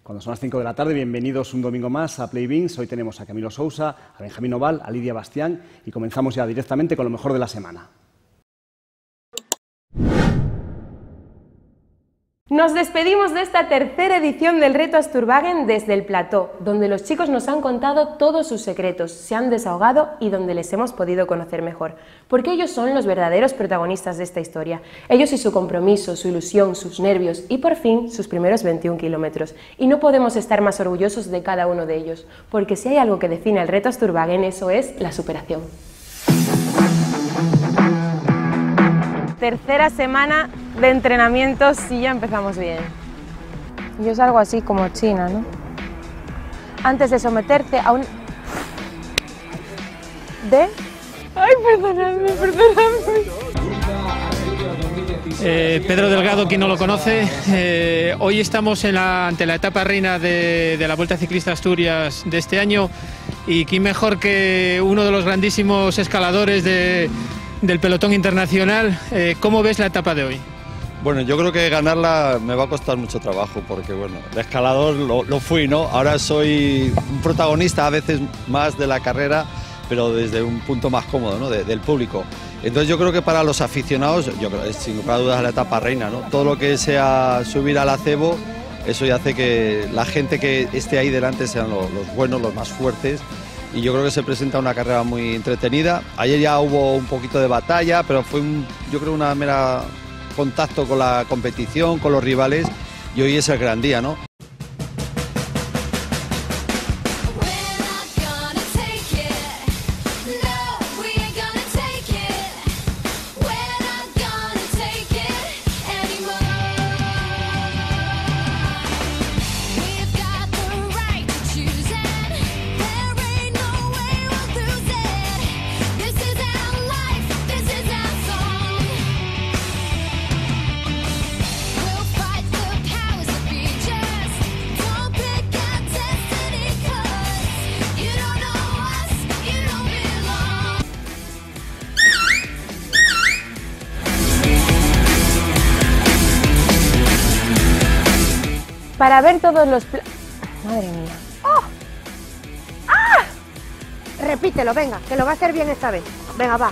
Cuando son las 5 de la tarde, bienvenidos un domingo más a Play Beans. Hoy tenemos a Camilo Sousa, a Benjamín Oval, a Lidia Bastián y comenzamos ya directamente con lo mejor de la semana. Nos despedimos de esta tercera edición del Reto Asturwagen desde el plató, donde los chicos nos han contado todos sus secretos, se han desahogado y donde les hemos podido conocer mejor. Porque ellos son los verdaderos protagonistas de esta historia. Ellos y su compromiso, su ilusión, sus nervios y por fin sus primeros 21 kilómetros. Y no podemos estar más orgullosos de cada uno de ellos, porque si hay algo que define el Reto Asturwagen, eso es la superación. Tercera semana de entrenamientos y ya empezamos bien. Yo salgo así como china, ¿no? Antes de someterte a un... ¡Ay, perdonadme! Pedro Delgado, quien no lo conoce, hoy estamos ante la etapa reina de la Vuelta Ciclista Asturias de este año y quién mejor que uno de los grandísimos escaladores del pelotón internacional. ¿Cómo ves la etapa de hoy? Bueno, yo creo que ganarla me va a costar mucho trabajo porque, bueno, de escalador lo fui, ¿no? Ahora soy un protagonista a veces más de la carrera, pero desde un punto más cómodo, ¿no? Del público. Entonces yo creo que para los aficionados, yo creo que sin lugar a dudas la etapa reina, ¿no? Todo lo que sea subir al acebo, eso ya hace que la gente que esté ahí delante sean los buenos, los más fuertes. Y yo creo que se presenta una carrera muy entretenida. Ayer ya hubo un poquito de batalla, pero fue yo creo una mera contacto con la competición, con los rivales, y hoy es el gran día, ¿no? Para ver todos los... Madre mía. ¡Oh! ¡Ah! Repítelo, venga, que lo va a hacer bien esta vez. Venga, va.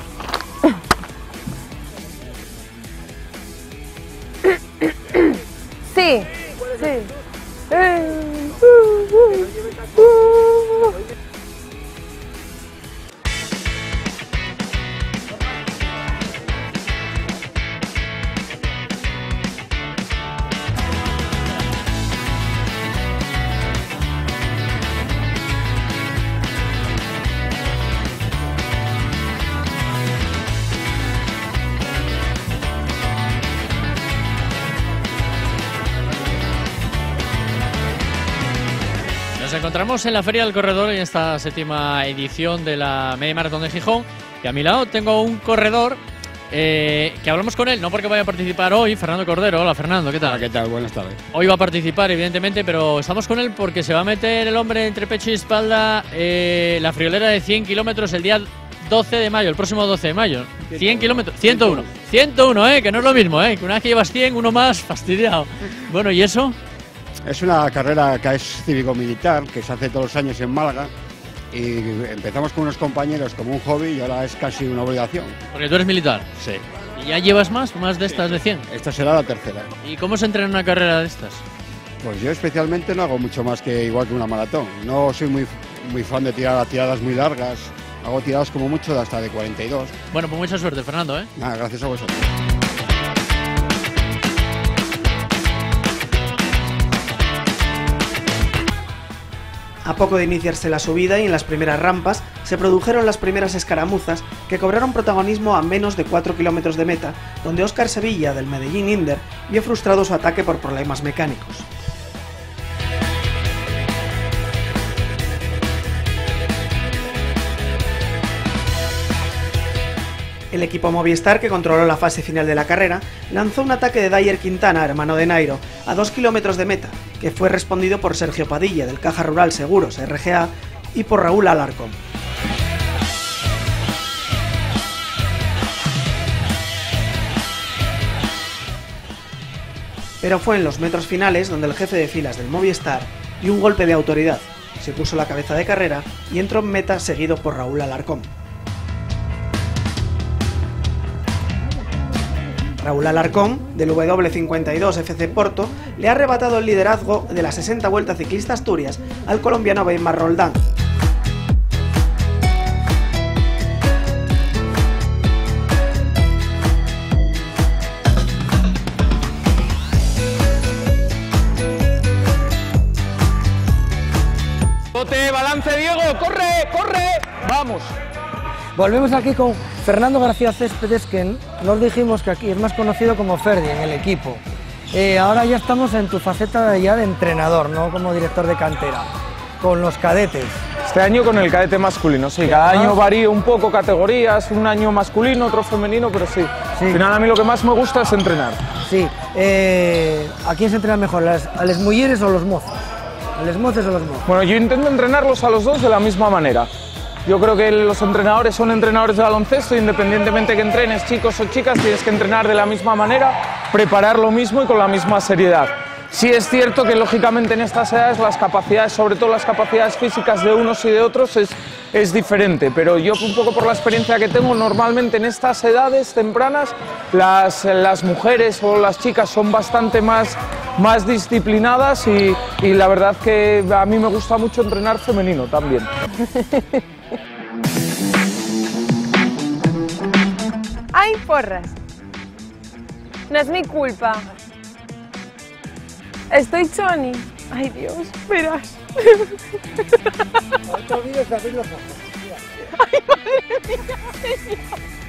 Sí, sí. Nos encontramos en la Feria del Corredor en esta séptima edición de la Media Maratón de Gijón y a mi lado tengo un corredor que hablamos con él, no porque vaya a participar hoy, Fernando Cordero. Hola Fernando, ¿qué tal? Hola, ¿qué tal? Buenas tardes. Hoy va a participar evidentemente, pero estamos con él porque se va a meter el hombre entre pecho y espalda la friolera de 100 kilómetros el día 12 de mayo, el próximo 12 de mayo. 100 kilómetros, 101, que no es lo mismo, que una vez que llevas 100, uno más, fastidiado. Bueno, ¿y eso? Es una carrera que es cívico-militar, que se hace todos los años en Málaga, y empezamos con unos compañeros como un hobby y ahora es casi una obligación. Porque tú eres militar. Sí. ¿Y ya llevas más de estas de 100? Esta será la tercera. ¿Y cómo se entrena una carrera de estas? Pues yo especialmente no hago mucho más que igual que una maratón. No soy muy fan de tirar a tiradas muy largas, hago tiradas como mucho de hasta de 42. Bueno, pues mucha suerte, Fernando, ¿eh? Nada, gracias a vosotros. A poco de iniciarse la subida y en las primeras rampas, se produjeron las primeras escaramuzas que cobraron protagonismo a menos de 4 kilómetros de meta, donde Óscar Sevilla, del Medellín Inder, vio frustrado su ataque por problemas mecánicos. El equipo Movistar, que controló la fase final de la carrera, lanzó un ataque de Dyer Quintana, hermano de Nairo, a 2 kilómetros de meta, que fue respondido por Sergio Padilla, del Caja Rural Seguros RGA, y por Raúl Alarcón. Pero fue en los metros finales donde el jefe de filas del Movistar y un golpe de autoridad. Se puso la cabeza de carrera y entró en meta seguido por Raúl Alarcón. Raúl Alarcón, del W52 FC Porto, le ha arrebatado el liderazgo de la 60 Vuelta Ciclista Asturias al colombiano Weimar Roldán. ¡Bote, balance, Diego! ¡Corre, corre! ¡Vamos! Volvemos aquí con Fernando García Céspedes, que nos dijimos que aquí es más conocido como Ferdi en el equipo. Ahora ya estamos en tu faceta ya de entrenador, no como director de cantera, con los cadetes. Este año con el cadete masculino, sí. Cada año varía un poco categorías, un año masculino, otro femenino, pero sí. Al final a mí lo que más me gusta es entrenar. Sí. ¿A quién se entrena mejor, a las mujeres o los mozos? ¿A los mozos o los mozos? Bueno, yo intento entrenarlos a los dos de la misma manera. Yo creo que los entrenadores son entrenadores de baloncesto, independientemente que entrenes chicos o chicas, tienes que entrenar de la misma manera, preparar lo mismo y con la misma seriedad. Sí es cierto que lógicamente en estas edades las capacidades, sobre todo las capacidades físicas de unos y de otros es diferente, pero yo un poco por la experiencia que tengo, normalmente en estas edades tempranas las mujeres o las chicas son bastante más disciplinadas y la verdad que a mí me gusta mucho entrenar femenino también. ¡Ay, porras! No es mi culpa. Estoy choni. Ay, Dios, verás. No te olvides de abrir los ojos. Ay, madre mía, señor.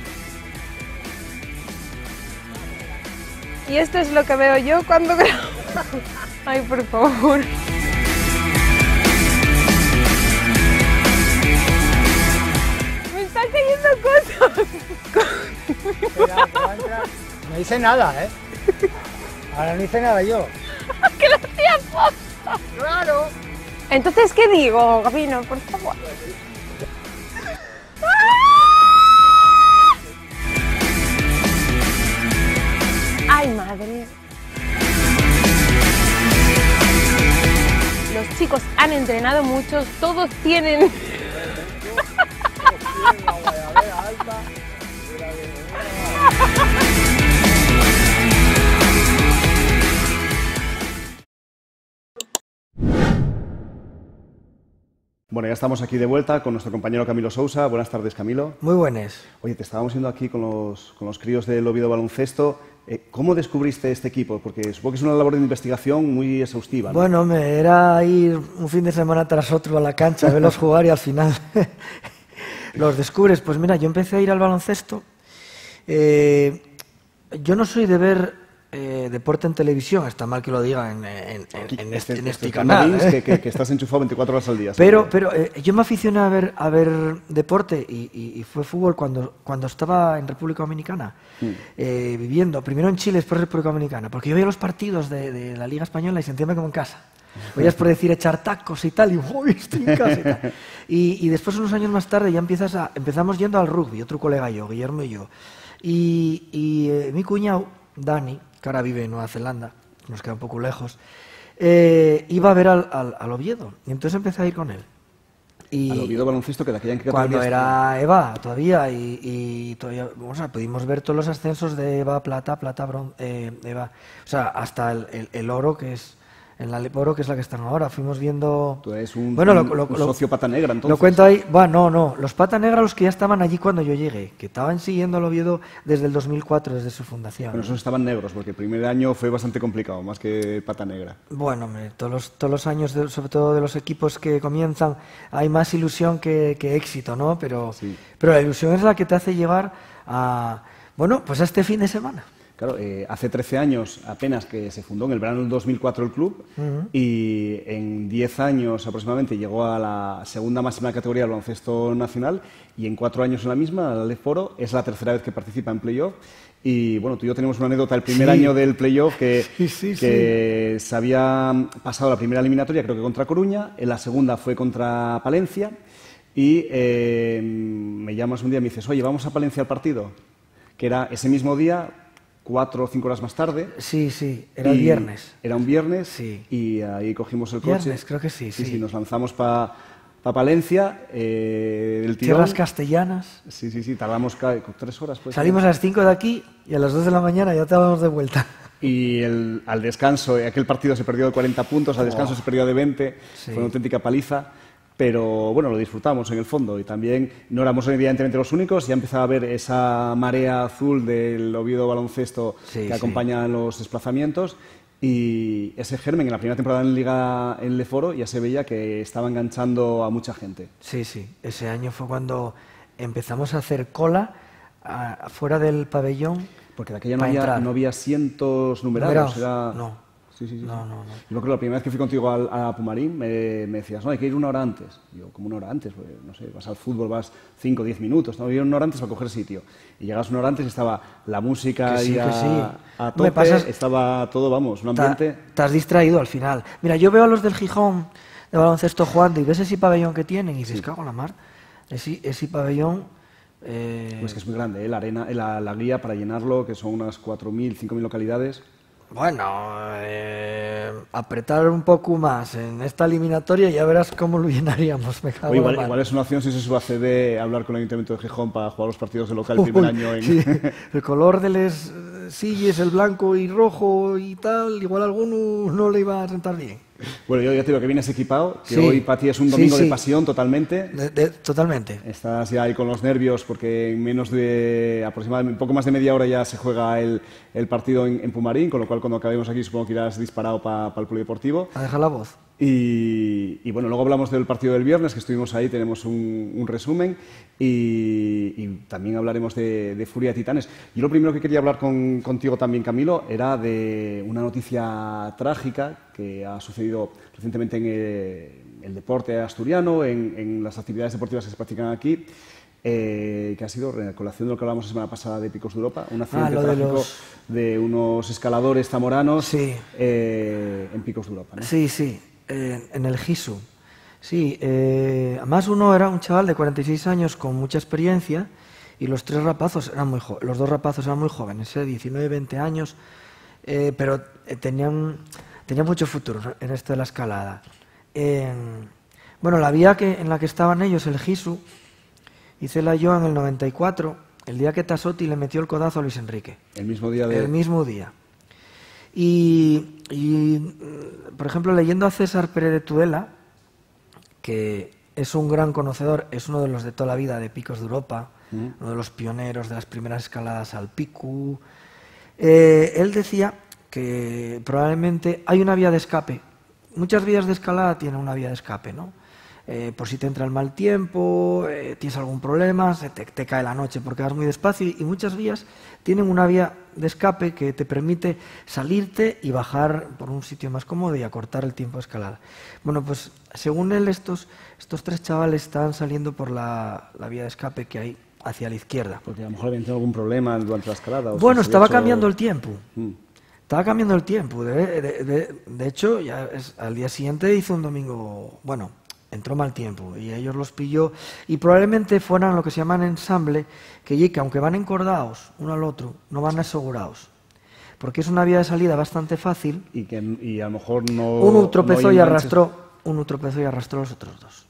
Y esto es lo que veo yo cuando grabo. Ay, por favor. Me están cayendo cosas. No hice nada, ¿eh? Ahora no hice nada yo. ¡Que lo hacía posta! ¡Claro! Entonces, ¿qué digo, Gabino? Por favor. ¡Ay, madre! Los chicos han entrenado mucho, todos tienen... Bueno, ya estamos aquí de vuelta con nuestro compañero Camilo Sousa. Buenas tardes, Camilo. Muy buenas. Oye, te estábamos viendo aquí con los críos del Oviedo Baloncesto. ¿Cómo descubriste este equipo? Porque supongo que es una labor de investigación muy exhaustiva, ¿no? Bueno, era ir un fin de semana tras otro a la cancha, verlos jugar y al final los descubres. Pues mira, yo empecé a ir al baloncesto. Yo no soy de ver deporte en televisión, está mal que lo diga en este canal. Que estás enchufado 24 horas al día. Pero yo me aficioné a ver deporte y fue fútbol cuando estaba en República Dominicana, viviendo, primero en Chile, después en República Dominicana, porque yo veía los partidos de la Liga Española y sentíame como en casa. Oías por decir echar tacos y tal, y uy, estoy en casa y tal. Y después, unos años más tarde, ya empezamos yendo al rugby, otro colega yo, Guillermo y yo. Y mi cuñado, Dani, que ahora vive en Nueva Zelanda, nos queda un poco lejos, iba a ver al Oviedo, y entonces empecé a ir con él. ¿Al Oviedo Baloncesto? ¿Que de aquella en qué cuando categoría era EVA todavía, y todavía, o sea, pudimos ver todos los ascensos de EVA, plata, bronce, EVA, o sea, hasta el oro, que es en la Leporo, que es la que están ahora. Fuimos viendo... Tú eres un socio Pata Negra, entonces. Lo cuento ahí. Bueno, no. Los Pata Negra, los que ya estaban allí cuando yo llegué, que estaban siguiendo al Oviedo desde el 2004, desde su fundación. Pero esos estaban negros, porque el primer año fue bastante complicado, más que Pata Negra. Bueno, hombre, todos los años, sobre todo de los equipos que comienzan, hay más ilusión que éxito, ¿no? Pero la ilusión es la que te hace llevar a... Bueno, pues a este fin de semana. Claro, hace 13 años apenas que se fundó, en el verano del 2004, el club, y en 10 años aproximadamente llegó a la segunda máxima categoría del baloncesto nacional, y en 4 años en la misma, la Leporo, es la tercera vez que participa en playoff. Y bueno, tú y yo tenemos una anécdota del primer año del playoff que se había pasado la primera eliminatoria, creo que contra Coruña, en la segunda fue contra Palencia, y me llamas un día y me dices, oye, vamos a Palencia al partido, que era ese mismo día, 4 o 5 horas más tarde. Sí, era el viernes. Era un viernes, sí. Y ahí cogimos el coche. Viernes, creo que sí. Sí, nos lanzamos para Palencia, del tirón. Tierras castellanas. Sí, tardamos 3 horas. Pues, salimos a las 5 de aquí y a las 2 de la mañana ya estábamos de vuelta. Y al descanso, aquel partido se perdió de 40 puntos, al descanso se perdió de 20, fue una auténtica paliza. Pero bueno, lo disfrutamos en el fondo y también no éramos evidentemente los únicos, ya empezaba a ver esa marea azul del Oviedo Baloncesto que acompaña los desplazamientos y ese germen en la primera temporada en Liga en Leforo ya se veía que estaba enganchando a mucha gente. Sí, ese año fue cuando empezamos a hacer cola fuera del pabellón. Porque de aquella no había asientos numerados. No. Sí. No. Yo creo que la primera vez que fui contigo a Pumarín me decías, no, hay que ir 1 hora antes. Yo, ¿cómo 1 hora antes? Pues, no sé, vas al fútbol, vas 5 o 10 minutos. No, había 1 hora antes para coger sitio. Y llegas 1 hora antes y estaba la música a tope, estaba todo, vamos, un ambiente... Te has distraído al final. Mira, yo veo a los del Gijón de baloncesto jugando y ves ese pabellón que tienen y dices, cago en la mar, ese pabellón... Pues que es muy grande, la guía para llenarlo, que son unas 4.000, 5.000 localidades... Bueno, apretar un poco más en esta eliminatoria y ya verás cómo lo llenaríamos. Igual es una opción si se sube a CD hablar con el Ayuntamiento de Gijón para jugar los partidos de local el primer año. Sí. El color de las sillas, el blanco y rojo y tal, igual a alguno no le iba a sentar bien. Bueno, yo ya te digo que vienes equipado, que hoy para ti es un domingo de pasión totalmente. Totalmente. Estás ya ahí con los nervios porque en menos de aproximadamente un poco más de media hora ya se juega el partido en Pumarín, con lo cual cuando acabemos aquí supongo que irás disparado para el polideportivo. A dejar la voz. Y bueno, luego hablamos del partido del viernes, que estuvimos ahí, tenemos un resumen y también hablaremos de Furia Titanes. Yo lo primero que quería hablar contigo también, Camilo, era de una noticia trágica que ha sucedido recientemente en el deporte asturiano, en las actividades deportivas que se practican aquí, que ha sido, en colación de lo que hablamos la semana pasada de Picos de Europa, un accidente trágico de unos escaladores zamoranos en Picos de Europa, ¿no? Sí. En el Gisu. Sí, además uno era un chaval de 46 años con mucha experiencia y los 3 rapazos eran muy jóvenes, los 2 rapazos eran muy jóvenes, 19, 20 años, pero tenían mucho futuro en esto de la escalada. Bueno, la vía en la que estaban ellos, el Gisu, hicela yo en el 94, el día que Tassotti le metió el codazo a Luis Enrique. El mismo día El mismo día. Y, por ejemplo, leyendo a César Pérez de Tudela, que es un gran conocedor, es uno de los de toda la vida de Picos de Europa, uno de los pioneros de las primeras escaladas al Picu, él decía que probablemente hay una vía de escape. Muchas vías de escalada tienen una vía de escape, ¿no? Por si te entra el mal tiempo, tienes algún problema, te cae la noche porque vas muy despacio y muchas vías tienen una vía de escape que te permite salirte y bajar por un sitio más cómodo y acortar el tiempo de escalada. Bueno, pues según él estos 3 chavales estaban saliendo por la vía de escape que hay hacia la izquierda. Porque a lo mejor habían tenido algún problema durante la escalada. Bueno, estaba cambiando el tiempo. Estaba cambiando el tiempo. De hecho, al día siguiente hizo un domingo... Bueno, entró mal tiempo y ellos los pilló y probablemente fueran lo que se llaman ensamble, que aunque van encordados uno al otro, no van asegurados. Porque es una vía de salida bastante fácil. Y a lo mejor no... Uno tropezó y arrastró a los otros 2.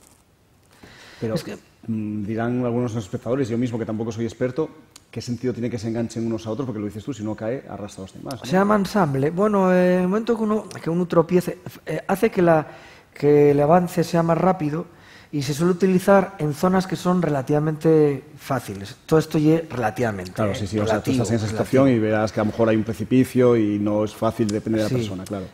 Pero es que, dirán algunos espectadores, yo mismo que tampoco soy experto, ¿qué sentido tiene que se enganchen unos a otros? Porque lo dices tú, si no cae, arrastra a los demás, ¿no? Se llama ensamble. Bueno, en el momento que uno tropiece, hace que el avance sea más rápido y se suele utilizar en zonas que son relativamente fáciles. Todo esto es relativamente. Claro, sí, o sea, tú estás en esa situación y verás que a lo mejor hay un precipicio y no es fácil, depende de la persona, claro.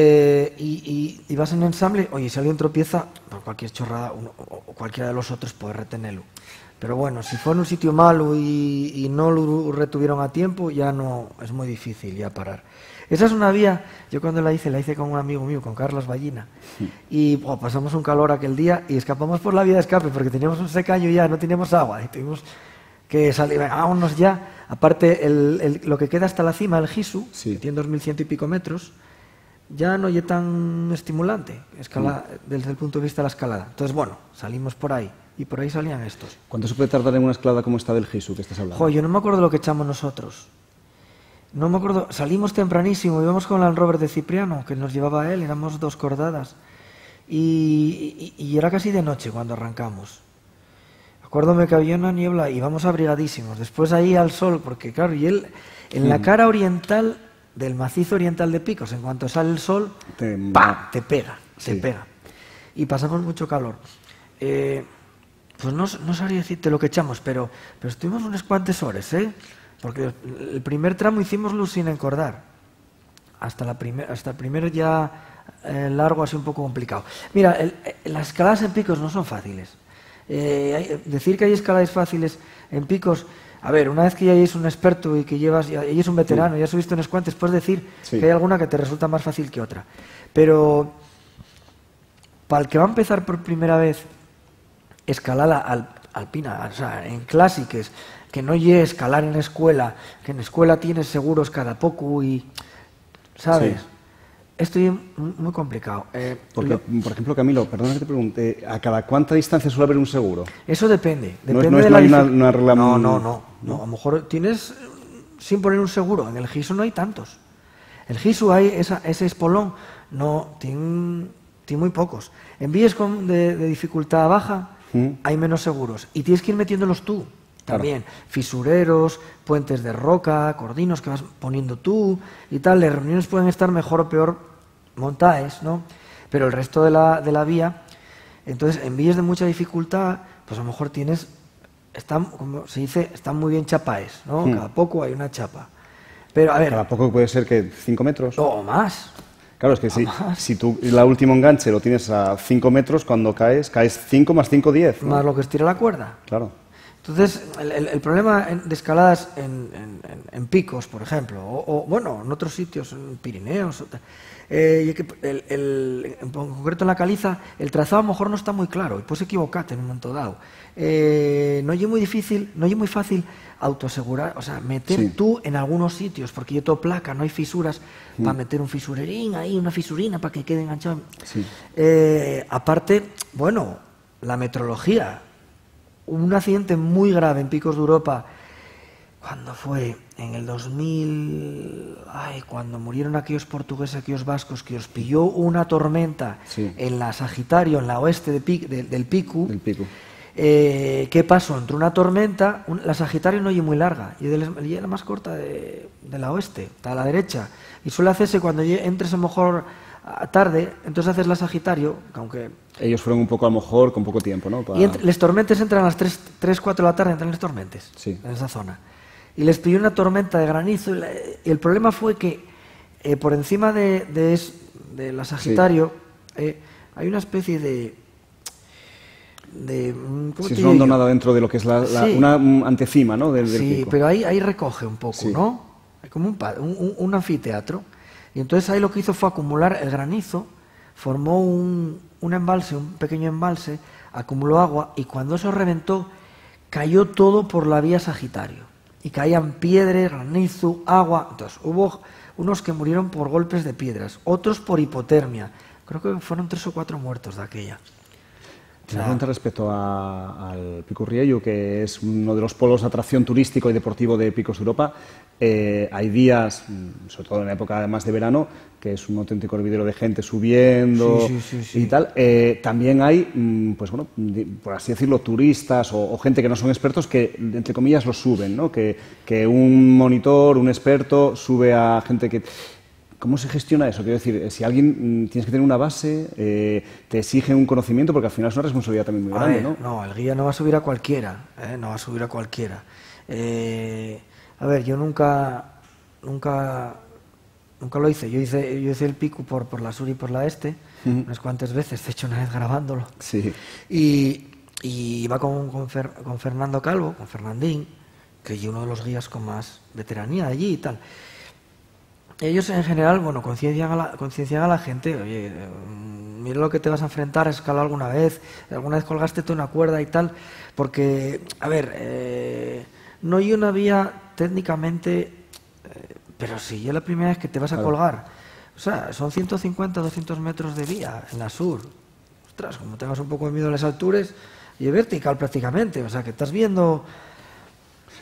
Y vas en ensamble, oye, si alguien tropieza, por cualquier chorrada, o cualquiera de los otros puede retenerlo. Pero bueno, si fue en un sitio malo y no lo retuvieron a tiempo, ya no, es muy difícil ya parar. Esa es una vía, yo cuando la hice con un amigo mío, con Carlos Ballina, y pasamos un calor aquel día y escapamos por la vía de escape porque teníamos un secaño ya, no teníamos agua, y tuvimos que salir, vámonos ya. Aparte, lo que queda hasta la cima, el Gisu, que tiene 2.100 y pico metros, ya no es tan estimulante desde el punto de vista de la escalada. Entonces, bueno, salimos por ahí. Y por ahí salían estos. ¿Cuánto se puede tardar en una escalada como esta del Gisu que estás hablando? Yo no me acuerdo lo que echamos nosotros. no me acuerdo, salimos tempranísimo, íbamos con el Land Rover de Cipriano, que nos llevaba él, éramos 2 cordadas. Y era casi de noche cuando arrancamos. Acuérdome que había una niebla y íbamos abrigadísimos. Después ahí al sol, porque claro, y él en la cara oriental del macizo oriental de Picos, en cuanto sale el sol, te pega. Y pasamos mucho calor. Pues no sabría decirte lo que echamos, pero estuvimos unas cuantas horas, porque el primer tramo hicimos luz sin encordar. Hasta el primer ya largo así un poco complicado. Mira, las escaladas en Picos no son fáciles. Decir que hay escaladas fáciles en Picos, a ver, una vez que ya eres un experto y que ya eres un veterano, ya has visto unas cuantas, puedes decir que hay alguna que te resulta más fácil que otra. Pero para el que va a empezar por primera vez escalar alpina, o sea, en clásicas, que no llegue a escalar en escuela, que en escuela tienes seguros cada poco y, ¿sabes? Sí. Esto es muy complicado. Porque, por ejemplo, Camilo, perdona que te pregunte, ¿a cada cuánta distancia suele haber un seguro? Eso depende. No de hay una regla... No. A lo mejor tienes, sin poner un seguro, en el GISU no hay tantos. El GISU hay ese espolón, no, tiene muy pocos. En vías de dificultad baja hay menos seguros y tienes que ir metiéndolos tú. También, fisureros, puentes de roca, cordinos que vas poniendo tú y tal. Las reuniones pueden estar mejor o peor montadas, ¿no? Pero el resto de la vía, entonces en vías de mucha dificultad, pues a lo mejor como se dice, están muy bien chapaes, ¿no? Cada poco hay una chapa. Pero a ver. Cada poco puede ser que 5 metros. O más. Claro, es que si tú la último enganche lo tienes a 5 metros, cuando caes 5 más 5, 10. ¿no? Más lo que estira la cuerda. Claro. Entonces, el problema de escaladas en Picos, por ejemplo, o bueno, en otros sitios, en Pirineos, en concreto en la caliza, el trazado a lo mejor no está muy claro y puedes equivocarte en un momento dado. No es muy fácil autoasegurar, o sea, meter tú en algunos sitios, porque yo tengo placa, no hay fisuras, para meter un fisurerín ahí, una fisurina para que quede enganchado. Sí. Aparte, bueno, la metrología. Un accidente muy grave en Picos de Europa, ¿cuándo fue? En el 2000, cuando murieron aquellos portugueses, aquellos vascos, que os pilló una tormenta en la Sagitario, en la oeste del Pico. ¿Qué pasó? Entró una tormenta, la Sagitario no es muy larga, y es la más corta de la oeste, está a la derecha, y suele hacerse cuando entres a lo mejor tarde, entonces haces la Sagitario, aunque... Ellos fueron un poco, a lo mejor, con poco tiempo, ¿no? Y las tormentes entran a las 3, 4 de la tarde, entran las tormentes en esa zona. Y les pilló una tormenta de granizo, y el problema fue que por encima de la Sagitario hay una especie de ¿cómo es una hondonada dentro de lo que es una antecima, ¿no? Del pico. Pero ahí recoge un poco, ¿no? Hay como un anfiteatro. Y entonces ahí lo que hizo fue acumular el granizo, formó un embalse, un pequeño embalse, acumuló agua y cuando eso reventó cayó todo por la vía Sagitario. Y caían piedras, granizo, agua. Entonces hubo unos que murieron por golpes de piedras, otros por hipotermia. Creo que fueron 3 o 4 muertos de aquella. Una pregunta respecto al Pico Riello, que es uno de los polos de atracción turístico y deportivo de Picos de Europa. Hay días, sobre todo en la época además de verano, que es un auténtico hervidero de gente subiendo y tal. También hay, pues bueno, por así decirlo, turistas o gente que no son expertos que, entre comillas, lo suben, ¿no? Que un monitor, un experto, sube a gente que... ¿Cómo se gestiona eso? Quiero decir, si alguien tienes que tener una base, te exige un conocimiento, porque al final es una responsabilidad también muy grande, ¿no? No, el guía no va a subir a cualquiera, no va a subir a cualquiera. A ver, yo nunca lo hice. Yo hice el pico por la sur y por la este, unas cuantas veces, de hecho una vez grabándolo. Sí. Y iba con Fernando Calvo, con Fernandín, que es uno de los guías con más veteranía allí y tal. Ellos en general, bueno, conciencian a la gente, oye, mira lo que te vas a enfrentar, has escalado alguna vez colgaste tú una cuerda y tal, porque, a ver, no hay una vía técnicamente, pero sí, ya la primera vez que te vas a colgar, o sea, son 150, 200 metros de vía en la sur, ostras, como tengas un poco de miedo a las alturas, y es vertical prácticamente, o sea, que estás viendo...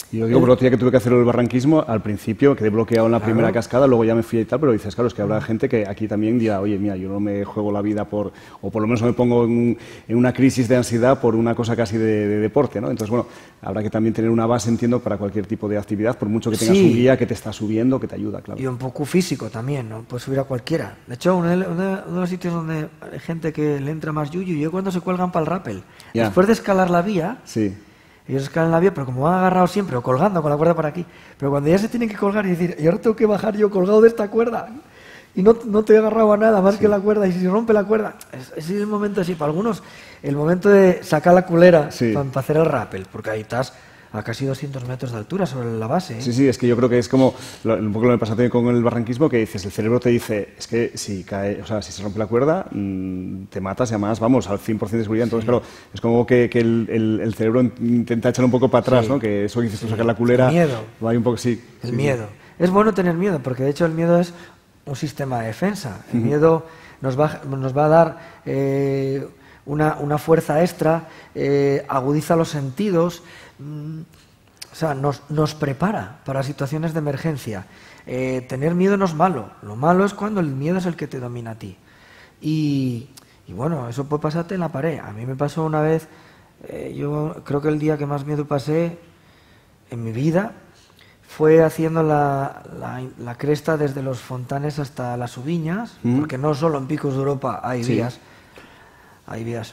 Y yo digo, por otro día que tuve que hacer el barranquismo, al principio quedé bloqueado en la primera cascada, luego ya me fui y tal, pero dices, claro, es que habrá gente que aquí también dirá, oye, mira, yo no me juego la vida o por lo menos no me pongo en una crisis de ansiedad por una cosa casi de deporte, ¿no? Entonces, bueno, habrá que también tener una base, entiendo, para cualquier tipo de actividad, por mucho que tengas un guía que te está subiendo, que te ayuda, claro. Y un poco físico también, ¿no? Puedes subir a cualquiera. De hecho, uno de los sitios donde hay gente que le entra más yuyu, yo cuando se cuelgan para el rappel, después de escalar la vía... Sí. Ellos escalan la vía, pero como van agarrados siempre, o colgando con la cuerda por aquí, pero cuando ya se tienen que colgar y decir, y ahora tengo que bajar yo colgado de esta cuerda, y no te he agarrado a nada más que la cuerda, y si se rompe la cuerda, es el momento así, para algunos, el momento de sacar la culera para hacer el rappel, porque ahí estás a casi 200 metros de altura sobre la base, ¿eh? Sí, es que yo creo que es como un poco lo que pasa también con el barranquismo, que dices, el cerebro te dice, es que si cae, o sea, si se rompe la cuerda, te matas y además, vamos, al 100% de seguridad. Entonces, claro, es como que el cerebro intenta echar un poco para atrás, ¿no? Que eso que dices tú, sacar la culera, el miedo. Va un poco, el miedo. Es bueno tener miedo, porque de hecho el miedo es un sistema de defensa. El miedo nos va a dar una fuerza extra, agudiza los sentidos, o sea, nos prepara para situaciones de emergencia. Tener miedo no es malo, lo malo es cuando el miedo es el que te domina a ti. Y bueno, eso puede pasarte en la pared. A mí me pasó una vez, yo creo que el día que más miedo pasé en mi vida fue haciendo la cresta desde los Fontanes hasta las Ubiñas, porque no solo en Picos de Europa hay vías. Hay vías.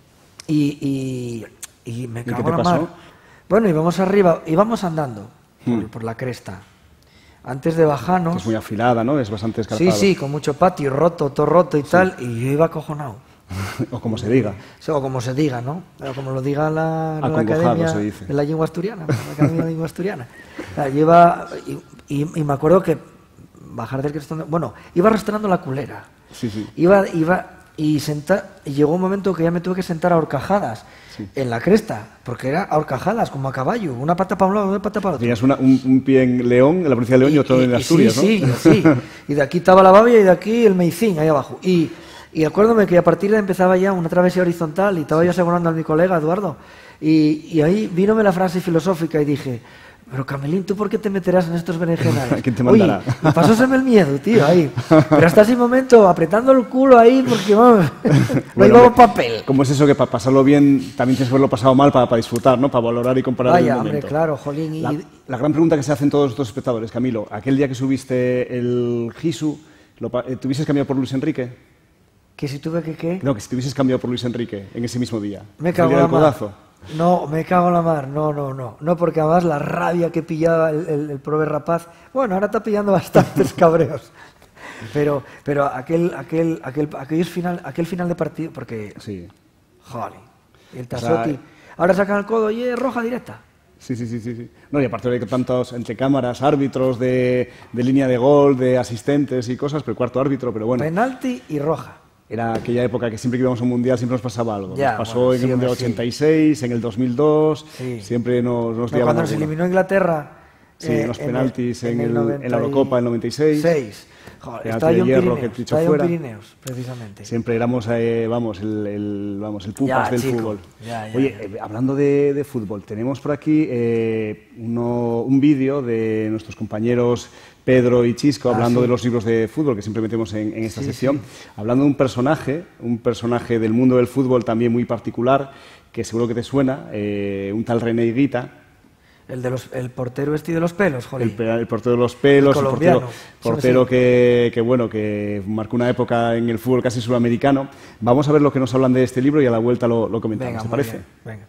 Y me cago en la mar. Bueno, íbamos arriba, íbamos andando por la cresta. Antes de bajarnos... Es muy afilada, ¿no? Es bastante escarpado. Sí, con mucho patio, todo roto y tal, y yo iba acojonado. O como se diga. O como se diga, ¿no? O como lo diga la Academia de la Lengua Asturiana. La Academia de la Lengua Asturiana. O sea, yo iba... Y me acuerdo que bajar del crestón... Bueno, iba arrastrando la culera. Iba y llegó un momento que ya me tuve que sentar a horcajadas en la cresta, porque era a horcajadas, como a caballo, una pata para un lado, una pata para otro. Tenías un pie en León, en la provincia de León, y otro en Asturias, ¿no? Sí. Y de aquí estaba la Babia y de aquí el Meicín, ahí abajo. Y acuérdame que a partir de ahí empezaba ya una travesía horizontal y estaba yo asegurando a mi colega Eduardo. Y ahí vínome la frase filosófica y dije... Pero Camelín, ¿tú por qué te meterás en estos berenjenales? ¿Quién te mandará? Oye, y pasóseme el miedo, tío, ahí. Pero hasta ese momento, apretando el culo ahí, porque vamos, no llevaba papel. ¿Cómo es eso que para pasarlo bien también tienes que haberlo pasado mal para disfrutar, ¿no? Para valorar y comparar el momento? Hombre, claro, jolín. La gran pregunta que se hacen todos estos espectadores, Camilo, aquel día que subiste el Gisu, ¿tuvieses cambiado por Luis Enrique? ¿Que si tuve que qué? No, que si tuvieses cambiado por Luis Enrique en ese mismo día. Me cago en la mar. No, me cago en la mar. No, porque además la rabia que pillaba el pobre rapaz, bueno, ahora está pillando bastantes cabreos. Pero aquel final de partido, porque... Sí. Joder, el Tassotti. Ahora sacan el codo y es roja directa. Sí. No, y aparte de tantos entre cámaras, árbitros de línea de gol, de asistentes y cosas, pero el cuarto árbitro, pero bueno. Penalti y roja. Era aquella época que siempre que íbamos a un mundial siempre nos pasaba algo. Nos pasó en el mundial 86, en el 2002, siempre nos liábamos. Cuando nos eliminó Inglaterra. En los penaltis, en la Eurocopa en 96. Joder, está ahí en Pirineos, precisamente. Siempre éramos, el pupas del fútbol. Oye, hablando de fútbol, tenemos por aquí un vídeo de nuestros compañeros Pedro y Chisco hablando de los libros de fútbol que siempre metemos en esta sección, hablando de un personaje del mundo del fútbol también muy particular, que seguro que te suena, un tal René Higuita. El portero vestido de los pelos, joder. El portero de los pelos, el portero que marcó una época en el fútbol casi sudamericano. Vamos a ver lo que nos hablan de este libro y a la vuelta lo comentamos. Venga, ¿te parece? Venga.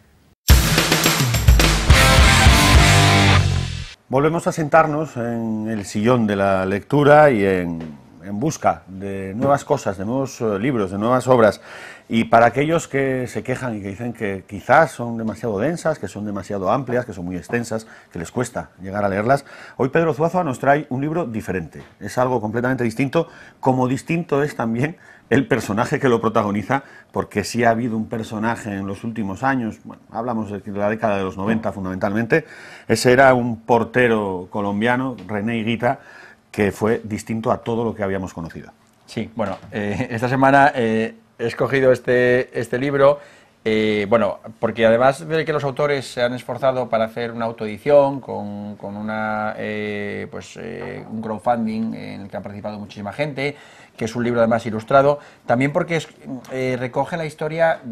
Volvemos a sentarnos en el sillón de la lectura y en busca de nuevas cosas, de nuevos libros, de nuevas obras. Y para aquellos que se quejan y que dicen que quizás son demasiado densas, que son demasiado amplias, que son muy extensas, que les cuesta llegar a leerlas, hoy Pedro Zuazua nos trae un libro diferente. Es algo completamente distinto, como distinto es también el personaje que lo protagoniza, porque sí ha habido un personaje en los últimos años, bueno, hablamos de la década de los 90 fundamentalmente, ese era un portero colombiano, René Higuita, que fue distinto a todo lo que habíamos conocido. Sí, bueno, esta semana he escogido este libro Bueno, porque además de que los autores se han esforzado para hacer una autoedición con una, un crowdfunding en el que ha participado muchísima gente, que es un libro además ilustrado, también porque recoge la historia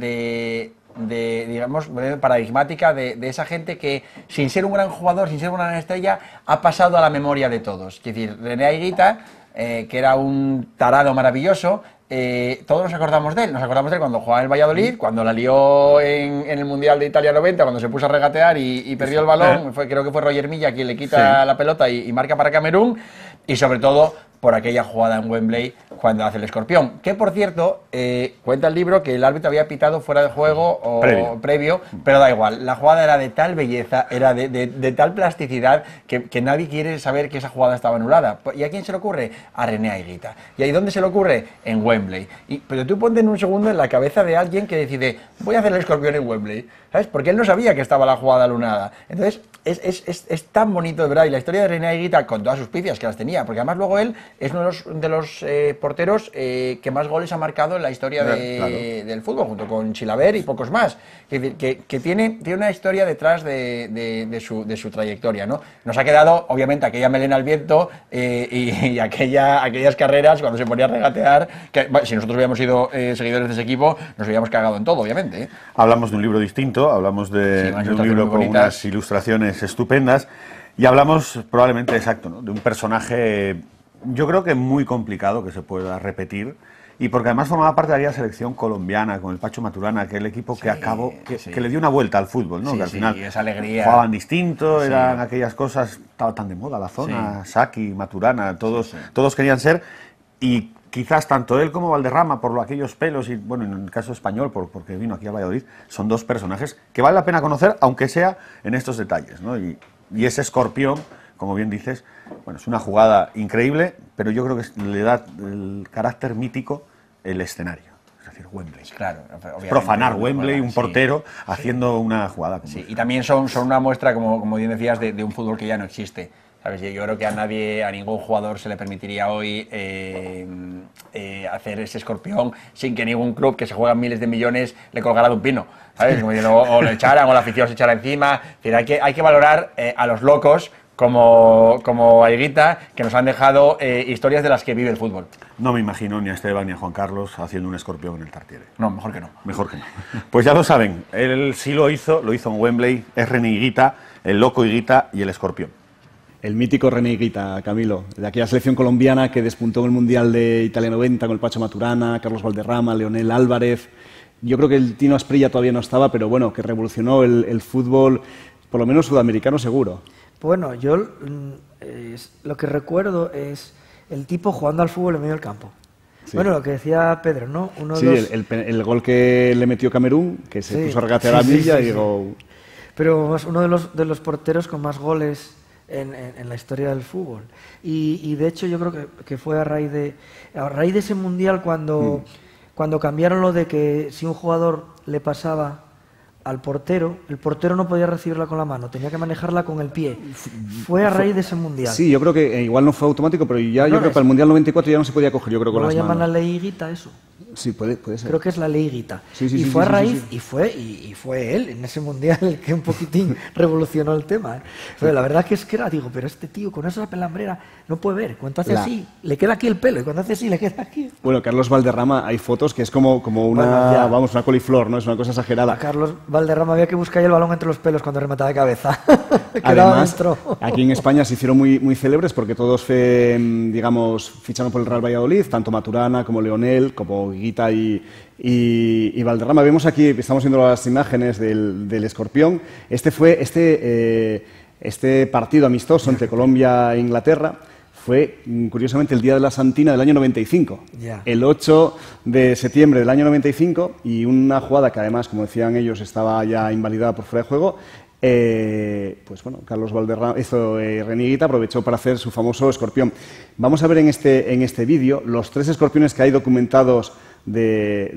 digamos, paradigmática de esa gente que, sin ser un gran jugador, sin ser una gran estrella, ha pasado a la memoria de todos. Es decir, René Higuita, que era un tarado maravilloso, todos nos acordamos de él. Nos acordamos de él cuando jugaba en el Valladolid, cuando la lió en el Mundial de Italia 90, cuando se puso a regatear y perdió el balón. Creo que fue Roger Milla quien le quita la pelota y marca para Camerún. Y sobre todo por aquella jugada en Wembley cuando hace el escorpión. Que, por cierto, cuenta el libro que el árbitro había pitado fuera de juego o previo, pero da igual. La jugada era de tal belleza, era de tal plasticidad que nadie quiere saber que esa jugada estaba anulada. ¿Y a quién se le ocurre? A René Higuita. ¿Y ahí dónde se le ocurre? En Wembley. Pero tú ponte en un segundo en la cabeza de alguien que decide, voy a hacer el escorpión en Wembley, ¿sabes? Porque él no sabía que estaba la jugada anulada. Entonces, es tan bonito, de verdad. Y la historia de René Higuita, con todas sus picias que las tenía, porque además luego él es uno de los porteros que más goles ha marcado en la historia del fútbol, junto con Chilaver y pocos más. Es decir, que tiene una historia detrás de su trayectoria, ¿no? Nos ha quedado, obviamente, aquella melena al viento y aquellas carreras cuando se ponía a regatear, que si nosotros hubiéramos sido seguidores de ese equipo, nos hubiéramos cagado en todo, obviamente, ¿eh? Hablamos de un libro distinto, hablamos de un libro con unas ilustraciones estupendas y hablamos probablemente, exacto, ¿no?, de un personaje, yo creo que muy complicado que se pueda repetir, y porque además formaba parte de la selección colombiana con el Pacho Maturana, que es el equipo que le dio una vuelta al fútbol, ¿no? Que al final esa alegría, jugaban distinto, eran aquellas cosas, estaba tan de moda la zona, Saki, Maturana, todos querían ser, y quizás tanto él como Valderrama, por aquellos pelos, y bueno, en el caso español, porque vino aquí a Valladolid, son dos personajes que vale la pena conocer, aunque sea en estos detalles, ¿no? Y ese escorpión, como bien dices, bueno, es una jugada increíble, pero yo creo que le da el carácter mítico el escenario. Es decir, Wembley. Claro, profanar Wembley, un portero haciendo una jugada como esa. Y también son una muestra, como bien decías, de un fútbol que ya no existe. ¿Sabes? Yo creo que a ningún jugador se le permitiría hoy hacer ese escorpión sin que ningún club que se juega miles de millones le colgara de un pino, ¿sabes? O le echaran, o la afición se echara encima. Es decir, hay que valorar a los locos como a Higuita, que nos han dejado historias de las que vive el fútbol. No me imagino ni a Esteban ni a Juan Carlos haciendo un escorpión en el Tartiere. No, mejor que no. Mejor que no. Pues ya lo saben, él sí lo hizo en Wembley, es René Higuita, el loco Higuita y el escorpión. El mítico René Higuita, Camilo, de aquella selección colombiana que despuntó en el Mundial de Italia 90 con el Pacho Maturana, Carlos Valderrama, Leonel Álvarez. Yo creo que el Tino Asprilla todavía no estaba, pero bueno, que revolucionó el fútbol, por lo menos sudamericano seguro. Bueno, yo lo que recuerdo es el tipo jugando al fútbol en medio del campo. Sí. Bueno, lo que decía Pedro, ¿no? El gol que le metió Camerún, que se puso a regatear a Milla y digo... Pero es uno de los porteros con más goles en la historia del fútbol. Y de hecho yo creo que fue a raíz de ese Mundial cuando cambiaron lo de que si un jugador le pasaba al portero, el portero no podía recibirla con la mano, tenía que manejarla con el pie. Fue a raíz de ese Mundial. Sí, yo creo que igual no fue automático, pero yo creo que para el Mundial 94 ya no se podía coger, yo creo, con las manos. ¿Lo llaman la ley Higuita eso? Sí, puede ser. Creo que es la ley Higuita. Y fue a raíz, y fue él en ese Mundial el que un poquitín revolucionó el tema. Pero la verdad que era, digo, pero este tío con esa pelambrera no puede ver. Cuando hace así, le queda aquí el pelo, y cuando hace así, le queda aquí. Bueno, Carlos Valderrama, hay fotos que es como una, una coliflor, ¿no? Es una cosa exagerada. A Carlos Valderrama había que buscar el balón entre los pelos cuando remataba de cabeza. Además, aquí en España se hicieron muy célebres porque todos ficharon por el Real Valladolid, tanto Maturana como Leonel, como Higuita y Valderrama. Vemos aquí, estamos viendo las imágenes del escorpión. Este partido amistoso entre Colombia e Inglaterra fue, curiosamente, el día de la Santina del año 95, el 8 de septiembre del año 95, y una jugada que además, como decían ellos, estaba ya invalidada por fuera de juego. Pues bueno, Carlos Valderrama, René Higuita aprovechó para hacer su famoso escorpión. Vamos a ver en este vídeo los 3 escorpiones que hay documentados de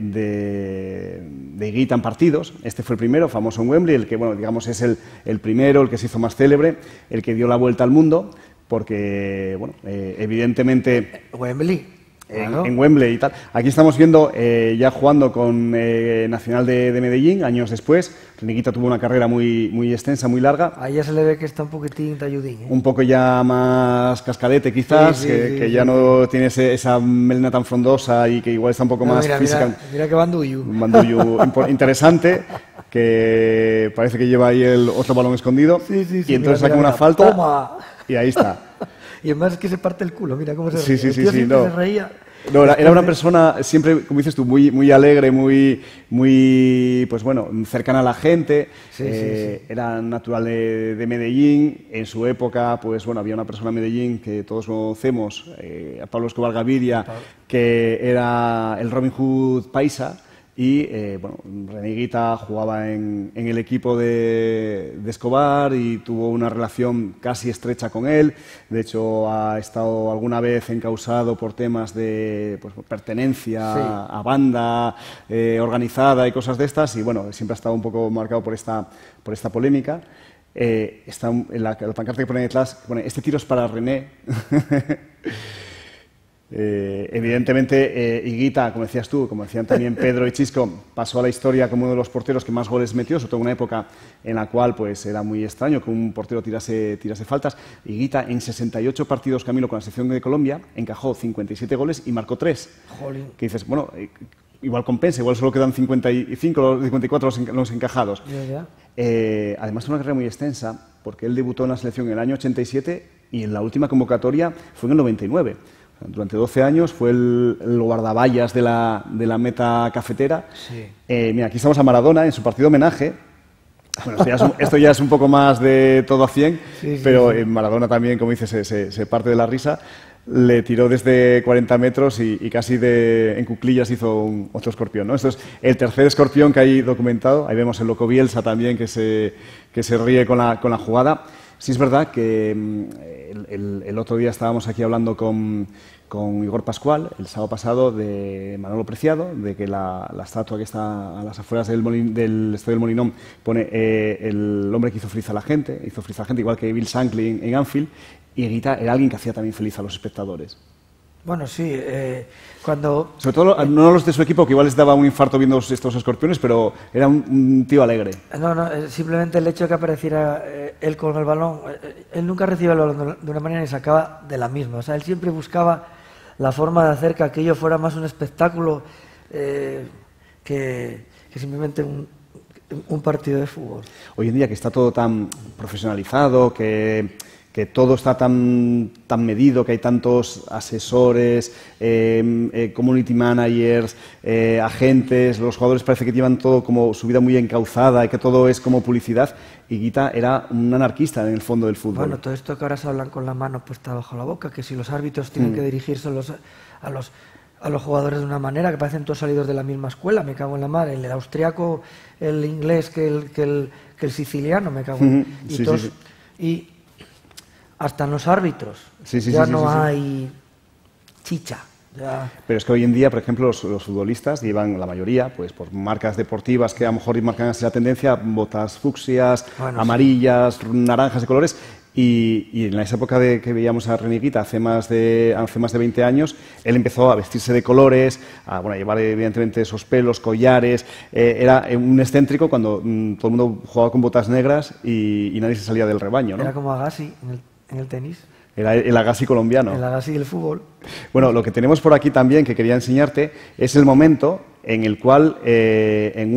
Higuita en partidos. Este fue el primero, famoso en Wembley, el que, bueno, digamos, es el primero, el que se hizo más célebre, el que dio la vuelta al mundo, porque, bueno, evidentemente... Wembley. en Wembley y tal. Aquí estamos viendo ya jugando con Nacional de Medellín, años después. Reneguita tuvo una carrera muy extensa, muy larga. Ahí ya se le ve que está un poquitín talludín. Un poco ya más cascadete quizás, que ya no tiene esa melena tan frondosa y que igual está un poco más física. Mira que bandullo. Un bandullo interesante, que parece que lleva ahí el otro balón escondido. Y entonces saca una falta. ¡Toma! Y ahí está. Y además es que se parte el culo, mira cómo se ríe. Sí, Se reía. No, era una persona siempre, como dices tú, muy alegre, muy pues bueno, cercana a la gente. Era natural de Medellín. En su época, pues bueno, había una persona en Medellín que todos conocemos, a Pablo Escobar Gaviria, que era el Robin Hood paisa. Y bueno, Reneguita jugaba en el equipo de Escobar y tuvo una relación casi estrecha con él. De hecho, ha estado alguna vez encausado por temas de pertenencia a banda organizada y cosas de estas. Y bueno, siempre ha estado un poco marcado por esta polémica. Está en la pancarta que pone detrás, pone: este tiro es para René. Evidentemente, Higuita, como decías tú, como decían también Pedro y Chisco, pasó a la historia como uno de los porteros que más goles metió, sobre todo en una época en la cual pues era muy extraño que un portero tirase faltas. Higuita, en 68 partidos, Camilo, con la selección de Colombia, encajó 57 goles y marcó 3. Jolín. Que dices, bueno, igual compensa, igual solo quedan 55 54 los encajados. Además, una carrera muy extensa, porque él debutó en la selección en el año 87 y en la última convocatoria fue en el 99. Durante 12 años fue el guardaballas de la meta cafetera. Mira, aquí estamos a Maradona en su partido homenaje. Bueno, esto ya es un poco más de todo a 100, pero Maradona también, como dices, se parte de la risa. Le tiró desde 40 metros y casi en cuclillas hizo otro escorpión, ¿no? Esto es el tercer escorpión que hay documentado. Ahí vemos el loco Bielsa también que se ríe con la jugada. Sí es verdad que el otro día estábamos aquí hablando con Igor Pascual, el sábado pasado, de Manolo Preciado, de que la estatua que está a las afueras del Estadio del Molinón pone el hombre que hizo feliz a la gente, igual que Bill Shankly en Anfield, y Higuita era alguien que hacía también feliz a los espectadores. Bueno, sí, cuando... Sobre todo no los de su equipo, que igual les daba un infarto viendo estos escorpiones, pero era un tío alegre. No, simplemente el hecho de que apareciera él con el balón, él nunca recibía el balón de una manera ni sacaba de la misma. O sea, él siempre buscaba la forma de hacer que aquello fuera más un espectáculo que simplemente un partido de fútbol. Hoy en día que está todo tan profesionalizado, que todo está tan medido, que hay tantos asesores, community managers, agentes, los jugadores parece que llevan todo como su vida muy encauzada y que todo es como publicidad. Higuita era un anarquista en el fondo del fútbol. Bueno, todo esto que ahora se hablan con la mano puesta bajo la boca, que si los árbitros tienen que dirigirse a los jugadores de una manera, que parecen todos salidos de la misma escuela, me cago en la madre, el austriaco, el inglés que el siciliano, me cago en... Y hasta en los árbitros ya no hay chicha. Pero es que hoy en día, por ejemplo, los futbolistas llevan, la mayoría, pues por marcas deportivas que a lo mejor marcan así la tendencia, botas fucsias, amarillas, naranjas de colores. Y en esa época que veíamos a Reneguita hace más de 20 años, él empezó a vestirse de colores, a llevar evidentemente esos pelos, collares. Era un excéntrico cuando todo el mundo jugaba con botas negras y nadie se salía del rebaño, ¿no? Era como Agassi en el tenis. Era el Agassi colombiano. El Agassi del fútbol. Bueno, lo que tenemos por aquí también, que quería enseñarte, es el momento en el cual en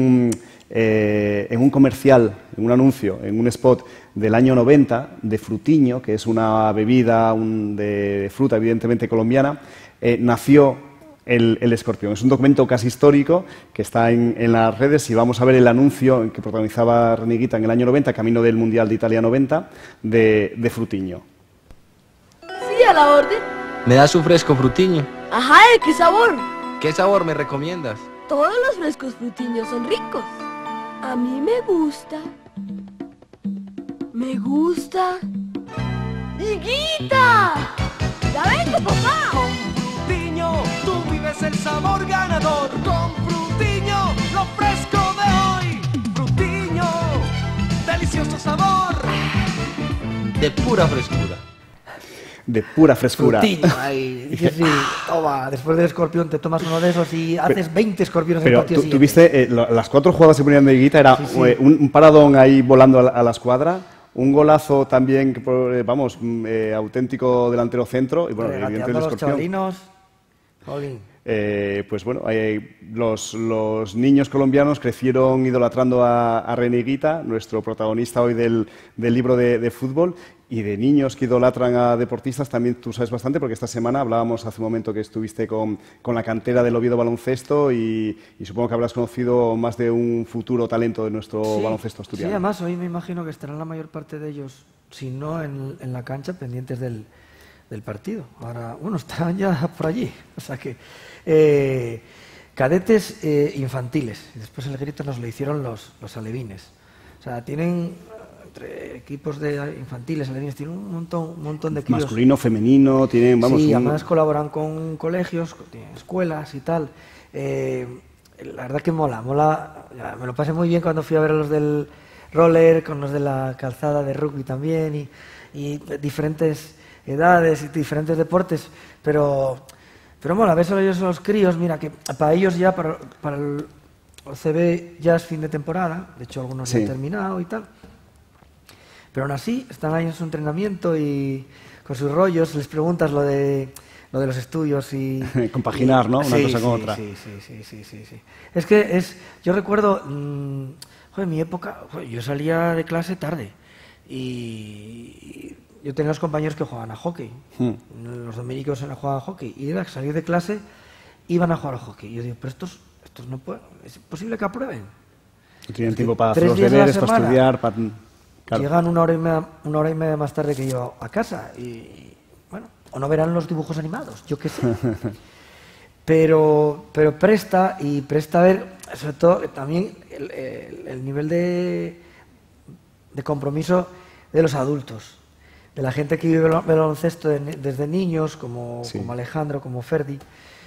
un comercial, en un anuncio, en un spot del año 90 de Frutiño, que es una bebida de fruta evidentemente colombiana, nació el escorpión. Es un documento casi histórico que está en las redes y vamos a ver el anuncio que protagonizaba Reneguita en el año 90, camino del Mundial de Italia 90, de Frutiño. Sí, a la orden. ¿Me das un fresco Frutiño? Ajá, ¿de qué sabor? ¿Qué sabor me recomiendas? Todos los frescos Frutiños son ricos. A mí me gusta. Me gusta. ¡Higuita! ¡Ya vengo, papá! Con Frutiño tú vives el sabor ganador. Con Frutiño, lo fresco de hoy. Frutiño, delicioso sabor. De pura frescura. de pura frescura. Frutiño, ahí. Sí, sí, toma, después del escorpión te tomas uno de esos y haces 20 escorpiones en el partido siguiente. Tuviste las 4 jugadas que ponían de Higuita, era un paradón ahí volando a la escuadra, un golazo también, vamos, auténtico delantero centro, y bueno, evidentemente el escorpión. Chavalinos, jolín. Pues bueno, los niños colombianos crecieron idolatrando a René Higuita, nuestro protagonista hoy del libro de fútbol, y de niños que idolatran a deportistas también tú sabes bastante, porque esta semana hablábamos hace un momento que estuviste con la cantera del Oviedo Baloncesto y supongo que habrás conocido más de un futuro talento de nuestro baloncesto asturiano. Sí, además hoy me imagino que estarán la mayor parte de ellos, si no en la cancha, pendientes del partido. Ahora, bueno, estarán ya por allí, o sea que cadetes infantiles, y después el grito nos lo hicieron los alevines. O sea, tienen entre equipos de infantiles, alevines, tienen un montón de equipos. Masculino, femenino, tienen, vamos... Sí, además colaboran con colegios, tienen escuelas y tal. La verdad que mola, me lo pasé muy bien cuando fui a ver a los del roller, con los de la calzada de rugby también, y diferentes edades y diferentes deportes, pero mola, ves a ellos los críos, mira, que para ellos ya, para el OCB ya es fin de temporada, de hecho algunos ya han terminado y tal, pero aún así están ahí en su entrenamiento y con sus rollos, les preguntas lo de los estudios y... Compaginar, ¿no? Una cosa con otra. Sí. Es que yo recuerdo, en mi época, yo salía de clase tarde y yo tenía los compañeros que jugaban a hockey. Los dominicos jugaban a hockey y era salir de clase, iban a jugar a hockey. Y yo digo, pero estos no pueden, es imposible que aprueben. No tienen tiempo para hacer los deberes, para estudiar, para... Claro. Llegan una hora y media más tarde que yo a casa y, bueno, o no verán los dibujos animados, yo qué sé. pero presta a ver, sobre todo, también el nivel de compromiso de los adultos, de la gente que vive el baloncesto desde niños, como Alejandro, como Ferdi.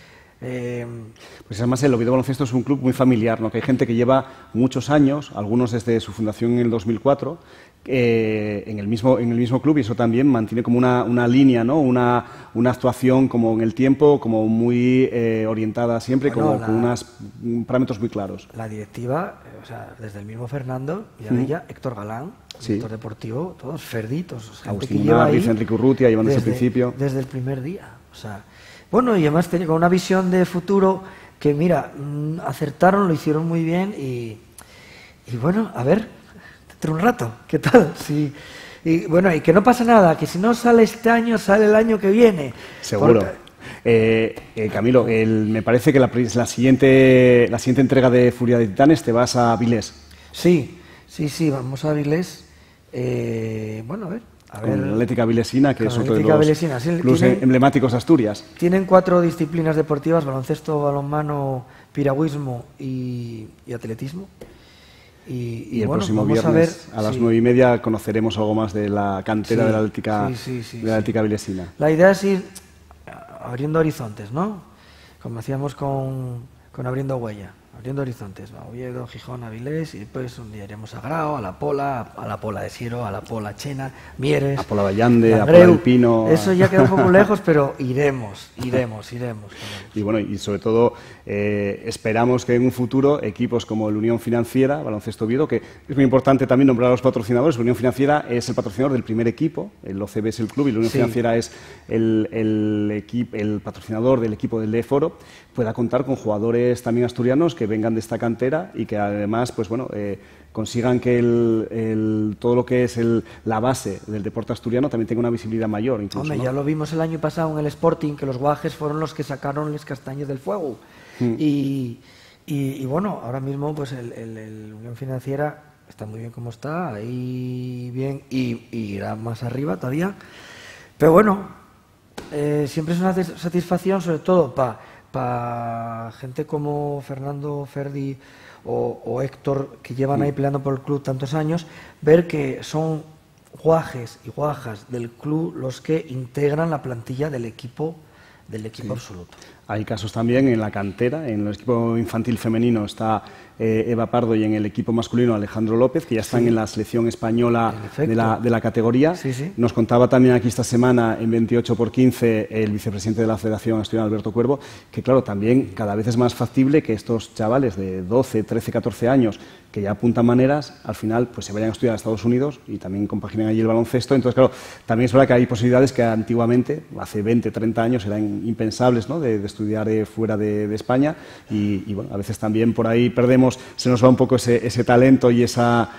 Pues además el Oviedo Baloncesto es un club muy familiar, ¿no? Que hay gente que lleva muchos años, algunos desde su fundación en el 2004, en el mismo club, y eso también mantiene como una línea, ¿no? Una actuación como en el tiempo, como muy orientada siempre, con unos parámetros muy claros. La directiva, o sea, desde el mismo Fernando y a ella, Héctor Galán, director deportivo, todos, Ferdi, todos, gente que lleva ahí Enrique Urrutia, llevan desde el principio. Desde el primer día, o sea... Bueno, y además con una visión de futuro que, mira, acertaron, lo hicieron muy bien y bueno, a ver, dentro de un rato, ¿qué tal? Sí, y bueno, y que no pasa nada, que si no sale este año, sale el año que viene. Seguro. Camilo, me parece que la siguiente entrega de Furia de Titanes te vas a Avilés. Sí, vamos a Avilés. Bueno, a ver. Con la Atlética Avilesina, que es otro de los clubes emblemáticos de Asturias. Tienen 4 disciplinas deportivas: baloncesto, balonmano, piragüismo y atletismo. Y el próximo viernes a las 9:30 conoceremos algo más de la cantera de la Atlética Avilesina. La idea es ir abriendo horizontes, ¿no? Como hacíamos con Abriendo Huella. Abriendo horizontes, Oviedo, Gijón, Avilés, y después un día iremos a Grao, a la Pola de Siero, a la Pola Chena, Mieres, a Pola Vallande, a Pola del Pino. Eso ya queda un poco lejos, pero iremos. Y bueno, y sobre todo esperamos que en un futuro equipos como el Unión Financiera, Baloncesto Oviedo, que es muy importante también nombrar a los patrocinadores. La Unión Financiera es el patrocinador del primer equipo, el OCB es el club y la Unión Financiera es el patrocinador del equipo del Foro, pueda contar con jugadores también asturianos que vengan de esta cantera y que además, pues bueno, consigan que todo lo que es la base del deporte asturiano también tenga una visibilidad mayor. Incluso, hombre, ¿no? Ya lo vimos el año pasado en el Sporting, que los guajes fueron los que sacaron los castaños del fuego. Y bueno, ahora mismo pues el Unión Financiera está muy bien como está, ahí bien, y irá más arriba todavía. Pero bueno, siempre es una satisfacción, sobre todo para gente como Fernando, Ferdi o Héctor, que llevan ahí peleando por el club tantos años, ver que son guajes y guajas del club los que integran la plantilla del equipo absoluto. Hay casos también en la cantera, en el equipo infantil femenino está Eva Pardo y en el equipo masculino Alejandro López, que ya están en la selección española de la categoría. Nos contaba también aquí esta semana en 28×15 el vicepresidente de la Federación Asturiana, Alberto Cuervo, que claro, también cada vez es más factible que estos chavales de 12, 13, 14 años que ya apuntan maneras, al final pues se vayan a estudiar a Estados Unidos y también compaginen allí el baloncesto. Entonces, claro, también es verdad que hay posibilidades que antiguamente, hace 20, 30 años, eran impensables, ¿no?, de estudiar fuera de España y bueno, a veces también por ahí perdemos, se nos va un poco ese talento y esa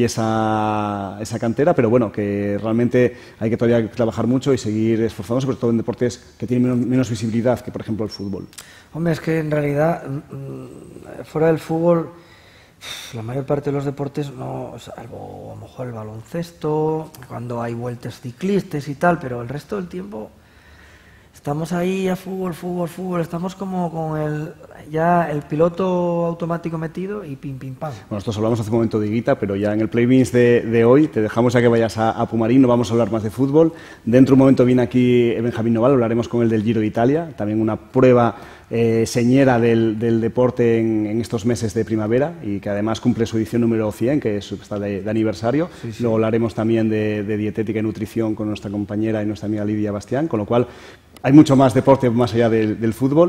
cantera, pero bueno, que realmente hay que todavía trabajar mucho y seguir esforzándose, sobre todo en deportes que tienen menos visibilidad que, por ejemplo, el fútbol. Hombre, es que en realidad, fuera del fútbol, la mayor parte de los deportes, no, salvo a lo mejor el baloncesto, cuando hay vueltas ciclistas y tal, pero el resto del tiempo estamos ahí a fútbol, estamos como con el piloto automático metido y pim, pam. Bueno, nosotros hablamos hace un momento de Higuita, pero ya en el Playbins de hoy te dejamos ya que vayas a Pumarín, no vamos a hablar más de fútbol. Dentro de un momento viene aquí Benjamín Noval, hablaremos con él del Giro de Italia, también una prueba señera del deporte en estos meses de primavera y que además cumple su edición número 100, que está de aniversario. Luego hablaremos también de dietética y nutrición con nuestra compañera y nuestra amiga Lidia Bastián, con lo cual hay mucho más deporte más allá del fútbol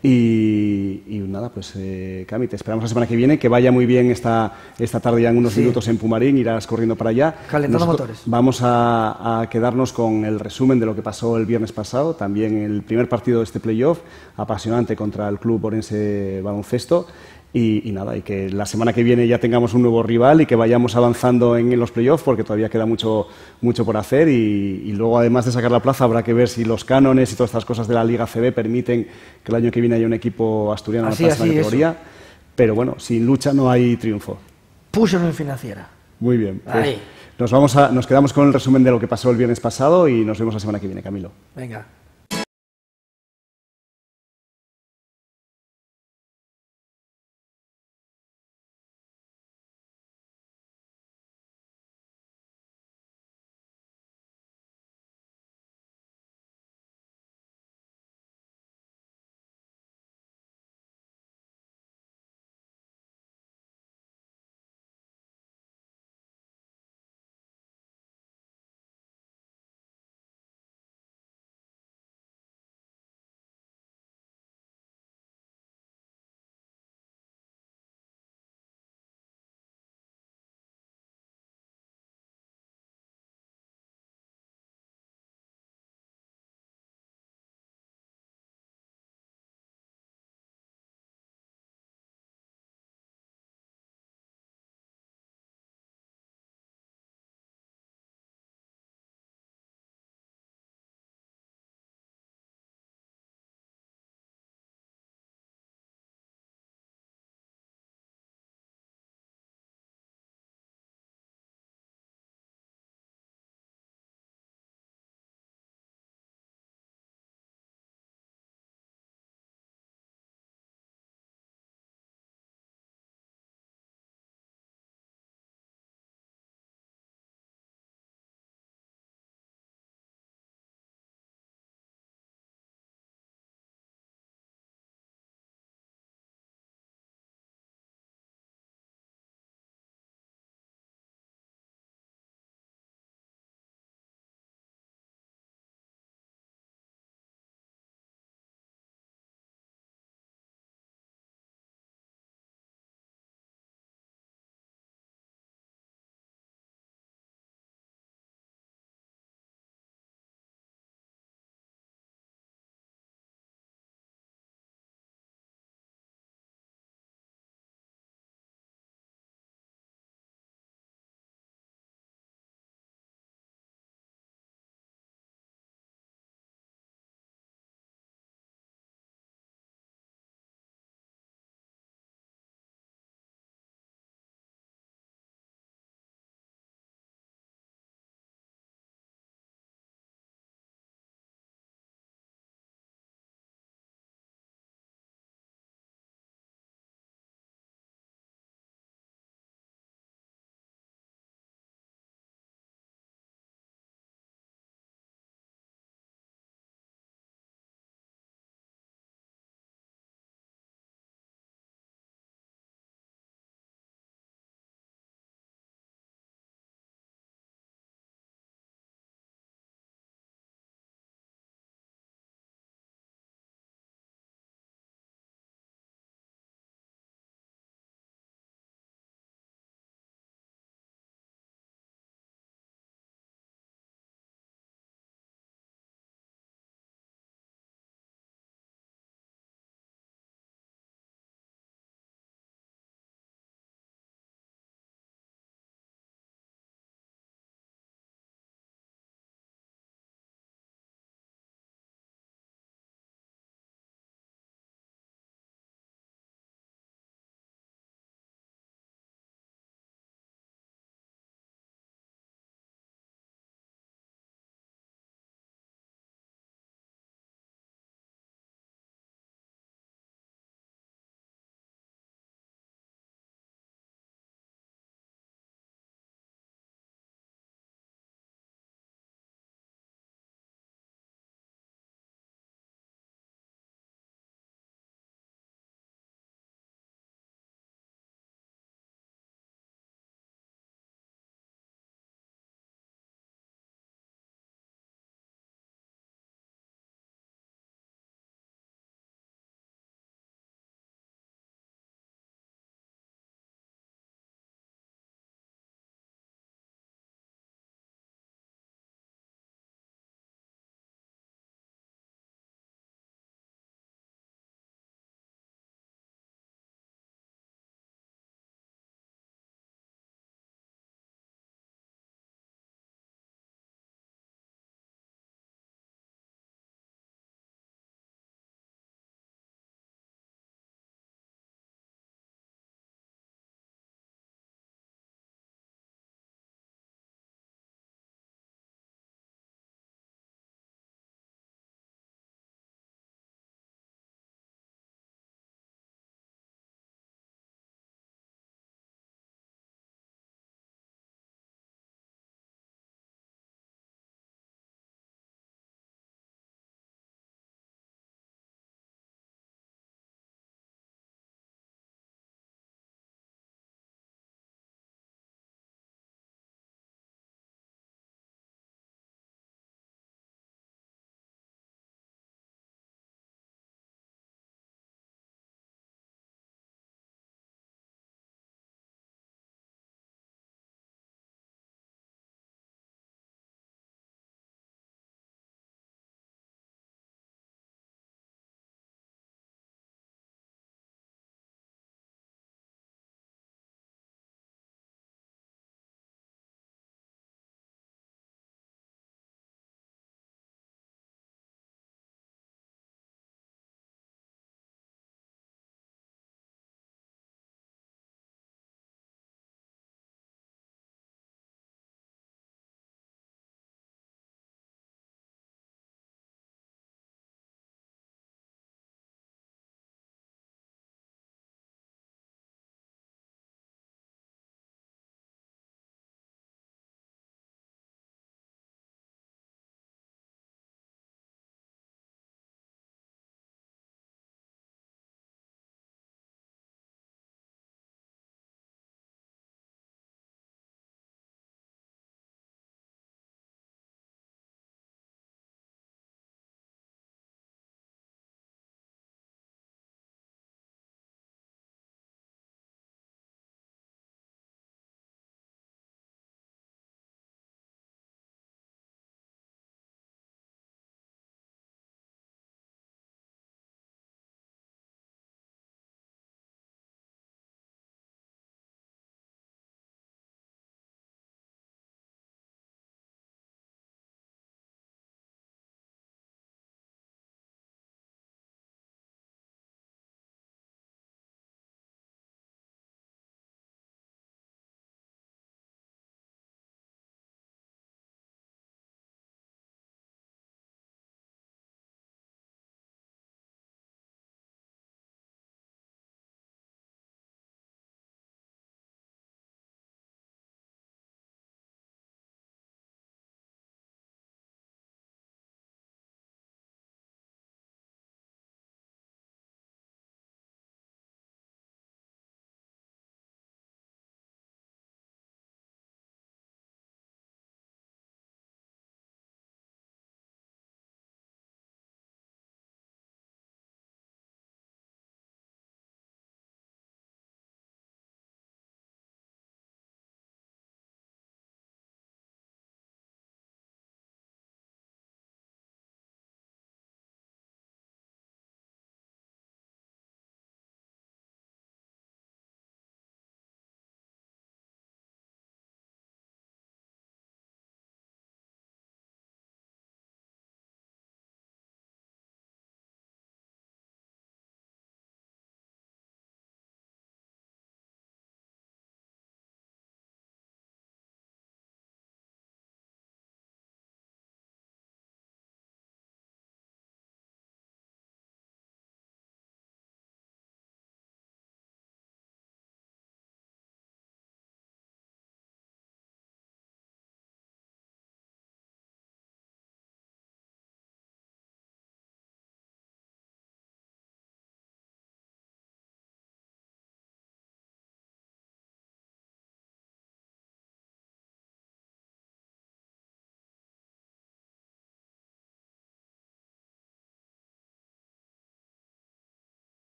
y nada, pues Cami, te esperamos la semana que viene, que vaya muy bien esta tarde ya en unos minutos en Pumarín, irás corriendo para allá. Calentando motores. Vamos a quedarnos con el resumen de lo que pasó el viernes pasado, también el primer partido de este playoff, apasionante contra el Club Orense Baloncesto. Y nada, y que la semana que viene ya tengamos un nuevo rival y que vayamos avanzando en los playoffs porque todavía queda mucho por hacer y luego además de sacar la plaza habrá que ver si los cánones y todas estas cosas de la Liga CB permiten que el año que viene haya un equipo asturiano en la próxima categoría, eso. Pero bueno, sin lucha no hay triunfo. Púselo en financiera. Muy bien, pues nos quedamos con el resumen de lo que pasó el viernes pasado y nos vemos la semana que viene, Camilo. Venga.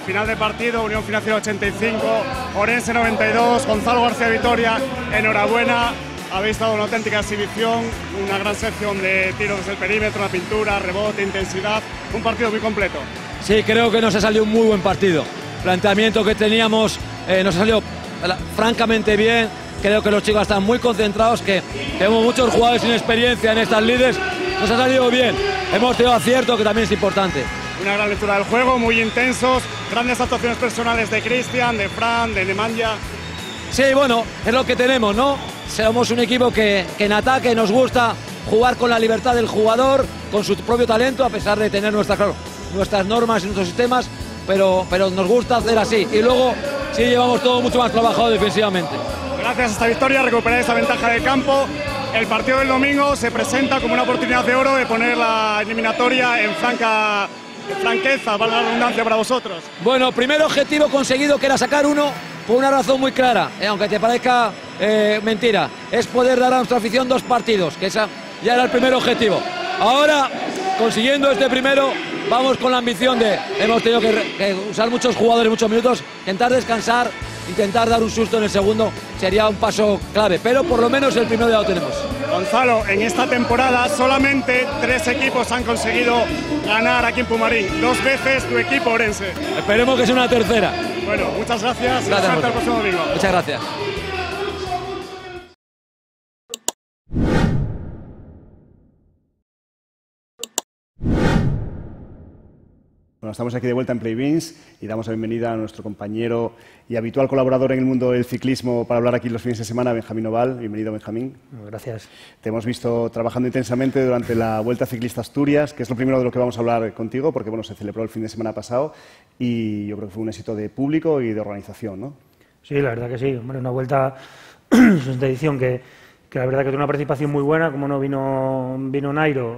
final de partido, Unión Financiera 85, Orense 92, Gonzalo García Vitoria, enhorabuena. Habéis dado una auténtica exhibición, una gran sección de tiros desde el perímetro, la pintura, rebote, intensidad, un partido muy completo. Sí, creo que nos ha salido un muy buen partido. Planteamiento que teníamos nos ha salido francamente bien. Creo que los chicos están muy concentrados, que tenemos muchos jugadores sin experiencia en estas lides. Nos ha salido bien. Hemos tenido acierto, que también es importante. Una gran lectura del juego, muy intensos, grandes actuaciones personales de Cristian, de Fran, de Nemanja. Sí, bueno, es lo que tenemos, ¿no? Somos un equipo que en ataque nos gusta jugar con la libertad del jugador, con su propio talento, a pesar de tener nuestras normas y nuestros sistemas, pero nos gusta hacer así. Y luego sí llevamos todo mucho más trabajado defensivamente. Gracias a esta victoria recuperáis esa ventaja de campo. El partido del domingo se presenta como una oportunidad de oro de poner la eliminatoria en franqueza, valga la redundancia, para vosotros. Bueno, primer objetivo conseguido, que era sacar uno, por una razón muy clara, aunque te parezca mentira, es poder dar a nuestra afición 2 partidos, que esa ya era el primer objetivo. Ahora, consiguiendo este primero, vamos con la ambición de, hemos tenido que usar muchos jugadores, muchos minutos, intentar descansar, intentar dar un susto en el segundo, sería un paso clave, pero por lo menos el primero ya lo tenemos. Gonzalo, en esta temporada solamente 3 equipos han conseguido ganar aquí en Pumarín. 2 veces tu equipo, Orense. Esperemos que sea una tercera. Bueno, muchas gracias. Gracias. Hasta el próximo domingo. Muchas gracias. Bueno, estamos aquí de vuelta en Playbeans y damos la bienvenida a nuestro compañero y habitual colaborador en el mundo del ciclismo para hablar aquí los fines de semana, Benjamín Oval. Bienvenido, Benjamín. Gracias. Te hemos visto trabajando intensamente durante la Vuelta Ciclista Asturias, que es lo primero de lo que vamos a hablar contigo, porque bueno, se celebró el fin de semana pasado y yo creo que fue un éxito de público y de organización, ¿no? Sí, la verdad que sí. Hombre, una vuelta, es una edición que la verdad que tuvo una participación muy buena. Como no vino Nairo,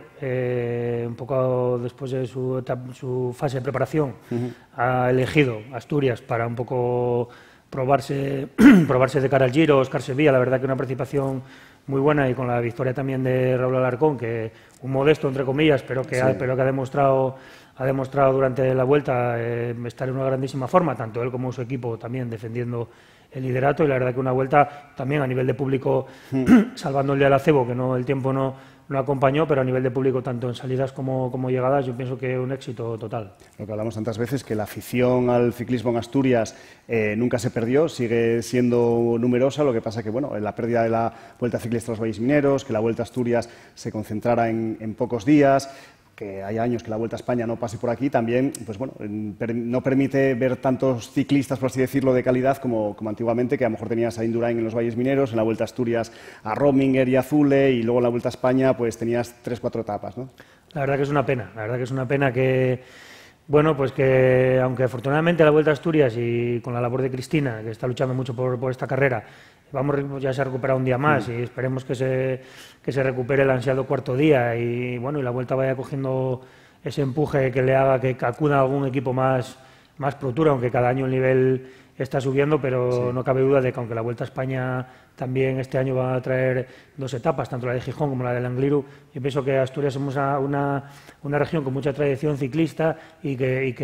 un poco después de su fase de preparación, ha elegido Asturias para un poco probarse de cara al Giro. Óscar Sevilla, la verdad que una participación muy buena, y con la victoria también de Raúl Alarcón, que un modesto entre comillas, pero que ha demostrado durante la vuelta estar en una grandísima forma, tanto él como su equipo también defendiendo el liderato. Y la verdad que una vuelta también a nivel de público, salvando el día del acebo, que el tiempo no acompañó, pero a nivel de público, tanto en salidas como llegadas, yo pienso que un éxito total. Lo que hablamos tantas veces, que la afición al ciclismo en Asturias nunca se perdió, sigue siendo numerosa. Lo que pasa que, bueno, la pérdida de la Vuelta Ciclista a los Valles Mineros, que la Vuelta a Asturias se concentrara en pocos días, que hay años que la Vuelta a España no pase por aquí, también pues bueno, no permite ver tantos ciclistas, por así decirlo, de calidad como antiguamente, que a lo mejor tenías a Indurain en los Valles Mineros, en la Vuelta a Asturias a Rominger y a Zule, y luego en la Vuelta a España pues tenías 3-4 etapas, ¿no? La verdad que es una pena, que bueno, pues que aunque afortunadamente la Vuelta a Asturias, y con la labor de Cristina, que está luchando mucho por esta carrera, ya se ha recuperado un día más, y esperemos que se recupere el ansiado cuarto día, y bueno, y la Vuelta vaya cogiendo ese empuje que le haga que acuda algún equipo más Pro Tour, aunque cada año el nivel está subiendo, pero no cabe duda de que aunque la Vuelta a España también este año va a traer 2 etapas, tanto la de Gijón como la del Angliru, yo pienso que Asturias somos una región con mucha tradición ciclista, y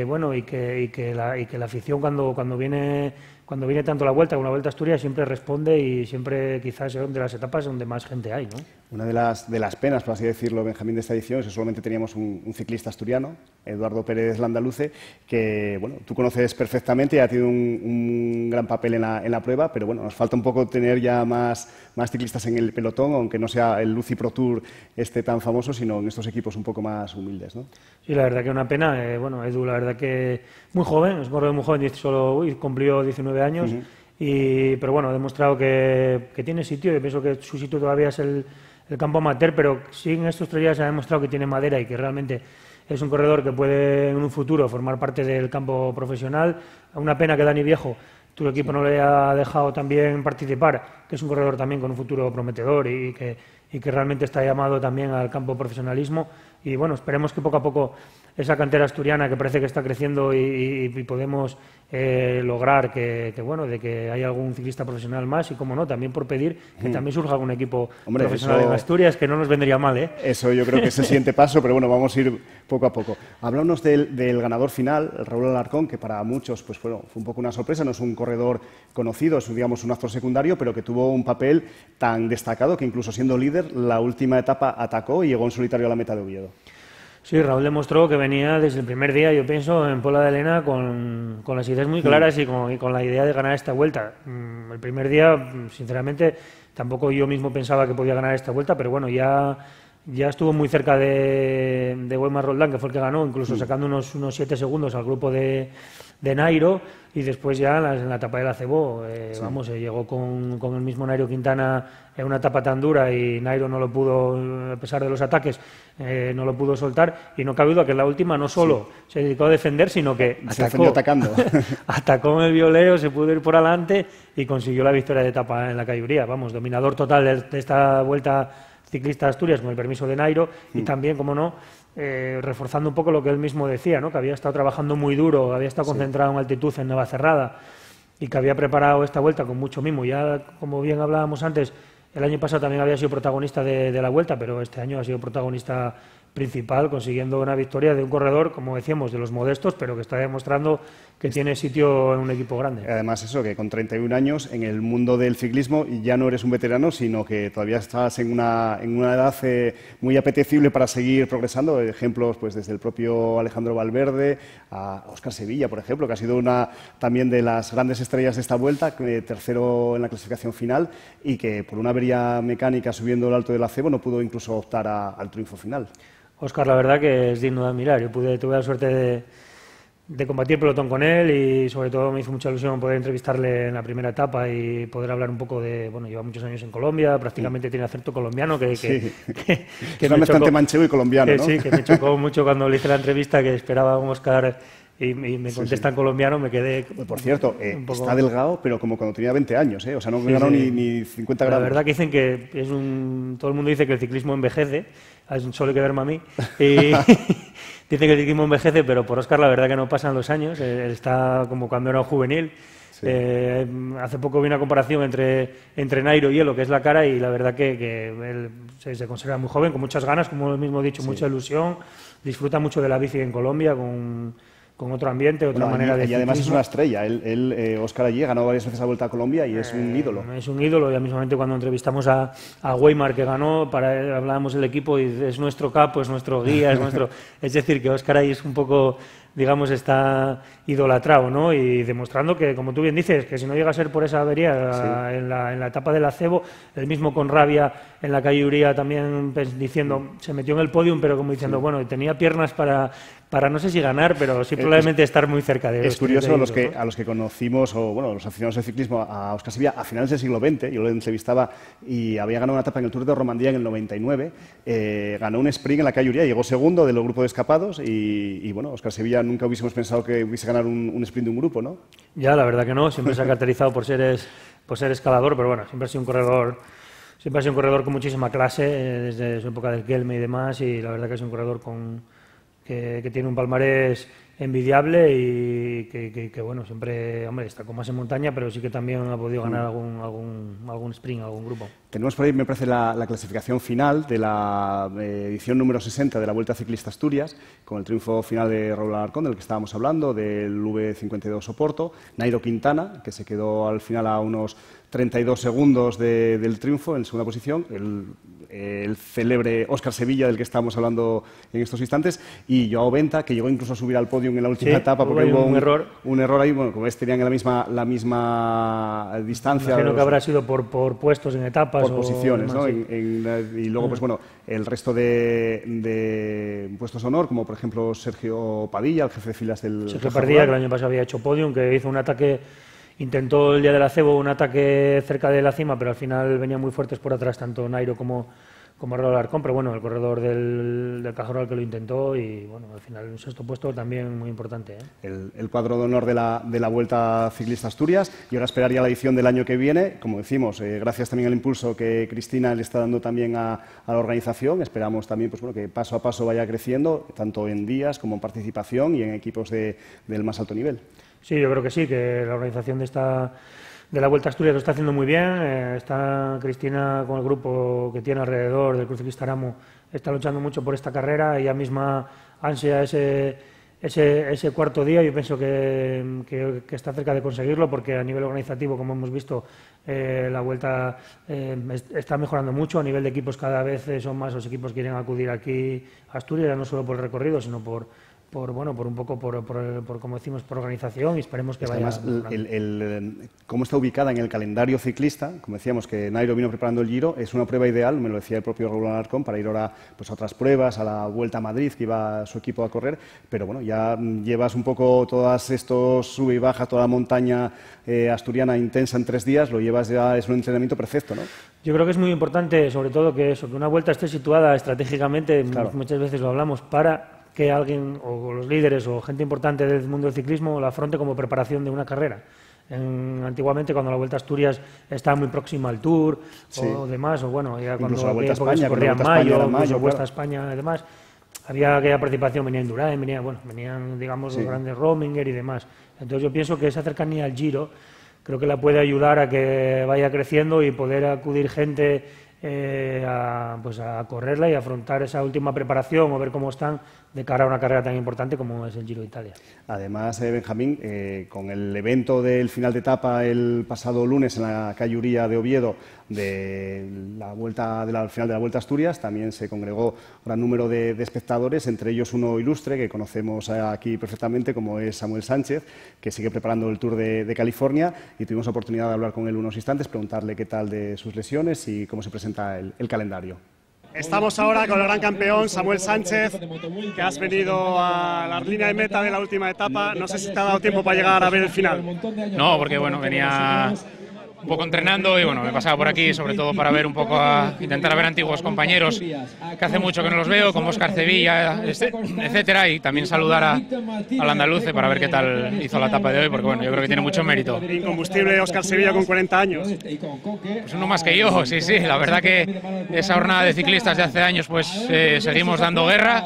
que la afición cuando viene tanto la Vuelta como la Vuelta a Asturias siempre responde, y siempre quizás es de las etapas donde más gente hay, ¿no? Una de las penas, por así decirlo, Benjamín, de esta edición es que solamente teníamos un ciclista asturiano, Eduardo Pérez Landaluce, que bueno, tú conoces perfectamente y ha tenido un gran papel en la prueba, pero bueno, nos falta un poco tener ya más ciclistas en el pelotón, aunque no sea el Lucy Pro Tour tan famoso, sino en estos equipos un poco más humildes, ¿no? Sí, la verdad que una pena. Bueno, Edu, la verdad que muy joven, es un corredor muy joven, solo cumplió 19 años, pero bueno, ha demostrado que tiene sitio. Yo pienso que su sitio todavía es el campo amateur, pero sí en estos 3 días se ha demostrado que tiene madera, y que realmente es un corredor que puede en un futuro formar parte del campo profesional. Una pena que Dani Viejo, tu equipo, no le ha dejado también participar, que es un corredor también con un futuro prometedor, y que realmente está llamado también al campo profesionalismo. Y bueno, esperemos que poco a poco esa cantera asturiana que parece que está creciendo y podemos lograr bueno, de que haya algún ciclista profesional más y, como no, también por pedir que también surja algún equipo profesional en Asturias, que no nos vendría mal, ¿eh? Eso yo creo que es el siguiente paso, pero bueno, vamos a ir poco a poco. Háblanos del ganador final, Raúl Alarcón, que para muchos pues, fue un poco una sorpresa, no es un corredor conocido, es digamos un actor secundario, pero que tuvo un papel tan destacado que incluso siendo líder, la última etapa atacó y llegó en solitario a la meta de Oviedo. Sí, Raúl demostró que venía desde el primer día, yo pienso, en Pola de Elena con las ideas muy claras y con la idea de ganar esta vuelta. El primer día, sinceramente, tampoco yo mismo pensaba que podía ganar esta vuelta, pero bueno, ya estuvo muy cerca de Weimar Roldán, que fue el que ganó, incluso sacando unos 7 segundos al grupo de Nairo, y después ya en la etapa del Acebo, llegó con el mismo Nairo Quintana en una etapa tan dura y Nairo no lo pudo, a pesar de los ataques, no lo pudo soltar, y no cabe duda que en la última no solo se dedicó a defender, sino que atacó en el violeo, se pudo ir por adelante y consiguió la victoria de etapa en la Cayuría. Vamos, dominador total de esta vuelta ciclista de Asturias, con el permiso de Nairo, y también, como no, reforzando un poco lo que él mismo decía, ¿no? Que había estado trabajando muy duro, había estado concentrado en altitud en Navacerrada y que había preparado esta vuelta con mucho mimo. Ya, como bien hablábamos antes, el año pasado también había sido protagonista de la vuelta, pero este año ha sido protagonista principal, consiguiendo una victoria de un corredor, como decíamos, de los modestos, pero que está demostrando que tiene sitio en un equipo grande. Además, eso, que con 31 años en el mundo del ciclismo ya no eres un veterano, sino que todavía estás en una edad muy apetecible para seguir progresando. Ejemplos pues desde el propio Alejandro Valverde a Óscar Sevilla, por ejemplo, que ha sido una también de las grandes estrellas de esta vuelta, tercero en la clasificación final y que por una avería mecánica subiendo el Alto del Acebo no pudo incluso optar al triunfo final. Óscar, la verdad que es digno de admirar. Yo tuve la suerte de combatir pelotón con él y sobre todo me hizo mucha ilusión poder entrevistarle en la primera etapa y poder hablar un poco bueno, lleva muchos años en Colombia, prácticamente tiene acento colombiano que es una mezcla entre manchego y colombiano, ¿no? Sí, que me chocó mucho cuando le hice la entrevista, que esperaba a un Óscar y me contesta en colombiano, me quedé... Por cierto, está delgado, pero como cuando tenía 20 años, ¿eh? O sea, no ganó ni 50 gramos. La verdad que dicen que todo el mundo dice que el ciclismo envejece, solo hay que verme a mí, y dice que el ciclismo envejece, pero por Óscar la verdad que no pasan los años, él está como cuando era un juvenil. Hace poco vi una comparación entre Nairo y él, lo que es la cara, y la verdad que él se conserva muy joven, con muchas ganas, como mismo he dicho, mucha ilusión, disfruta mucho de la bici en Colombia, con otro ambiente, otra manera de... Y además es una estrella. Óscar allí ganó varias veces la Vuelta a Colombia y es un ídolo. Es un ídolo, y mismamente cuando entrevistamos a Weimar, que ganó, hablábamos del equipo y es nuestro capo, es nuestro guía, es decir, que Óscar ahí es un poco, digamos, está idolatrado, ¿no? Y demostrando que, como tú bien dices, que si no llega a ser por esa avería en la etapa del Acebo, el mismo con rabia en la calle Uría también diciendo, se metió en el podium, pero como diciendo, bueno, tenía piernas para no sé si ganar, pero sí probablemente estar muy cerca de él. Es curioso a los que conocimos, o bueno, los aficionados del ciclismo, a Óscar Sevilla a finales del siglo XX, yo lo entrevistaba y había ganado una etapa en el Tour de Romandía en el 99, ganó un sprint en la calle Uría, llegó segundo del grupo de escapados y bueno, Óscar Sevilla nunca hubiésemos pensado que hubiese ganar un sprint de un grupo, ¿no? Ya, la verdad que no, siempre se ha caracterizado por ser escalador, pero bueno, siempre ha sido un corredor con muchísima clase, desde su época del Kelme y demás, y la verdad que es un corredor que tiene un palmarés envidiable y que bueno, siempre, hombre, está con más en montaña, pero sí que también ha podido ganar algún sprint, algún grupo. Tenemos por ahí, me parece, la clasificación final de la edición número 60 de la Vuelta Ciclista Asturias, con el triunfo final de Raúl Alarcón, del que estábamos hablando, del V52 Oporto, Nairo Quintana, que se quedó al final a unos 32 segundos del triunfo en segunda posición, el célebre Óscar Sevilla, del que estábamos hablando en estos instantes, y Joao Benta, que llegó incluso a subir al podio en la última etapa porque hubo un error ahí, bueno, como ves, tenían la misma distancia. Imagino que habrá sido por puestos en etapas. Por posiciones, ¿no? Y luego, pues bueno, el resto de puestos de honor, como por ejemplo Sergio Padilla, el jefe de filas del... Sergio Padilla, que el año pasado había hecho podium, que hizo un ataque... Intentó el día del Acebo un ataque cerca de la cima, pero al final venían muy fuertes por atrás, tanto Nairo como como Raúl Alarcón, pero bueno, el corredor del Cajasol que lo intentó y bueno, al final un sexto puesto también muy importante. El cuadro de honor de la Vuelta Ciclista Asturias, y ahora esperaría la edición del año que viene, como decimos, gracias también al impulso que Cristina le está dando también a la organización. Esperamos también pues, bueno, que paso a paso vaya creciendo, tanto en días como en participación y en equipos del más alto nivel. Sí, yo creo que sí, que la organización de la Vuelta a Asturias lo está haciendo muy bien. Está Cristina con el grupo que tiene alrededor del Club Ciclista Aramo, está luchando mucho por esta carrera. Ella misma ansia ese cuarto día. Yo pienso que está cerca de conseguirlo, porque a nivel organizativo, como hemos visto, la Vuelta está mejorando mucho. A nivel de equipos, cada vez son más los equipos que quieren acudir aquí a Asturias, no solo por el recorrido, sino por un poco como decimos, por organización, y esperemos que vaya. Además, cómo está ubicada en el calendario ciclista, como decíamos, que Nairo vino preparando el Giro, es una prueba ideal, me lo decía el propio Raúl Alarcón, para ir ahora pues, a otras pruebas, a la Vuelta a Madrid, que iba su equipo a correr, pero bueno, ya llevas un poco todos estos sube y bajas, toda la montaña asturiana intensa en 3 días, lo llevas ya, es un entrenamiento perfecto, ¿no? Yo creo que es muy importante, sobre todo, que una vuelta esté situada estratégicamente, claro. Muchas veces lo hablamos, para que alguien, o los líderes o gente importante del mundo del ciclismo, la afronte como preparación de una carrera. Antiguamente, cuando la Vuelta a Asturias estaba muy próxima al Tour, sí, o demás, o bueno, ya cuando la Vuelta a España, se corría en mayo, claro. Vuelta a España y demás, había aquella participación, venía Indurain, venían, digamos, los grandes Rominger y demás. Entonces yo pienso que esa cercanía al Giro creo que la puede ayudar a que vaya creciendo y poder acudir gente a correrla y afrontar esa última preparación o ver cómo están de cara a una carrera tan importante como es el Giro de Italia. Además, Benjamín, con el evento del final de etapa el pasado lunes en la calle Uría de Oviedo de la vuelta al final de la Vuelta a Asturias, también se congregó un gran número de espectadores, entre ellos uno ilustre que conocemos aquí perfectamente, como es Samuel Sánchez, que sigue preparando el Tour de California, y tuvimos la oportunidad de hablar con él unos instantes, preguntarle qué tal de sus lesiones y cómo se presenta el calendario. Estamos ahora con el gran campeón Samuel Sánchez, que has venido a la línea de meta de la última etapa. No sé si te ha dado tiempo para llegar a ver el final. No, porque bueno, venía un poco entrenando y bueno, me pasaba por aquí sobre todo para ver un poco, intentar ver antiguos compañeros que hace mucho que no los veo, como Óscar Cevilla, etcétera, y también saludar al andaluce para ver qué tal hizo la etapa de hoy, porque bueno, yo creo que tiene mucho mérito. Incombustible Óscar Cevilla con 40 años. Pues uno más que yo, sí, la verdad que esa jornada de ciclistas de hace años pues seguimos dando guerra,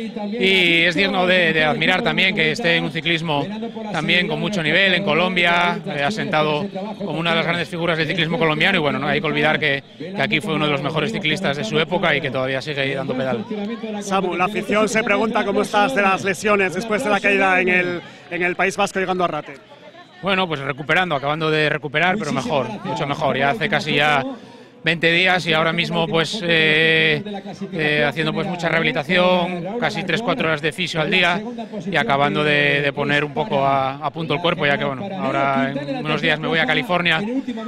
y es digno de admirar también que esté en un ciclismo también con mucho nivel en Colombia, ha sentado como una de las grandes figuras del ciclismo colombiano, y bueno, no hay que olvidar que aquí fue uno de los mejores ciclistas de su época y que todavía sigue ahí dando pedal. Samu, la afición se pregunta cómo estás de las lesiones después de la caída en el País Vasco llegando a Rate. Bueno, pues acabando de recuperar, pero mejor, mucho mejor. Ya hace casi 20 días y ahora mismo pues haciendo pues mucha rehabilitación, casi 3-4 horas de fisio al día, y acabando de poner un poco a punto el cuerpo, ya que bueno, ahora en unos días me voy a California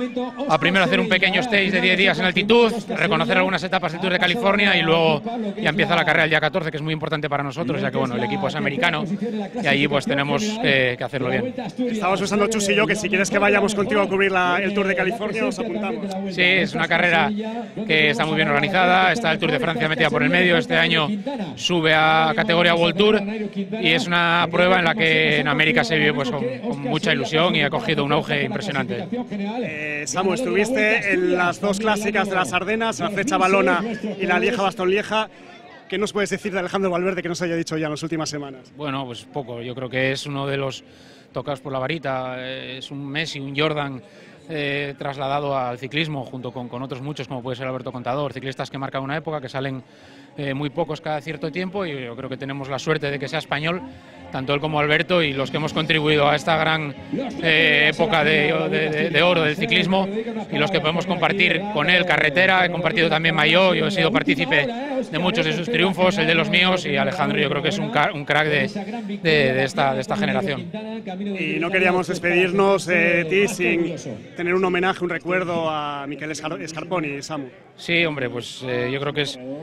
a primero hacer un pequeño stage de 10 días en altitud, reconocer algunas etapas del Tour de California, y luego ya empieza la carrera el día 14, que es muy importante para nosotros, ya que bueno, el equipo es americano y allí pues tenemos que hacerlo bien. Estamos usando Chus y yo, que si quieres que vayamos contigo a cubrir el Tour de California, os apuntamos. Sí, es una carrera que está muy bien organizada, está el Tour de Francia metida por el medio, este año sube a categoría World Tour, y es una prueba en la que en América se vive pues con mucha ilusión y ha cogido un auge impresionante. Samu, estuviste en las 2 clásicas de las Ardenas, la Flecha Valona y la Lieja-Bastogne-Lieja. ¿Qué nos puedes decir de Alejandro Valverde que nos haya dicho ya en las últimas semanas? Bueno, pues poco, yo creo que es uno de los tocados por la varita, es un Messi, un Jordan trasladado al ciclismo, junto con otros muchos, como puede ser Alberto Contador, ciclistas que marcan una época, que salen muy pocos cada cierto tiempo, y yo creo que tenemos la suerte de que sea español, tanto él como Alberto, y los que hemos contribuido a esta gran época de oro del ciclismo, y los que podemos compartir con él carretera. He compartido también Maillot, yo he sido partícipe de muchos de sus triunfos, el de los míos, y Alejandro yo creo que es un crack de esta generación. Y no queríamos despedirnos de ti sin tener un homenaje, un recuerdo a Miquel Scarponi, Samu. Sí, hombre, pues yo creo que es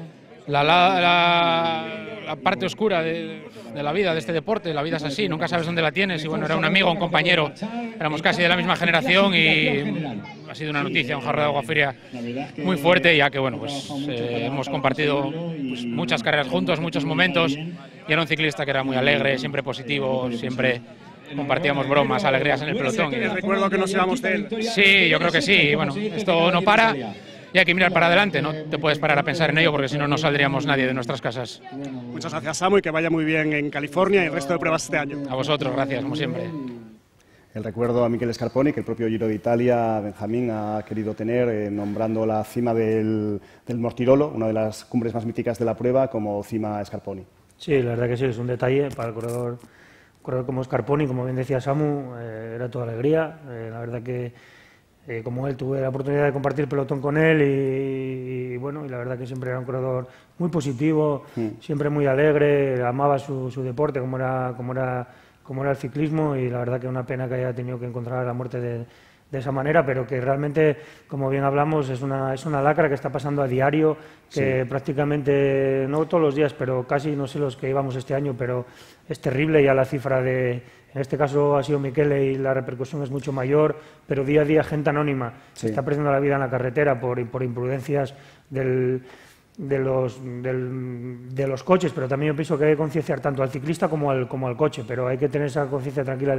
la parte oscura de la vida, de este deporte. La vida es así, nunca sabes dónde la tienes. Y bueno, era un amigo, un compañero, éramos casi de la misma generación y ha sido una noticia, un jarro de agua fría muy fuerte, ya que bueno, pues hemos compartido pues, muchas carreras juntos, muchos momentos, y era un ciclista que era muy alegre, siempre positivo, siempre compartíamos bromas, alegrías en el pelotón. Y recuerdo que nos íbamos de él. Sí, yo creo que sí. Bueno, esto no para y hay que mirar para adelante, no te puedes parar a pensar en ello porque si no, no saldríamos nadie de nuestras casas. Muchas gracias, Samu, y que vaya muy bien en California y el resto de pruebas este año. A vosotros, gracias, como siempre. El recuerdo a Michele Scarponi, que el propio Giro de Italia, Benjamín, ha querido tener, nombrando la cima del Mortirolo, una de las cumbres más míticas de la prueba, como cima Scarponi. Sí, la verdad que sí, es un detalle para el corredor como Scarponi, como bien decía Samu, era toda alegría. La verdad que como él tuve la oportunidad de compartir pelotón con él y bueno, y la verdad que siempre era un corredor muy positivo, siempre muy alegre, amaba su deporte como era el ciclismo, y la verdad que una pena que haya tenido que encontrar la muerte de esa manera, pero que realmente, como bien hablamos, es una lacra que está pasando a diario, que prácticamente, no todos los días, pero casi, no sé los que íbamos este año, pero es terrible ya la cifra en este caso ha sido Michele y la repercusión es mucho mayor, pero día a día gente anónima se está perdiendo la vida en la carretera por imprudencias de los coches, pero también yo pienso que hay que concienciar tanto al ciclista como al coche, pero hay que tener esa conciencia tranquila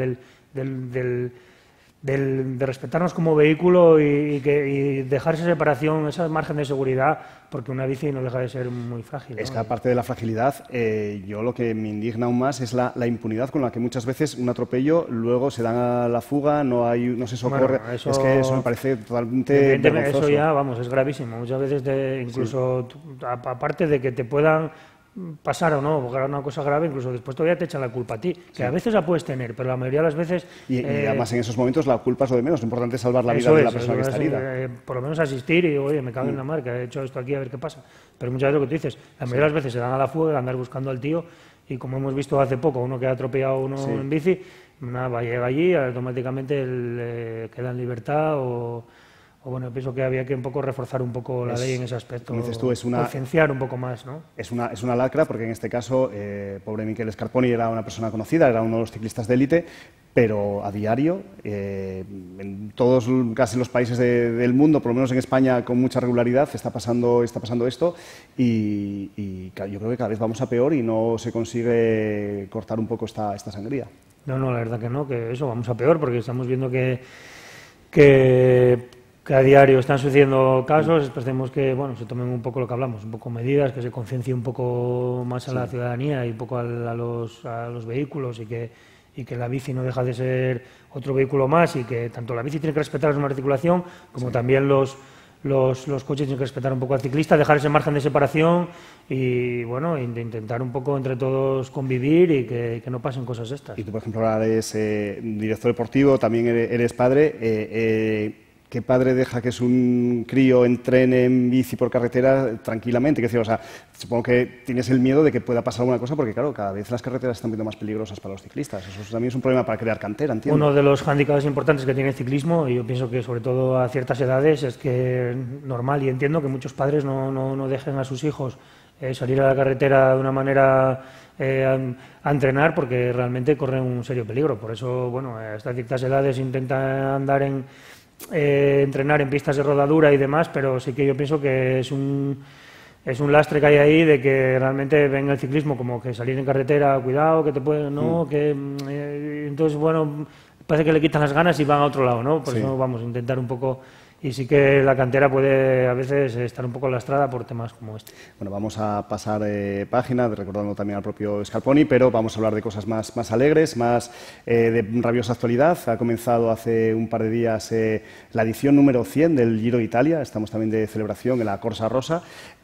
de respetarnos como vehículo y dejar esa separación, ese margen de seguridad, porque una bici no deja de ser muy frágil, ¿no? Es que aparte de la fragilidad, yo lo que me indigna aún más es la impunidad con la que muchas veces un atropello luego se da a la fuga, no se socorre. Bueno, es que eso me parece totalmente vergonzoso. Eso ya, vamos, es gravísimo. Muchas veces, incluso aparte de que te puedan pasar o no, porque era una cosa grave, incluso después todavía te echan la culpa a ti, que a veces la puedes tener, pero la mayoría de las veces... Y además en esos momentos la culpa es lo de menos, lo importante es salvar la vida de la persona que está herida. Por lo menos asistir y, oye, me cago en la mar, que he hecho esto aquí, a ver qué pasa. Pero muchas veces lo que tú dices, la mayoría de las veces se dan a la fuga, andar buscando al tío, y como hemos visto hace poco, uno que ha atropellado a uno en bici, llega allí, automáticamente queda en libertad o bueno, pienso que había que un poco reforzar un poco la ley en ese aspecto, como dices tú, concienciar un poco más, ¿no? Es una lacra, porque en este caso, pobre Michele Scarponi era una persona conocida, era uno de los ciclistas de élite, pero a diario, en todos casi los países del mundo, por lo menos en España con mucha regularidad, está pasando esto y yo creo que cada vez vamos a peor y no se consigue cortar un poco esta sangría. No, la verdad que no, que eso, vamos a peor, porque estamos viendo que a diario están sucediendo casos, esperemos que se tomen un poco lo que hablamos, un poco medidas, que se conciencie un poco más a la ciudadanía y un poco a los vehículos y que la bici no deja de ser otro vehículo más y que tanto la bici tiene que respetar la norma de circulación como también los coches tienen que respetar un poco al ciclista, dejar ese margen de separación y bueno, intentar un poco entre todos convivir y que no pasen cosas estas. Y tú, por ejemplo, ahora eres director deportivo, también eres padre. ¿Qué padre deja que un crío entrene en bici por carretera tranquilamente? Supongo que tienes el miedo de que pueda pasar alguna cosa porque, claro, cada vez las carreteras están siendo más peligrosas para los ciclistas. Eso también es un problema para crear cantera, entiendo. Uno de los hándicaps importantes que tiene el ciclismo, y yo pienso que sobre todo a ciertas edades, es que es normal y entiendo que muchos padres no dejen a sus hijos salir a la carretera de una manera a entrenar porque realmente corren un serio peligro. Por eso, hasta ciertas edades intentan entrenar en pistas de rodadura y demás, pero sí que yo pienso que es un lastre que hay ahí de que realmente ven el ciclismo como que salir en carretera, cuidado, que te pueden, entonces parece que le quitan las ganas y van a otro lado, ¿no? Por eso vamos a intentar un poco. Y sí que la cantera puede a veces estar un poco lastrada por temas como este. Bueno, vamos a pasar página, recordando también al propio Scarponi, pero vamos a hablar de cosas más alegres, más de rabiosa actualidad. Ha comenzado hace un par de días la edición número 100 del Giro de Italia. Estamos también de celebración en la Corsa Rosa.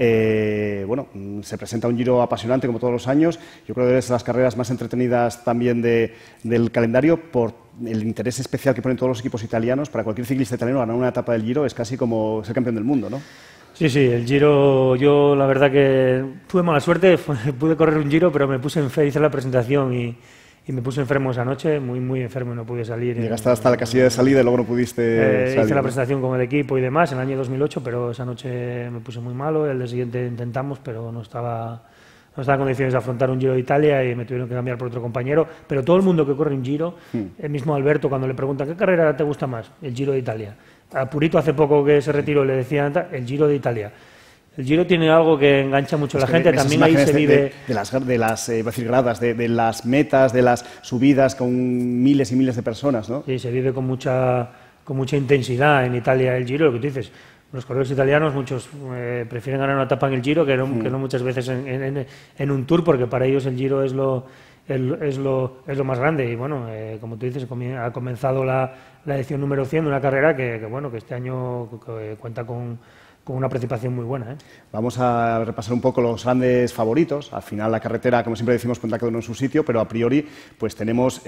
Se presenta un Giro apasionante como todos los años. Yo creo que es de las carreras más entretenidas también del calendario por el interés especial que ponen todos los equipos italianos. Para cualquier ciclista italiano ganar una etapa del Giro es casi como ser campeón del mundo, ¿no? Sí, el Giro, yo la verdad que tuve mala suerte, pude correr un Giro, pero me puse en fe, hice la presentación y y me puse enfermo esa noche, muy enfermo y no pude salir. Llegaste hasta la casilla de salida y luego no pudiste salir. Hice la presentación con el equipo y demás en el año 2008, pero esa noche me puse muy malo. El día siguiente intentamos, pero no estaba en condiciones de afrontar un Giro de Italia y me tuvieron que cambiar por otro compañero. Pero todo el mundo que corre un Giro, el mismo Alberto, cuando le preguntan ¿qué carrera te gusta más? El Giro de Italia. A Purito hace poco que se retiró le decían el Giro de Italia. El Giro tiene algo que engancha mucho a la gente, también ahí se vive... De las gradas, de las metas, de las subidas con miles y miles de personas, ¿no? Sí, se vive con mucha intensidad en Italia el Giro, lo que tú dices. Los corredores italianos, muchos prefieren ganar una etapa en el Giro que no muchas veces en un Tour, porque para ellos el Giro es lo más grande. Y bueno, como tú dices, ha comenzado la edición número 100 de una carrera que este año cuenta con una participación muy buena. Vamos a repasar un poco los grandes favoritos. Al final la carretera, como siempre decimos, cuenta cada uno en su sitio, pero a priori pues tenemos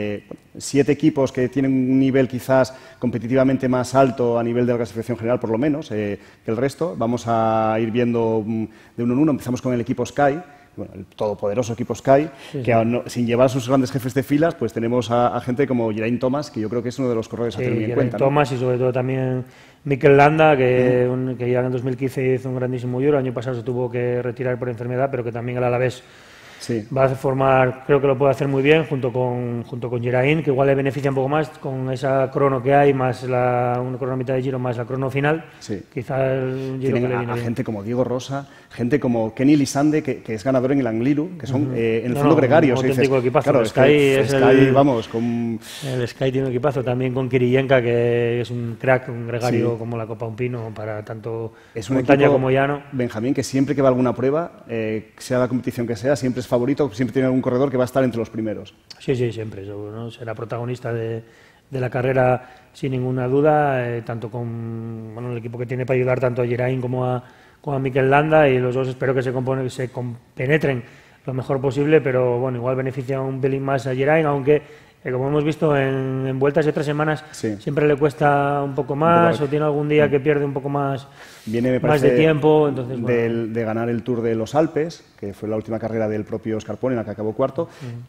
7 equipos que tienen un nivel quizás competitivamente más alto a nivel de la clasificación general, por lo menos, que el resto. Vamos a ir viendo de uno en uno. Empezamos con el equipo Sky. Bueno, el todopoderoso equipo Sky, sin llevar a sus grandes jefes de filas, pues tenemos a gente como Geraint Thomas, que yo creo que es uno de los corredores a tener en cuenta. Thomas, ¿no? Y sobre todo también Mikel Landa, que ya en 2015 hizo un grandísimo Giro, el año pasado se tuvo que retirar por enfermedad, pero que también el Alavés va a formar, creo que lo puede hacer muy bien, junto con Geraint, que igual le beneficia un poco más con esa crono que hay, más una crono a mitad de Giro, más la crono final. Quizá el Giro tienen que le viene a bien. Gente como Diego Rosa, gente como Kenny Lisande, que es ganador en el Angliru, que son en el fondo gregarios. Un auténtico equipazo. Claro, Sky vamos, el Sky tiene un equipazo también con Kiriyenka, que es un crack, un gregario como la Copa Un Pino para tanto montaña como llano. Benjamín, que siempre que va a alguna prueba, sea la competición que sea, siempre es favorito, siempre tiene algún corredor que va a estar entre los primeros. Sí, siempre, ¿no? Será protagonista de la carrera sin ninguna duda, tanto con el equipo que tiene para ayudar tanto a Geraint como a Mikel Landa, y los dos espero que se compenetren lo mejor posible, pero bueno, igual beneficia un pelín más a Geraint, aunque como hemos visto en vueltas de 3 semanas, siempre le cuesta un poco más, o tiene algún día que pierde un poco más, me parece, de tiempo. Entonces, de ganar el Tour de los Alpes, que fue la última carrera del propio Scarponi, en la que acabó cuarto.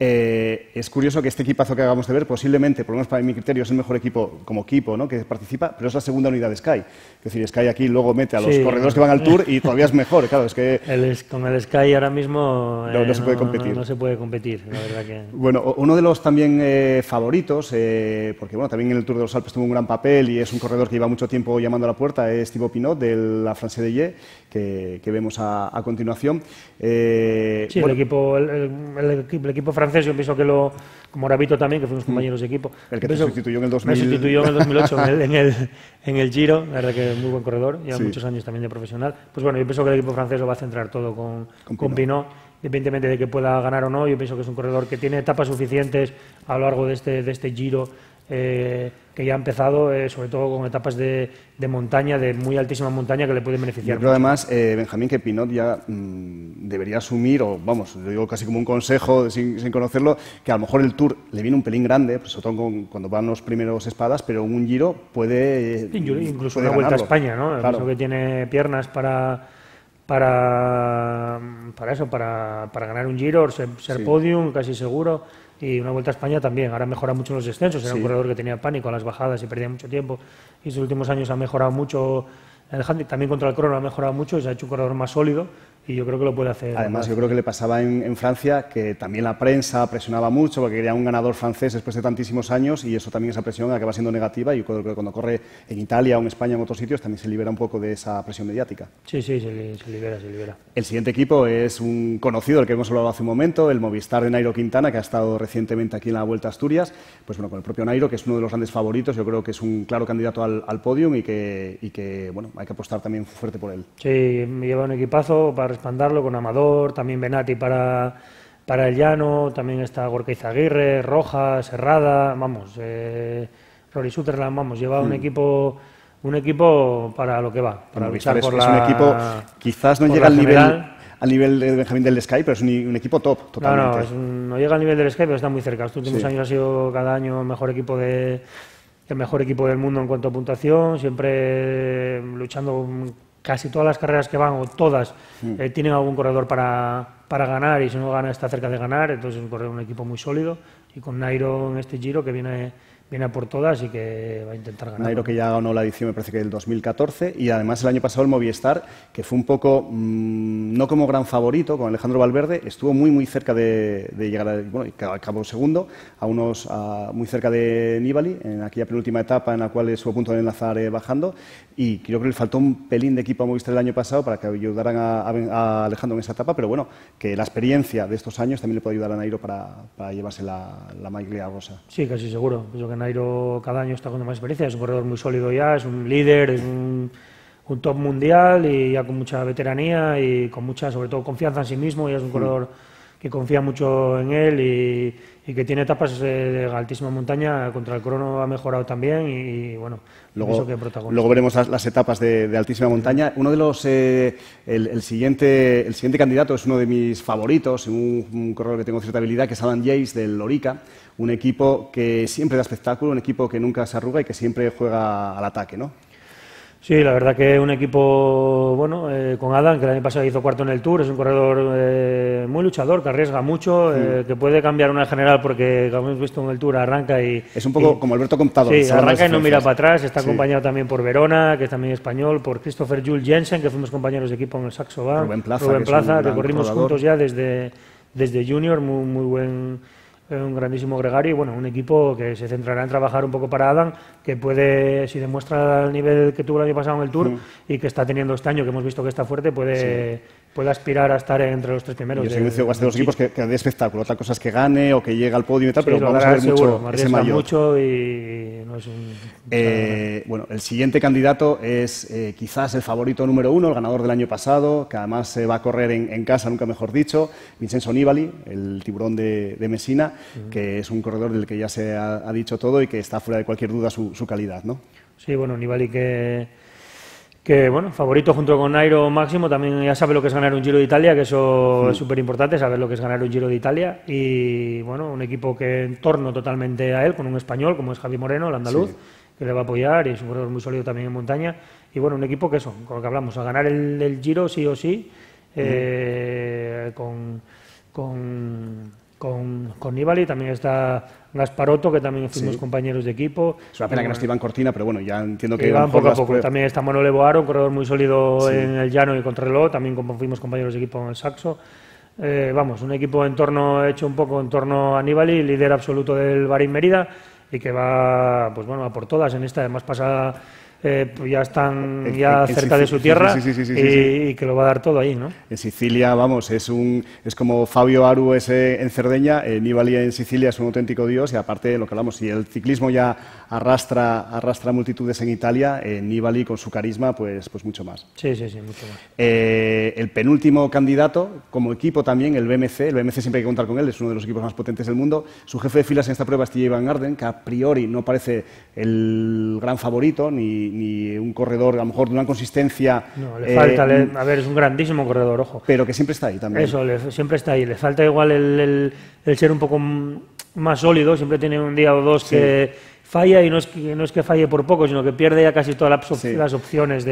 Es curioso que este equipazo que acabamos de ver, posiblemente, por lo menos para mi criterio, es el mejor equipo como equipo, ¿no?, que participa, pero es la segunda unidad de Sky. Es decir, Sky aquí luego mete a los corredores que van al Tour y todavía es mejor. Claro, es que con el Sky ahora mismo no se puede competir. No se puede competir, la verdad que... Bueno, uno de los también favoritos, porque bueno, también en el Tour de los Alpes tuvo un gran papel y es un corredor que lleva mucho tiempo llamando a la puerta, es Thibaut Pinot, de la France de Ye, que vemos a continuación. El equipo francés, yo pienso que como Rabito también, que fuimos compañeros de equipo. El que te sustituyó en el 2000. Me sustituyó en el 2008 en el Giro, la verdad que es muy buen corredor, lleva muchos años también de profesional. Pues bueno, yo pienso que el equipo francés lo va a centrar todo con Pinot, independientemente de que pueda ganar o no. Yo pienso que es un corredor que tiene etapas suficientes a lo largo de este Giro, que ya ha empezado, sobre todo con etapas de montaña, de muy altísima montaña, que le pueden beneficiar. Yo creo además, Benjamín, que Pinot ya debería asumir, o vamos, lo digo casi como un consejo sin conocerlo, que a lo mejor el Tour le viene un pelín grande, pues sobre todo cuando van los primeros espadas, pero un Giro puede incluso puede una Vuelta a ganarlo. España, ¿no? Claro. Pienso que tiene piernas para ganar un Giro, ser podium, casi seguro. Y una Vuelta a España también. Ahora mejora mucho los descensos. Era un corredor que tenía pánico a las bajadas y perdía mucho tiempo. Y estos últimos años ha mejorado mucho. El handicap también contra el crono ha mejorado mucho y se ha hecho un corredor más sólido. Y yo creo que lo puede hacer. Además, yo creo que le pasaba en Francia, que también la prensa presionaba mucho porque quería un ganador francés después de tantísimos años, y eso también, esa presión acaba siendo negativa, y yo creo que cuando corre en Italia o en España o en otros sitios también se libera un poco de esa presión mediática. Sí, se libera. El siguiente equipo es un conocido, del que hemos hablado hace un momento, el Movistar de Nairo Quintana, que ha estado recientemente aquí en la Vuelta a Asturias. Pues bueno, con el propio Nairo, que es uno de los grandes favoritos, yo creo que es un claro candidato al podium y que bueno, hay que apostar también fuerte por él. Sí, me lleva un equipazo para respaldarlo, con Amador, también Benati para el llano, también está Gorka Izaguirre, Rojas, Herrada, Rory Sutherland, lleva un equipo para lo que va, para luchar por es un equipo, quizás no llega al nivel de Benjamín del Sky, pero es un equipo top, totalmente. No llega al nivel del Sky, pero está muy cerca. Estos últimos años ha sido cada año el mejor equipo del mundo en cuanto a puntuación, siempre luchando. Casi todas las carreras que van, o todas, tienen algún corredor para para ganar y si no gana está cerca de ganar, entonces es un equipo muy sólido y con Nairo en este Giro que viene a por todas y que va a intentar ganar. Nairo que ya ganó la edición, me parece que del 2014, y además el año pasado el Movistar, que fue un poco, no como gran favorito, con Alejandro Valverde, estuvo muy cerca de llegar, bueno, acabó segundo, muy cerca de Nibali, en aquella penúltima etapa en la cual estuvo a punto de enlazar bajando, y creo que le faltó un pelín de equipo a Movistar el año pasado para que ayudaran a Alejandro en esa etapa, pero bueno, que la experiencia de estos años también le puede ayudar a Nairo para llevarse la maglia rosa. Sí, casi seguro. Pienso que Nairo cada año está con más experiencia, es un corredor muy sólido ya, es un líder, es un top mundial y ya con mucha veteranía y con mucha, sobre todo, confianza en sí mismo, y es un corredor que confía mucho en él y que tiene etapas de altísima montaña. Contra el crono ha mejorado también y bueno, luego veremos las etapas de altísima montaña. Uno de los el siguiente candidato es uno de mis favoritos, un corredor que tengo cierta habilidad, que es Adam Yates del Orica, un equipo que siempre da espectáculo, un equipo que nunca se arruga y que siempre juega al ataque, ¿no? Sí, la verdad que un equipo, bueno, con Adam, que el año pasado hizo cuarto en el Tour, es un corredor muy luchador, que arriesga mucho, que puede cambiar una general porque, como hemos visto en el Tour, arranca y... Es un poco como Alberto Contador. Sí, arranca y no mira para atrás, está acompañado también por Verona, que es también español, por Christopher Jules Jensen, que fuimos compañeros de equipo en el Saxo Bank, Rubén Plaza, que corrimos juntos ya desde junior, muy buen... un grandísimo gregario y bueno, un equipo que se centrará en trabajar un poco para Adam, que puede, si demuestra el nivel que tuvo el año pasado en el Tour y que está teniendo este año, que hemos visto que está fuerte, puede aspirar a estar entre los tres primeros. Yo soy de los equipos que dé espectáculo, otra cosa es que gane o que llegue al podio y tal, pero vamos a ver mucho ese mayor. Mucho y no es un... bueno, el siguiente candidato es quizás el favorito número 1, el ganador del año pasado, que además se va a correr en casa, nunca mejor dicho, Vincenzo Nibali, el tiburón de Messina, que es un corredor del que ya se ha dicho todo y que está fuera de cualquier duda su calidad, ¿no? Sí, bueno, Nibali que bueno, favorito junto con Nairo máximo, también ya sabe lo que es ganar un Giro de Italia, que eso es súper importante, saber lo que es ganar un Giro de Italia, y bueno, un equipo que en torno totalmente a él, con un español como es Javi Moreno, el andaluz, que le va a apoyar, y es un corredor muy sólido también en montaña, y bueno, un equipo que eso, con lo que hablamos, a ganar el Giro sí o sí, con Nibali, también está Gasparotto, que también fuimos compañeros de equipo. Es una pena que no esté Iván Cortina, pero bueno, ya entiendo que van poco a poco. También está Manuel Boaro, un corredor muy sólido en el llano y contrarreloj, también fuimos compañeros de equipo en el Saxo. Vamos, un equipo hecho un poco en torno a Nibali, líder absoluto del Bahrein Mérida, y que va, pues bueno, a por todas en esta. Además pasa... pues ya están cerca de su tierra y que lo va a dar todo ahí, ¿no? En Sicilia, vamos, es como Fabio Aru en Cerdeña, Nibali en Sicilia es un auténtico dios, y aparte de lo que hablamos, si el ciclismo ya arrastra multitudes en Italia, Nibali con su carisma, pues mucho más. Sí, mucho más. El penúltimo candidato, como equipo también, el BMC siempre hay que contar con él, es uno de los equipos más potentes del mundo. Su jefe de filas en esta prueba es Tjej van Garderen, que a priori no parece el gran favorito, ni un corredor, a lo mejor de una consistencia... No, le falta, a ver, es un grandísimo corredor, ojo. Pero que siempre está ahí también. Eso, siempre está ahí. Le falta igual el ser un poco más sólido, siempre tiene un día o dos que falla, y no es que falle por poco, sino que pierde ya casi todas las opciones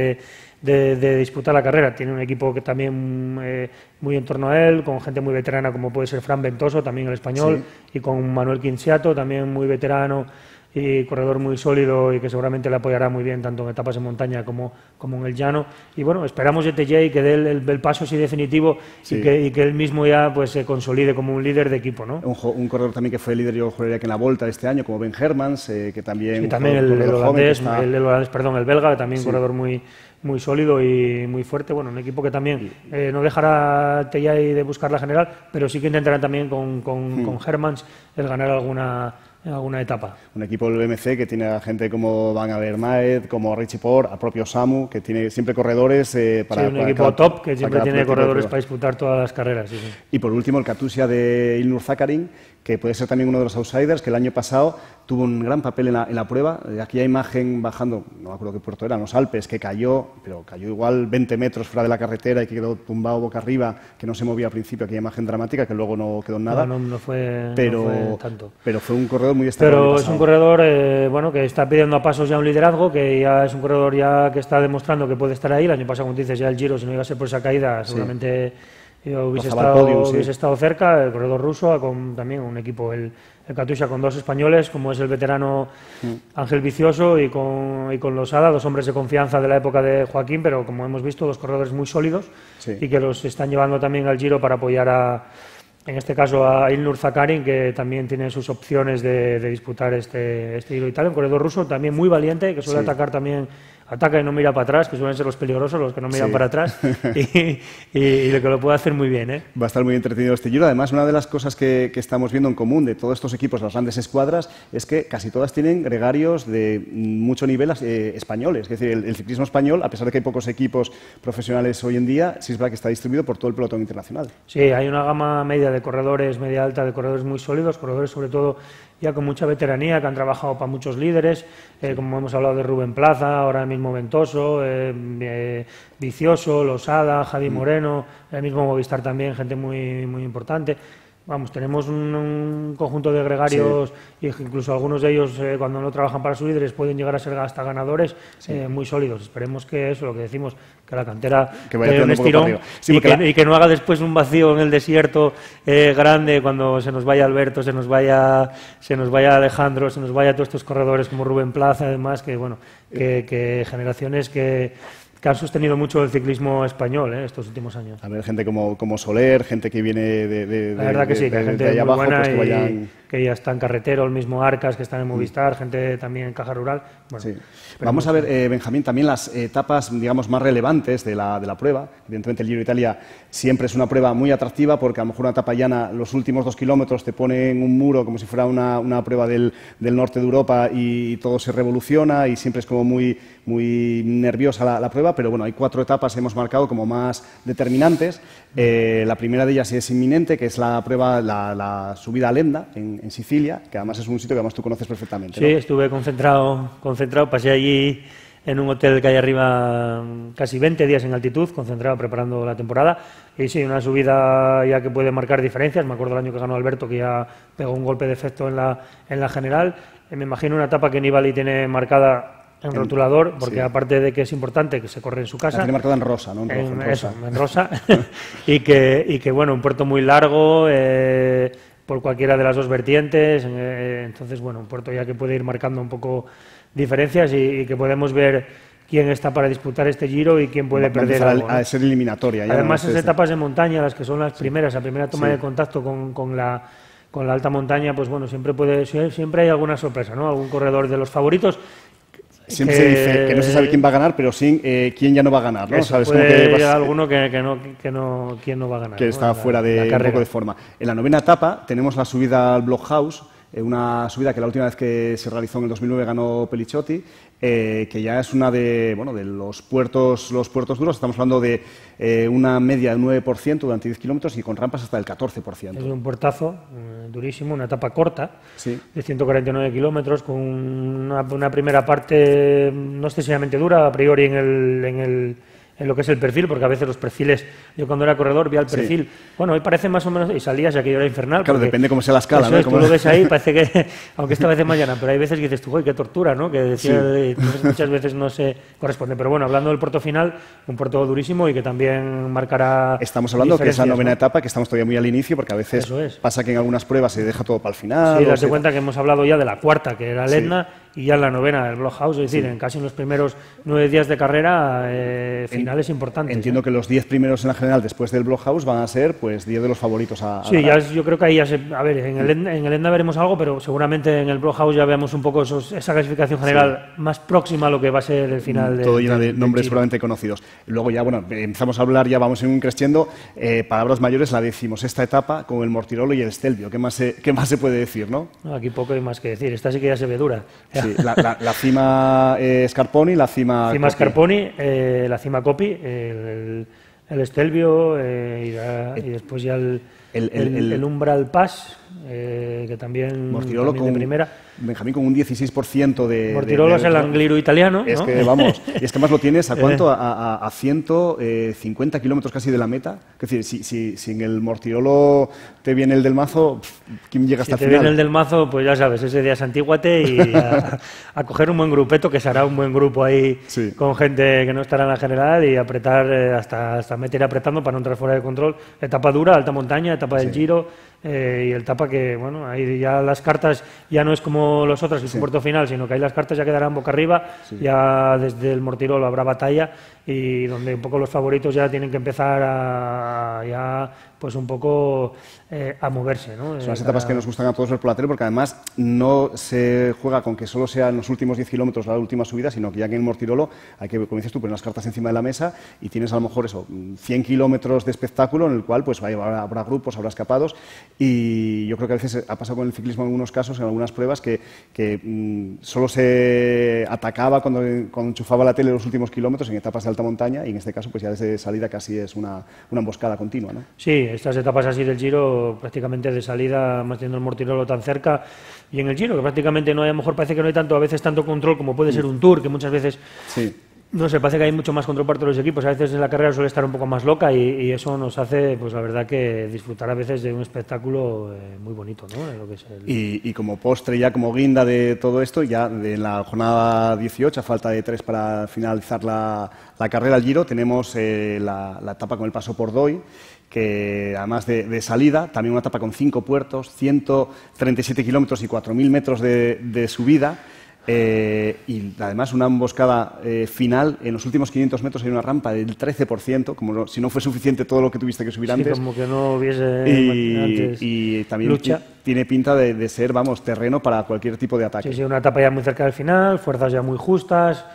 de disputar la carrera. Tiene un equipo que también muy en torno a él, con gente muy veterana como puede ser Fran Ventoso, también el español, y con Manuel Quinciato, también muy veterano y corredor muy sólido, y que seguramente le apoyará muy bien tanto en etapas en montaña como en el llano. Y bueno, esperamos de Tjej que dé el paso así definitivo y que él mismo ya pues se consolide como un líder de equipo, ¿no? Un corredor también que fue líder, yo juraría que en la Volta de este año, como Ben Hermans, que también... Sí, también el belga, que también un corredor muy sólido y muy fuerte. Bueno, un equipo que también no dejará Tjej de buscar la general, pero sí que intentará también con Hermans el ganar alguna etapa. Un equipo del BMC que tiene a gente como Van Avermaet, como Richie Porte, al propio Samu, que tiene siempre corredores para... un equipo top que siempre tiene corredores para disputar todas las carreras. Y por último, el Katusha de Ilnur Zakarin, que puede ser también uno de los outsiders, que el año pasado tuvo un gran papel en la prueba. Aquella imagen bajando, no me acuerdo qué puerto era, en los Alpes, que cayó igual 20 metros fuera de la carretera y que quedó tumbado boca arriba, que no se movía al principio, aquella imagen dramática, que luego no quedó en nada. No fue tanto. Pero fue un corredor muy destacado. Pero es un corredor que está pidiendo a pasos ya un liderazgo, que ya es un corredor ya que está demostrando que puede estar ahí. El año pasado, como dices, ya el Giro, si no iba a ser por esa caída, seguramente Yo hubiese Podio, estado cerca, el corredor ruso, con también un equipo, el Katusha, con 2 españoles, como es el veterano Ángel Vicioso y con Losada, 2 hombres de confianza de la época de Joaquín, pero como hemos visto, 2 corredores muy sólidos y que los están llevando también al Giro para apoyar en este caso a Ilnur Zakarin, que también tiene sus opciones de disputar este Giro de Italia. Un corredor ruso también muy valiente, que suele atacar también, ataca y no mira para atrás, que suelen ser los peligrosos, los que no miran para atrás, y lo que lo puede hacer muy bien. Va a estar muy entretenido este Giro. Además, una de las cosas que estamos viendo en común de todos estos equipos, las grandes escuadras, es que casi todas tienen gregarios de mucho nivel españoles. Es decir, el ciclismo español, a pesar de que hay pocos equipos profesionales hoy en día, sí es verdad que está distribuido por todo el pelotón internacional. Sí, hay una gama media de corredores, media alta, de corredores muy sólidos, corredores sobre todo ya con mucha veteranía, que han trabajado para muchos líderes, como hemos hablado de Rubén Plaza, ahora mismo Ventoso, Vicioso, Losada, Javi Moreno, el mismo Movistar también, gente muy, muy importante. Vamos, tenemos un conjunto de gregarios, y incluso algunos de ellos, cuando no trabajan para sus líderes, pueden llegar a ser hasta ganadores muy sólidos. Esperemos que eso, lo que decimos, que la cantera dé un estirón y que no haga después un vacío en el desierto grande cuando se nos vaya Alberto, se nos vaya Alejandro, se nos vaya todos estos corredores como Rubén Plaza, además, que bueno, que generaciones que han sostenido mucho el ciclismo español estos últimos años. A ver, gente como Soler, gente que viene de la verdad que sí, que hay gente muy abajo, buena pues, que vayan... que ya está en Carretero, el mismo Arcas, que está en Movistar, gente también en Caja Rural. Bueno, vamos a ver, Benjamín, también las etapas, digamos, más relevantes de la prueba. Evidentemente el Giro de Italia siempre es una prueba muy atractiva porque a lo mejor una etapa llana, los últimos 2 kilómetros te ponen un muro como si fuera una prueba del norte de Europa y todo se revoluciona y siempre es como muy nerviosa la prueba, pero bueno, hay 4 etapas que hemos marcado como más determinantes. La primera de ellas es inminente, que es la prueba, la subida a Lenda, en Sicilia, que además es un sitio que además tú conoces perfectamente, ¿no? Sí, estuve concentrado, pasé allí en un hotel que hay arriba casi 20 días en altitud, concentrado preparando la temporada, y sí, una subida ya que puede marcar diferencias. Me acuerdo el año que ganó Alberto, que ya pegó un golpe de efecto en la general. Me imagino una etapa que Nibali tiene marcada en rotulador, porque aparte de que es importante que se corre en su casa, la tiene marcada en rosa, ¿no? En rosa. y que bueno, un puerto muy largo, por cualquiera de las 2 vertientes, entonces bueno, un puerto ya que puede ir marcando un poco diferencias y que podemos ver quién está para disputar este Giro y quién puede perder algo, ¿no? A ser eliminatoria. Además, es etapas de montaña, las que son las primeras, la primera toma de contacto con la alta montaña, pues bueno, siempre hay alguna sorpresa, ¿no? Algún corredor de los favoritos. Siempre se dice que no se sabe quién va a ganar, pero sí quién ya no va a ganar, ¿no? Eso, ¿Sabes? puede como que alguno quién no va a ganar. Que está fuera de un poco de forma. En la 9ª etapa tenemos la subida al Blockhaus, una subida que la última vez que se realizó en el 2009 ganó Pelicciotti, que ya es una de los puertos duros. Estamos hablando de una media del 9% durante 10 kilómetros y con rampas hasta el 14%. Es un puertazo durísimo, una etapa corta, de 149 kilómetros, con una primera parte no excesivamente dura, a priori en lo que es el perfil, porque a veces los perfiles, yo cuando era corredor vi el perfil, bueno, hoy parece más o menos, y salías, aquello era infernal. Claro, depende cómo sea la escala, ¿no? Tú lo ves ahí, parece que, aunque esta vez es mañana, pero hay veces que dices tú, ¡uy, qué tortura!, ¿no? Que decía, entonces muchas veces no se corresponde. Pero bueno, hablando del puerto final, un puerto durísimo y que también marcará. Estamos hablando que es la 9ª etapa, que estamos todavía muy al inicio, porque a veces pasa que en algunas pruebas se deja todo para el final. Sí, date cuenta que hemos hablado ya de la 4ª, que era Lenda, y ya en la 9ª, el Blockhaus, es decir, en casi en los primeros 9 días de carrera, finales importantes. Entiendo que los 10 primeros en la general después del Blockhaus van a ser pues 10 de los favoritos a sí, ya yo creo que ahí ya a ver, en el Lenda veremos algo, pero seguramente en el Blockhaus ya veamos un poco esa clasificación general más próxima a lo que va a ser el final. Todo lleno de nombres seguramente conocidos. Luego ya, bueno, empezamos a hablar, ya vamos en un creciendo, palabras mayores, la 16ª etapa con el Mortirolo y el Stelvio. ¿Qué más se puede decir, no? No, aquí poco hay más que decir, esta sí que ya se ve dura. Sí, la cima Scarponi, la cima Coppi. Scarponi, la cima Coppi, el Stelvio y después ya el Umbral Pass, que también Mortirolo de primera. Benjamín, con un 16% de... Mortirolo es el Angliru italiano, ¿no? Es que, vamos, es que más lo tienes a cuánto, a 150 kilómetros casi de la meta. Es decir, si en el Mortirolo te viene el del Mazo, ¿quién llega hasta el final? Si te viene el del Mazo, pues ya sabes, ese día santíguate y a coger un buen grupeto, que será un buen grupo ahí, con gente que no estará en la general, y apretar hasta meter apretando para no entrar fuera de control. Etapa dura, alta montaña, etapa del Giro, y el etapa que, bueno, ahí ya las cartas ya no es como los otros, es un puerto final, sino que ahí las cartas ya quedarán boca arriba, ya desde el Mortirolo habrá batalla, y donde un poco los favoritos ya tienen que empezar a ya pues un poco a moverse, ¿no? Son las etapas que nos gustan a todos ver por la tele, porque además no se juega con que solo sean los últimos 10 kilómetros la última subida, sino que ya que en el Mortirolo hay que, como dices tú, poner las cartas encima de la mesa y tienes a lo mejor eso, 100 kilómetros de espectáculo en el cual pues habrá grupos, habrá escapados, y yo creo que a veces ha pasado con el ciclismo en algunos casos, en algunas pruebas, que solo se atacaba cuando enchufaba la tele los últimos kilómetros en etapas de alta montaña, y en este caso pues ya desde salida casi es una emboscada continua, ¿no? Sí, estas etapas así del Giro, prácticamente de salida, más teniendo el Mortirolo tan cerca, y en el Giro, que prácticamente no hay, a lo mejor parece que no hay tanto, a veces tanto control como puede ser un Tour, que muchas veces, no sé, parece que hay mucho más control por parte de los equipos, a veces en la carrera suele estar un poco más loca, y eso nos hace, pues la verdad, que disfrutar a veces de un espectáculo muy bonito, ¿no? De lo que es y como postre, ya como guinda de todo esto, ya de la jornada 18, a falta de 3 para finalizar la carrera al Giro, tenemos la etapa con el paso por Doi, que además de salida, también una etapa con 5 puertos, 137 kilómetros y 4.000 metros de subida, y además una emboscada final. En los últimos 500 metros hay una rampa del 13%, como si no fue suficiente todo lo que tuviste que subir antes. Como que no hubiese antes y también lucha. Tiene pinta de ser, vamos, terreno para cualquier tipo de ataque. Sí, una etapa ya muy cerca del final, fuerzas ya muy justas.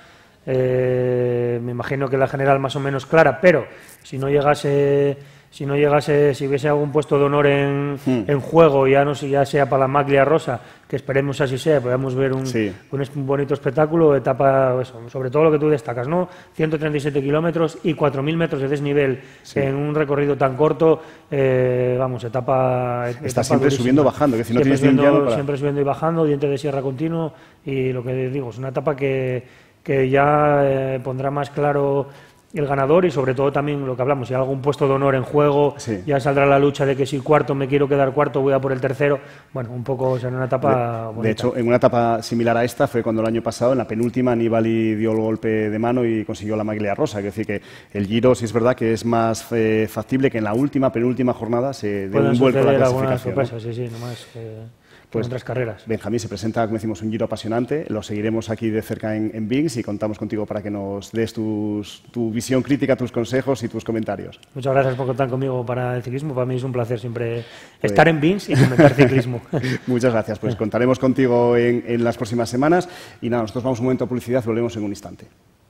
Me imagino que la general más o menos clara, pero si no llegase, si hubiese algún puesto de honor en juego, ya sea para la maglia rosa, que esperemos así sea, podamos ver un bonito espectáculo, etapa, eso, sobre todo lo que tú destacas, ¿no? 137 kilómetros y 4.000 metros de desnivel en un recorrido tan corto, vamos, etapa está siempre durísima. Subiendo, bajando, que si no siempre tienes subiendo, para... siempre subiendo y bajando, diente de sierra continuo, y lo que digo, es una etapa que ya pondrá más claro el ganador, y sobre todo también lo que hablamos, si hay algún puesto de honor en juego, ya saldrá la lucha de que si cuarto me quiero quedar cuarto, voy a por el tercero. Bueno, un poco será una etapa bonita. De hecho, en una etapa similar a esta fue cuando el año pasado, en la penúltima, Nibali dio el golpe de mano y consiguió la maglia rosa. Es decir, que el Giro sí es verdad que es más factible que en la última, penúltima jornada se dé un vuelco a la clasificación, ¿no? Sí, nomás pues otras carreras. Benjamín, se presenta, como decimos, un Giro apasionante. Lo seguiremos aquí de cerca en Vinx, y contamos contigo para que nos des tu visión crítica, tus consejos y tus comentarios. Muchas gracias por contar conmigo para el ciclismo. Para mí es un placer siempre estar en Vinx y comentar ciclismo. Muchas gracias. Pues contaremos contigo en las próximas semanas. Y nada, nosotros vamos un momento a publicidad, volvemos en un instante.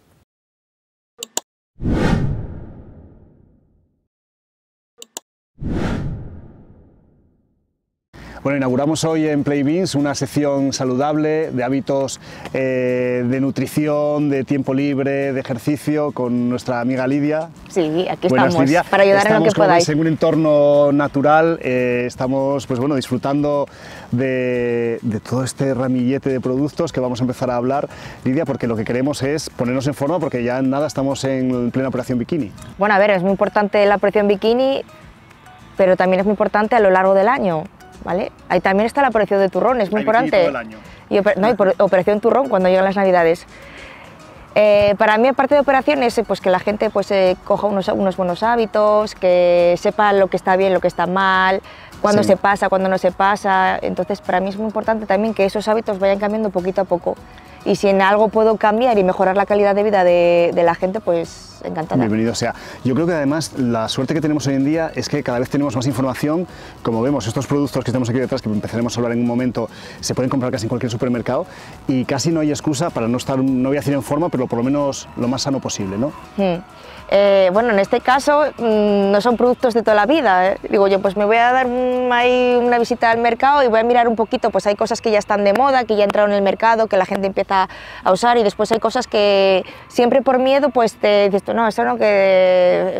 Bueno, inauguramos hoy en Playbeans una sección saludable de hábitos de nutrición, de tiempo libre, de ejercicio, con nuestra amiga Lidia. Sí, aquí Buenas, estamos, Lidia. para ayudar en lo que podáis. En un entorno natural, estamos pues bueno, disfrutando de todo este ramillete de productos que vamos a empezar a hablar, Lidia, porque lo que queremos es ponernos en forma, porque ya en nada estamos en plena operación bikini. Bueno, a ver, es muy importante la operación bikini, pero también es muy importante a lo largo del año. ¿Vale? Ahí también está la operación de turrón, es muy importante. Todo el año. Y operación turrón cuando llegan las navidades. Para mí, aparte de operaciones, pues que la gente pues, coja unos buenos hábitos, que sepa lo que está bien, lo que está mal, cuándo se pasa, cuándo no se pasa. Entonces, para mí es muy importante también que esos hábitos vayan cambiando poquito a poco. Y si en algo puedo cambiar y mejorar la calidad de vida de la gente, pues encantada. Bienvenido sea. Yo creo que además la suerte que tenemos hoy en día es que cada vez tenemos más información. Como vemos, estos productos que tenemos aquí detrás, que empezaremos a hablar en un momento, se pueden comprar casi en cualquier supermercado, y casi no hay excusa para no estar, no voy a decir en forma, pero por lo menos lo más sano posible, ¿no? Bueno, en este caso no son productos de toda la vida. Digo yo, pues me voy a dar ahí una visita al mercado y voy a mirar un poquito, pues hay cosas que ya están de moda, que ya entraron en el mercado, que la gente empieza a usar, y después hay cosas que siempre por miedo pues te dices, no, eso no, que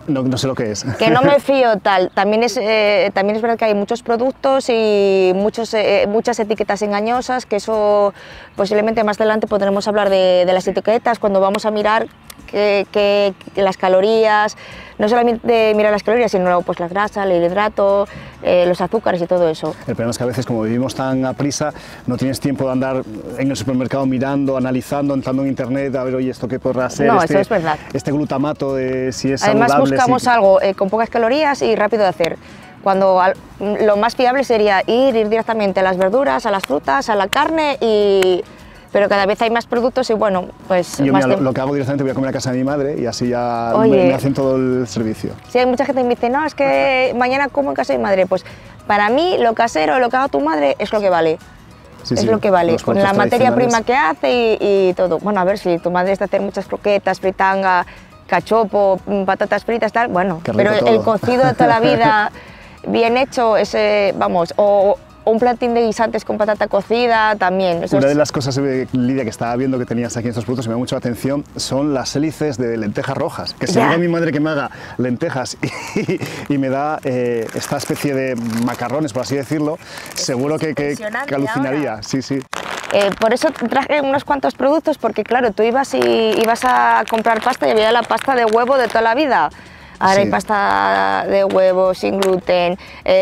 No sé lo que es. Que no me fío tal. También es verdad que hay muchos productos y muchas etiquetas engañosas, que eso posiblemente más adelante podremos hablar de las etiquetas cuando vamos a mirar que las calorías, no solamente mirar las calorías, sino pues la grasa, el hidrato, los azúcares y todo eso. El problema es que a veces, como vivimos tan a prisa, no tienes tiempo de andar en el supermercado mirando, analizando, entrando en internet, a ver, oye, ¿esto qué podrá ser? No, eso es verdad. Este glutamato, si es Además saludable. buscamos algo con pocas calorías y rápido de hacer. Cuando lo más fiable sería ir directamente a las verduras, a las frutas, a la carne pero cada vez hay más productos y bueno, pues... Yo lo que hago directamente, voy a comer a casa de mi madre y así ya me hacen todo el servicio. Sí, hay mucha gente que me dice, no, es que mañana como en casa de mi madre. Pues para mí lo casero, lo que haga tu madre es lo que vale. Es lo que vale, con la materia prima que hace y todo. Bueno, a ver, si tu madre está hacer muchas croquetas, fritanga, cachopo, patatas fritas, tal, bueno, pero el cocido de toda la vida, bien hecho, vamos, o un platín de guisantes con patata cocida también. Una de las cosas, Lidia, que estaba viendo que tenías aquí en estos productos y me da mucho la atención son las hélices de lentejas rojas. Que si a mi madre que me haga lentejas y me da esta especie de macarrones, por así decirlo, seguro que alucinaría. Ahora. Sí, sí. Por eso traje unos cuantos productos, porque claro, tú ibas a comprar pasta y había la pasta de huevo de toda la vida. Ahora hay pasta de huevo sin gluten,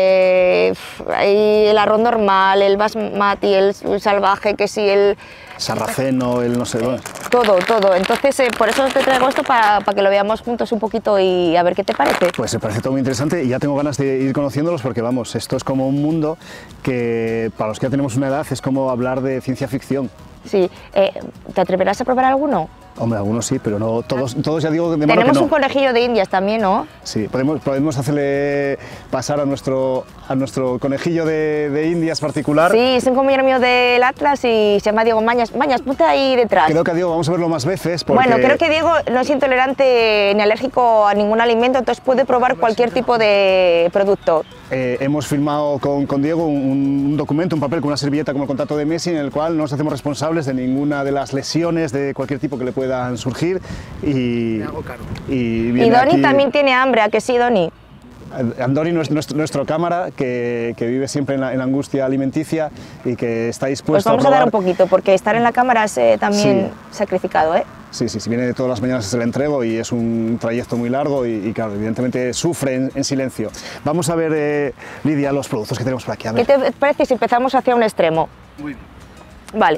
hay el arroz normal, el basmati, el salvaje, que sí, el sarraceno, el no sé dónde. Todo. Entonces, por eso te traigo esto para que lo veamos juntos un poquito y a ver qué te parece. Pues me parece todo muy interesante y ya tengo ganas de ir conociéndolos porque, vamos, esto es como un mundo que para los que ya tenemos una edad es como hablar de ciencia ficción. Sí, ¿te atreverás a probar alguno? Hombre, algunos sí, pero no todos ya digo de mano que no. Tenemos un conejillo de indias también, ¿no? Sí, podemos hacerle pasar a nuestro conejillo de indias particular. Sí, es un compañero mío del Atlas y se llama Diego Mañas. Mañas, ponte ahí detrás. Creo que a Diego vamos a verlo más veces porque... Bueno, creo que Diego no es intolerante ni alérgico a ningún alimento, entonces puede probar cualquier tipo de producto. Hemos firmado con Diego un documento, un papel con una servilleta como el contrato de Messi en el cual no nos hacemos responsables de ninguna de las lesiones de cualquier tipo que le puedan surgir y Doni aquí... también tiene hambre, ¿a que sí, Doni? Andoni, nuestro cámara, que vive siempre en la angustia alimenticia y que está dispuesto a probar. Pues vamos a dar un poquito, porque estar en la cámara es también sacrificado, ¿eh? Sí, viene de todas las mañanas se le entrego y es un trayecto muy largo y claro, evidentemente sufre en silencio. Vamos a ver, Lidia, los productos que tenemos por aquí. A ver. ¿Qué te parece si empezamos hacia un extremo? Muy bien. Vale.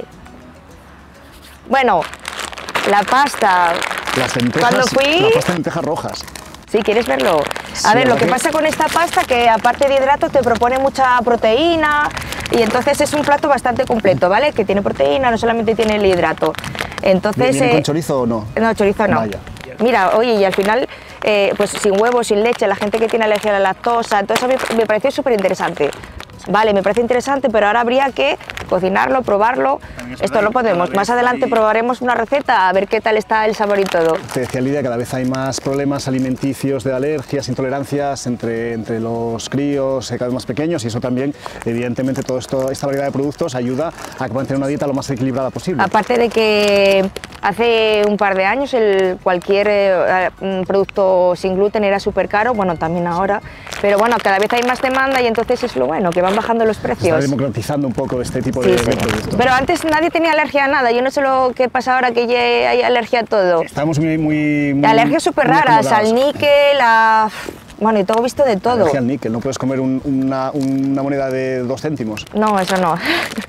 Bueno, la pasta... Las lentejas, cuando fui... la pasta de lentejas rojas. Sí, ¿quieres verlo? A ver, lo que pasa con esta pasta que aparte de hidrato te propone mucha proteína y entonces es un plato bastante completo, ¿vale? Que tiene proteína, no solamente tiene el hidrato. Entonces, ¿viene con chorizo o no? No, chorizo no. Vaya. Mira, oye, y al final, pues sin huevo, sin leche, la gente que tiene alergia a la lactosa, entonces a mí me pareció súper interesante. Vale, me parece interesante, pero ahora habría que cocinarlo, probarlo. Esto lo podemos. Más adelante probaremos una receta a ver qué tal está el sabor y todo. Te decía Lidia, cada vez hay más problemas alimenticios de alergias, intolerancias entre los críos cada vez más pequeños y eso también, evidentemente, esta variedad de productos ayuda a que puedan tener una dieta lo más equilibrada posible. Aparte de que hace un par de años cualquier producto sin gluten era súper caro, bueno, también ahora, pero bueno, cada vez hay más demanda y entonces es lo bueno, que van bajando los precios. Se está democratizando un poco este tipo de productos. Pero antes nadie tenía alergia a nada, yo no sé lo que pasa ahora que ya hay alergia a todo. Estamos muy alergias súper raras, al níquel, bueno, y todo visto de todo. Alergia al níquel, no puedes comer una moneda de 2 céntimos. No, eso no.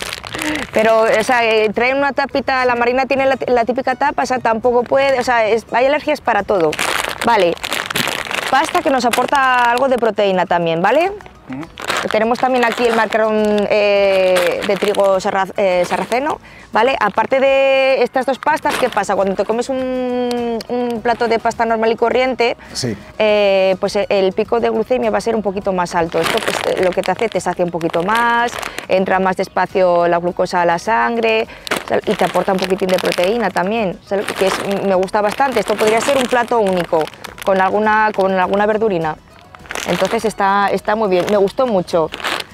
Pero, o sea, traen una tapita, la Marina tiene la típica tapa, o sea, tampoco puede, o sea, hay alergias para todo. Vale, pasta que nos aporta algo de proteína también, ¿vale? Tenemos también aquí el macarrón de trigo sarraceno, ¿vale? Aparte de estas dos pastas, ¿qué pasa? Cuando te comes un plato de pasta normal y corriente, sí. Pues el pico de glucemia va a ser un poquito más alto. Esto pues, lo que te hace, te sacia un poquito más, entra más despacio la glucosa a la sangre y te aporta un poquitín de proteína también, que me gusta bastante. Esto podría ser un plato único, con alguna verdurina. Entonces está muy bien, me gustó mucho.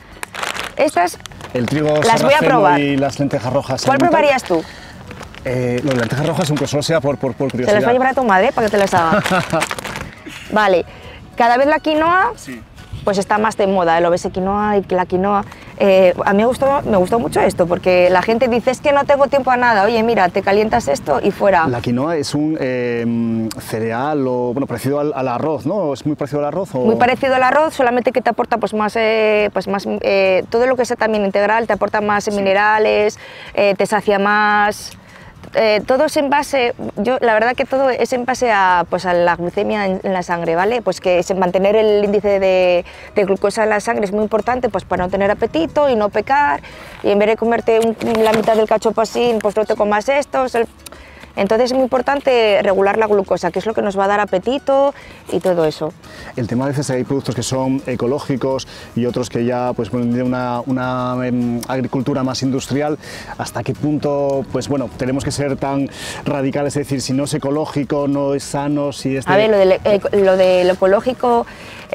Estas el trigo las voy a probar. Y las lentejas rojas. ¿Cuál probarías tú? Lo de lentejas rojas, aunque solo sea por curiosidad. ¿Te las va a llevar a tu madre para que te las haga? Vale, cada vez la quinoa pues está más de moda, el obese quinoa y la quinoa. A mí me gustó mucho esto, porque la gente dice, es que no tengo tiempo a nada. Oye, mira, te calientas esto y fuera. La quinoa es un cereal, o bueno, parecido al arroz, ¿no? ¿Es muy parecido al arroz? O... Muy parecido al arroz, solamente que te aporta pues más todo lo que sea también integral, te aporta más minerales, te sacia más. Todo es en base, la verdad que todo es en base a la glucemia en la sangre, ¿vale? Pues que mantener el índice de glucosa en la sangre es muy importante, pues para no tener apetito y no pecar, y en vez de comerte la mitad del cachopo así, pues no te comas estos. Entonces es muy importante regular la glucosa, que es lo que nos va a dar apetito y todo eso. El tema, a veces hay productos que son ecológicos y otros que ya pues de una agricultura más industrial. ¿Hasta qué punto pues bueno, tenemos que ser tan radicales? Es decir, si no es ecológico, no es sano, si es... A ver, lo de lo ecológico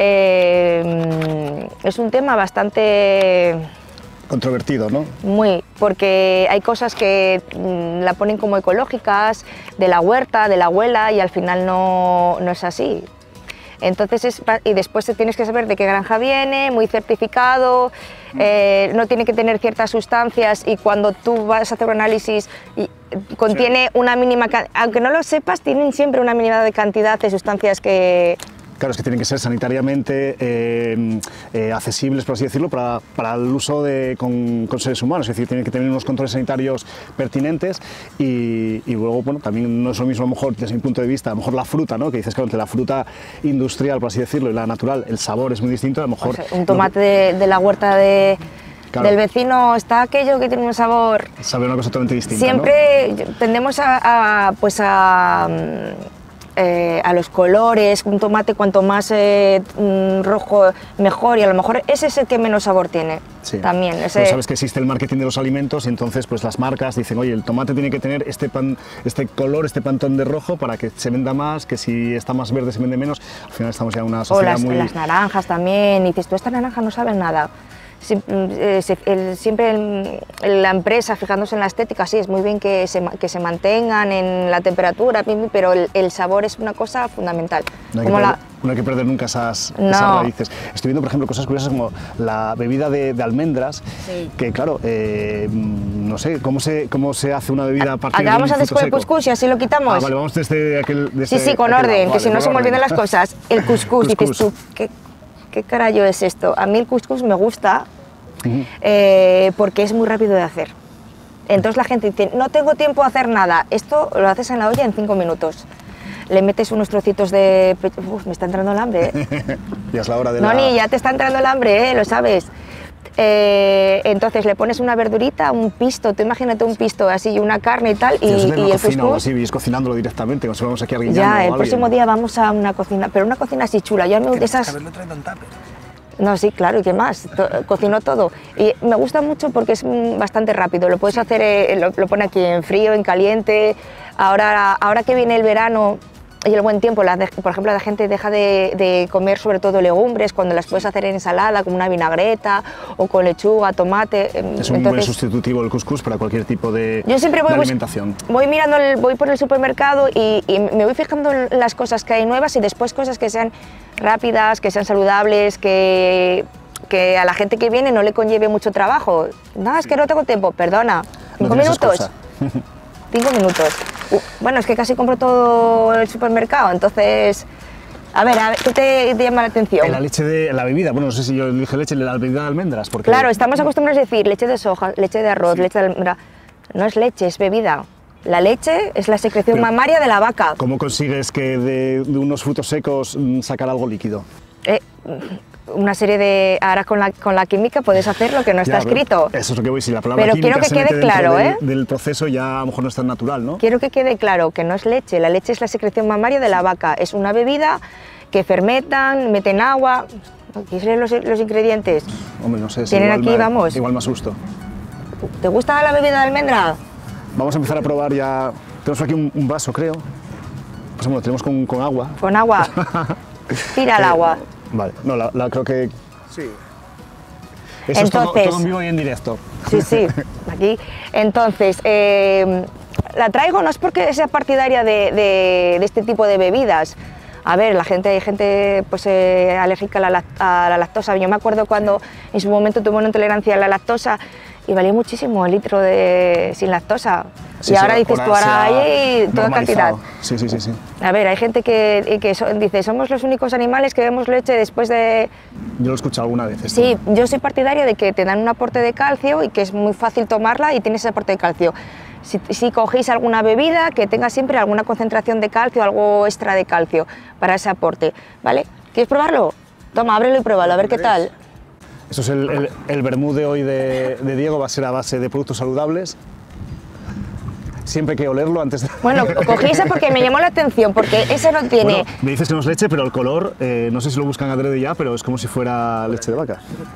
es un tema bastante... controvertido, ¿no? Muy, porque hay cosas que la ponen como ecológicas, de la huerta, de la abuela, y al final no es así. Entonces, y después tienes que saber de qué granja viene, muy certificado, no tiene que tener ciertas sustancias, y cuando tú vas a hacer un análisis contiene una mínima, aunque no lo sepas, tienen siempre una mínima de cantidad de sustancias que... Claro, es que tienen que ser sanitariamente accesibles, por así decirlo, para el uso con seres humanos. Es decir, tienen que tener unos controles sanitarios pertinentes y luego, bueno, también no es lo mismo, a lo mejor, desde mi punto de vista, a lo mejor la fruta, ¿no? Que dices, claro, entre la fruta industrial, por así decirlo, y la natural, el sabor es muy distinto, a lo mejor... O sea, un tomate de la huerta del vecino está aquello que tiene un sabor... Sabe una cosa totalmente distinta, siempre, ¿no? Tendemos a los colores, un tomate cuanto más rojo mejor, y a lo mejor ese es el que menos sabor tiene. Sí. También. Pues sabes que existe el marketing de los alimentos y entonces pues las marcas dicen, oye, el tomate tiene que tener este color, este pantón de rojo para que se venda más, que si está más verde se vende menos. Al final estamos ya en una sociedad muy... O las naranjas también, y dices, tú esta naranja no sabe nada. Siempre la empresa fijándose en la estética, sí, es muy bien que se mantengan en la temperatura, pero el sabor es una cosa fundamental. No hay que perder nunca esas raíces. Estoy viendo, por ejemplo, cosas curiosas como la bebida de almendras, sí. Que claro, no sé, ¿cómo se hace una bebida a partir de un fruto después el cuscús y así lo quitamos. Vale, vamos desde aquel... Sí, con orden, vale, que si no se me olvidan las cosas. El cuscús, dices tú, ¿qué carajo es esto? A mí el cuscús me gusta porque es muy rápido de hacer. Entonces la gente dice, no tengo tiempo a hacer nada. Esto lo haces en la olla en 5 minutos. Le metes unos trocitos de... Uf, me está entrando el hambre, ¿eh? Ya es la hora de Noni, ya te está entrando el hambre, ¿eh? Lo sabes. Entonces le pones una verdurita, un pisto, tú imagínate un pisto así, una carne y tal, y el cocina, así, y es cocinándolo directamente, como si vamos aquí a Arguiñano. Ya, el próximo día vamos a una cocina, pero una cocina así chula. Yo me esas... haberlo traído en tupper. No, sí, claro, ¿y qué más? Cocino todo. Y me gusta mucho porque es bastante rápido. Lo puedes hacer, lo pone aquí en frío, en caliente. Ahora que viene el verano y el buen tiempo, por ejemplo, la gente deja de comer sobre todo legumbres cuando las puedes hacer en ensalada, como una vinagreta o con lechuga, tomate. Es un buen sustitutivo el cuscús para cualquier tipo de alimentación. Voy por el supermercado y me voy fijando en las cosas que hay nuevas y después cosas que sean rápidas, que sean saludables, que a la gente que viene no le conlleve mucho trabajo. No, es que no tengo tiempo, perdona. 5 minutos. 5 minutos. Bueno, es que casi compro todo el supermercado, entonces... A ver, ¿qué te llama la atención? La leche de la bebida, bueno, no sé si yo dije leche, la bebida de almendras, porque... Claro, estamos acostumbrados a decir leche de soja, leche de arroz, leche de almendra. No es leche, es bebida. La leche es la secreción mamaria de la vaca. ¿Cómo consigues que de unos frutos secos sacar algo líquido? Una serie de... Ahora con la química puedes hacer lo que no está escrito. Eso es lo que voy, si la palabra química quiero que quede claro, del proceso ya a lo mejor no es tan natural, ¿no? Quiero que quede claro que no es leche, la leche es la secreción mamaria de la vaca, es una bebida que fermentan, meten agua... ¿Quieres los ingredientes? Hombre, no sé, tienen aquí, vamos. Igual más gusto. ¿Te gusta la bebida de almendra? Vamos a empezar a probar ya... Tenemos aquí un vaso, creo. Pues bueno, tenemos con agua. ¿Con agua? Tira el agua. Vale, no, creo que... Sí. Eso entonces, es todo en vivo y en directo. Sí, aquí. Entonces, la traigo no es porque sea partidaria de este tipo de bebidas. A ver, hay gente pues, alérgica a la lactosa. Yo me acuerdo cuando en su momento tuve una intolerancia a la lactosa y valía muchísimo el litro sin lactosa. Sí, y ahora dices tú, ahora hay toda cantidad. Sí. A ver, hay gente que dice, somos los únicos animales que bebemos leche después de... Yo lo he escuchado alguna vez. Sí, yo soy partidaria de que te dan un aporte de calcio y que es muy fácil tomarla y tienes ese aporte de calcio. Si cogéis alguna bebida, que tenga siempre alguna concentración de calcio, algo extra de calcio para ese aporte, ¿vale? ¿Quieres probarlo? Toma, ábrelo y pruébalo, a ver qué tal. Eso es el vermú de hoy de Diego, va a ser a base de productos saludables. Siempre hay que olerlo antes de... Bueno, cogí esa porque me llamó la atención, porque ese no tiene... Bueno, me dices que no es leche, pero el color, no sé si lo buscan adrede ya, pero es como si fuera leche de vaca.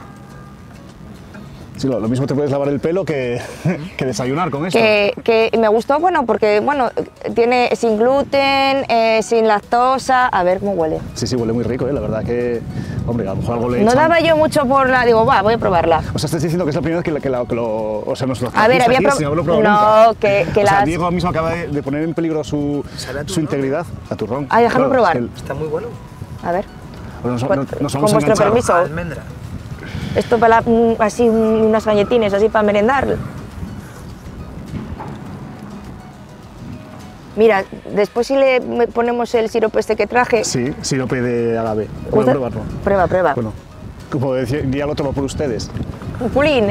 Sí, lo mismo te puedes lavar el pelo que desayunar con esto. Que me gustó, bueno, porque tiene sin gluten, sin lactosa, a ver cómo huele. Sí, huele muy rico, la verdad que, hombre, a lo mejor algo le No echan. daba yo mucho por la, digo, va, voy a probarla. O sea, estás diciendo que es la primera vez que lo o sea, nos lo a ver, había aquí, si no lo he probado no, nunca. que o sea, las... Diego mismo acaba de poner en peligro su integridad, a turrón. Ay, déjame probar. Está muy bueno. A ver. Bueno, nos con vamos a vuestro permiso. Almendra. Esto para así unas galletines, así para merendar. Mira, después si le ponemos el sirope este que traje... Sí, sirope de agave. Voy a probarlo. Prueba. Bueno, como decía, ya lo tomo por ustedes. El culín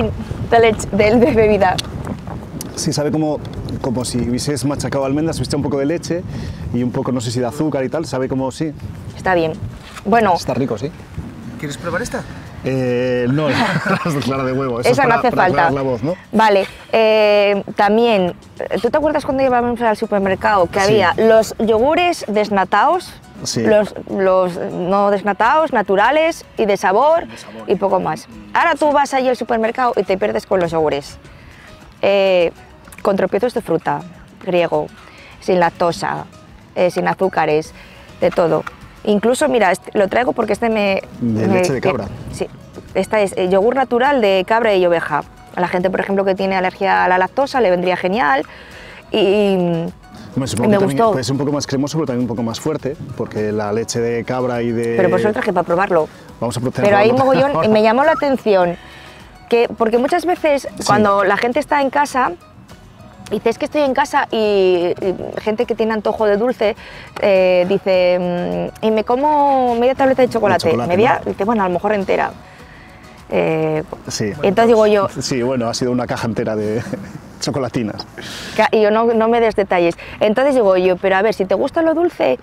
de bebida. Sí, sabe como si hubieses machacado almendras, viste un poco de leche y un poco, no sé si de azúcar y tal, sabe como sí. Está bien. Bueno... Está rico, sí. ¿Quieres probar esta? No, la clara de huevo. Esa no hace falta. La voz, ¿no? Vale, también, ¿tú te acuerdas cuando íbamos al supermercado que había los yogures desnatados, los no desnatados, naturales y de sabor y poco más? Ahora tú vas allí al supermercado y te pierdes con los yogures. Con tropiezos de fruta, griego, sin lactosa, sin azúcares, de todo. Incluso, mira, lo traigo porque de leche de cabra. Sí, esta es yogur natural de cabra y oveja. A la gente, por ejemplo, que tiene alergia a la lactosa le vendría genial y me gustó. Puede ser un poco más cremoso, pero también un poco más fuerte, porque la leche de cabra y de... Pero por eso lo traje para probarlo. Vamos a protegerlo. Pero ahí mogollón, me llamó la atención, porque muchas veces cuando la gente está en casa... Dices que estoy en casa y gente que tiene antojo de dulce dice, y me como media tableta de chocolate. Dice, bueno, a lo mejor entera. Sí. Entonces digo yo... Sí, bueno, ha sido una caja entera de chocolatinas. Y yo no me des detalles. Entonces digo yo, pero a ver, si te gusta lo dulce...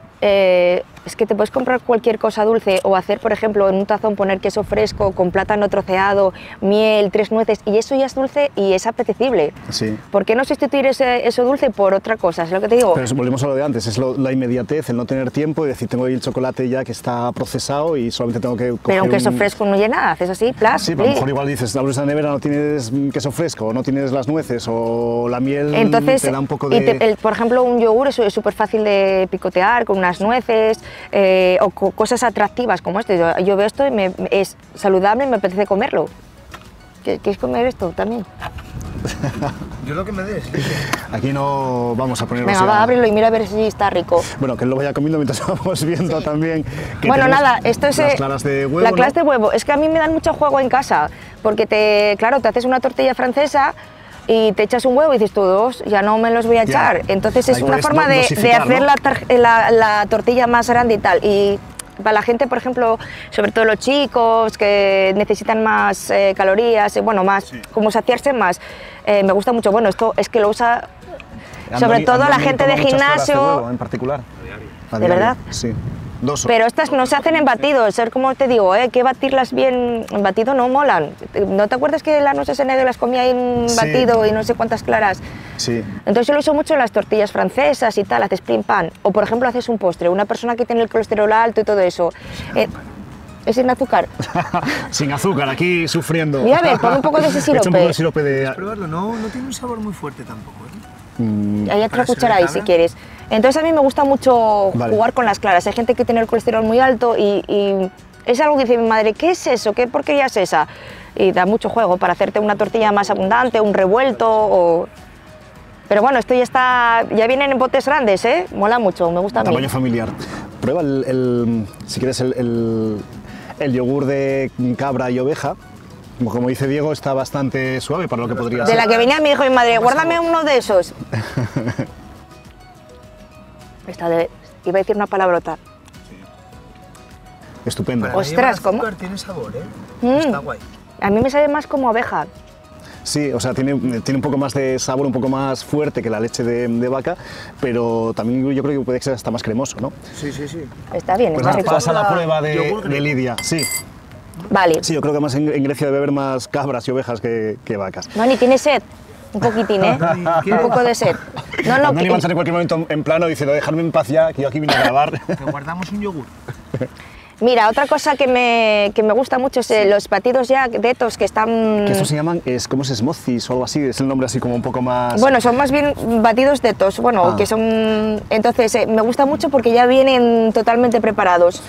es que te puedes comprar cualquier cosa dulce o hacer, por ejemplo, en un tazón poner queso fresco con plátano troceado, miel, 3 nueces y eso ya es dulce y es apetecible. Sí. ¿Por qué no sustituir eso dulce por otra cosa? ¿Es lo que te digo? Pero volvemos a lo de antes, es la inmediatez, el no tener tiempo y decir, tengo ahí el chocolate ya que está procesado y solamente tengo que coger Pero un queso fresco no llena, haces así, plas. Sí, pero a lo mejor igual dices, abres la nevera, no tienes queso fresco, o no tienes las nueces o la miel. Entonces, te da un poco de... por ejemplo, un yogur es súper fácil de picotear con unas nueces o cosas atractivas como este. Yo veo esto y es saludable y me apetece comerlo. ¿Quieres comer esto también? Yo lo que me des. Aquí no vamos a poner... Venga, va, ábrelo y mira a ver si está rico. Bueno, que él lo vaya comiendo mientras vamos viendo también... Que bueno, nada, esto es... Las claras de huevo, las claras de huevo. Es que a mí me dan mucho juego en casa, porque claro, te haces una tortilla francesa y te echas un huevo y dices tú 2, ya no me los voy a echar. Entonces es una forma de hacer la tortilla más grande y tal. Y para la gente, por ejemplo, sobre todo los chicos que necesitan más calorías, bueno, más, como saciarse más, me gusta mucho. Bueno, esto es que lo usa sobre todo la gente de gimnasio. De huevo, en particular. ¿De verdad? Sí. Pero estas no se hacen en batidos, es como te digo, que batirlas bien en batido no molan. ¿No te acuerdas que las nueces en negro las comía en batido y no sé cuántas claras? Sí. Entonces yo lo uso mucho en las tortillas francesas y tal, haces plain pan. O por ejemplo haces un postre, una persona que tiene el colesterol alto y todo eso. Es sin azúcar. Sin azúcar, aquí sufriendo. Mira, a ver, pon un poco de ese sirope. Echa un poco de sirope de... ¿Quieres probarlo? No tiene un sabor muy fuerte tampoco, ¿eh? Hay otra cuchara ahí si quieres. Entonces a mí me gusta mucho jugar con las claras. Hay gente que tiene el colesterol muy alto y es algo que dice mi madre, ¿qué es eso? ¿Qué porquería es esa? Y da mucho juego para hacerte una tortilla más abundante, un revuelto Pero bueno, esto ya vienen en botes grandes, ¿eh? Mola mucho, me gusta a mí. Tamaño familiar. prueba si quieres el yogur de cabra y oveja. Como dice Diego, está bastante suave para lo que podría ser. De la que venía mi hijo y mi madre, guárdame uno de esos. Iba a decir una palabrota. Estupendo. Ostras, ¿cómo? Tiene sabor, ¿eh? Está guay. A mí me sabe más como abeja. Sí, o sea, tiene un poco más de sabor, un poco más fuerte que la leche de vaca, pero también yo creo que puede ser hasta más cremoso, ¿no? Sí, sí, sí. Está bien, pues está rico. Pasa la prueba de Lidia, sí. Vale. Sí, yo creo que además en Grecia debe haber más cabras y ovejas que vacas. Noni, ¿tienes sed? Un poquitín, ¿eh? Un poco de sed. No, Noni va a estar en cualquier momento en plano diciendo, dejadme en paz ya, que yo aquí vine a grabar. Te guardamos un yogur. Mira, otra cosa que me gusta mucho es los batidos ya detos que están... Que estos se llaman, ¿cómo es? Smoothies o algo así, es el nombre así como un poco más... Bueno, son más bien batidos detos, bueno, que son... Entonces, me gusta mucho porque ya vienen totalmente preparados.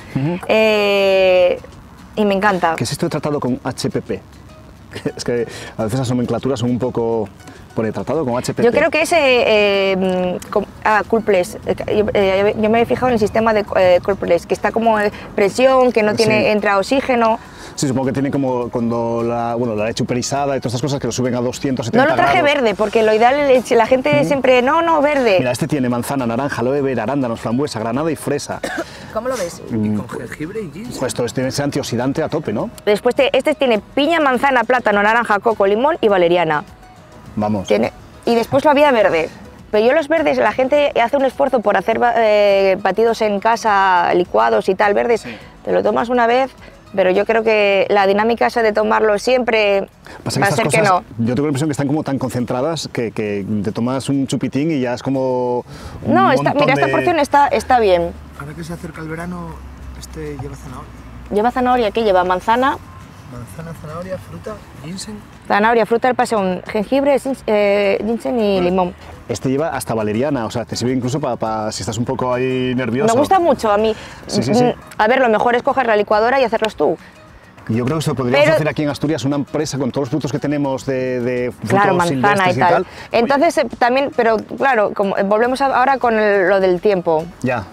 Y me encanta. ¿Qué es esto de tratado con HPP? Es que a veces las nomenclaturas son un poco... Por el tratado con HPP. Yo creo que es Coolplex. Yo me he fijado en el sistema de Coolplex, que está como presión, que no tiene, entra oxígeno. Sí, supongo que tiene como cuando la leche uperizada y todas estas cosas que lo suben a 270 No lo traje grados. verde, porque lo ideal es la gente siempre, no, verde. Mira, este tiene manzana, naranja, aloe vera, arándanos, frambuesa, granada y fresa. ¿Cómo lo ves? Y con jengibre y ginseng. Pues esto tiene ese antioxidante a tope, ¿no? Después este tiene piña, manzana, plátano, naranja, coco, limón y valeriana. Vamos. Y después lo había verde. Pero yo los verdes, la gente hace un esfuerzo por hacer batidos en casa, licuados y tal, verdes. Sí. Te lo tomas una vez, pero yo creo que la dinámica esa de tomarlo siempre va a ser que no. Yo tengo la impresión que están como tan concentradas que te tomas un chupitín y ya es como No, mira, esta porción está bien. Ahora que se acerca el verano, lleva zanahoria. ¿Lleva zanahoria? ¿Qué lleva? ¿Manzana? Manzana, zanahoria, fruta, ginseng. Zanahoria, fruta del paseo, jengibre, ginseng y limón. Este lleva hasta valeriana, o sea, te sirve incluso para si estás un poco ahí nervioso. Me gusta mucho a mí. Sí. A ver, lo mejor es coger la licuadora y hacerlos tú. Yo creo que eso podríamos hacer aquí en Asturias, una empresa con todos los productos que tenemos de frutos claro, manzana y tal. Entonces, también, pero claro, volvemos ahora con lo del tiempo. Ya.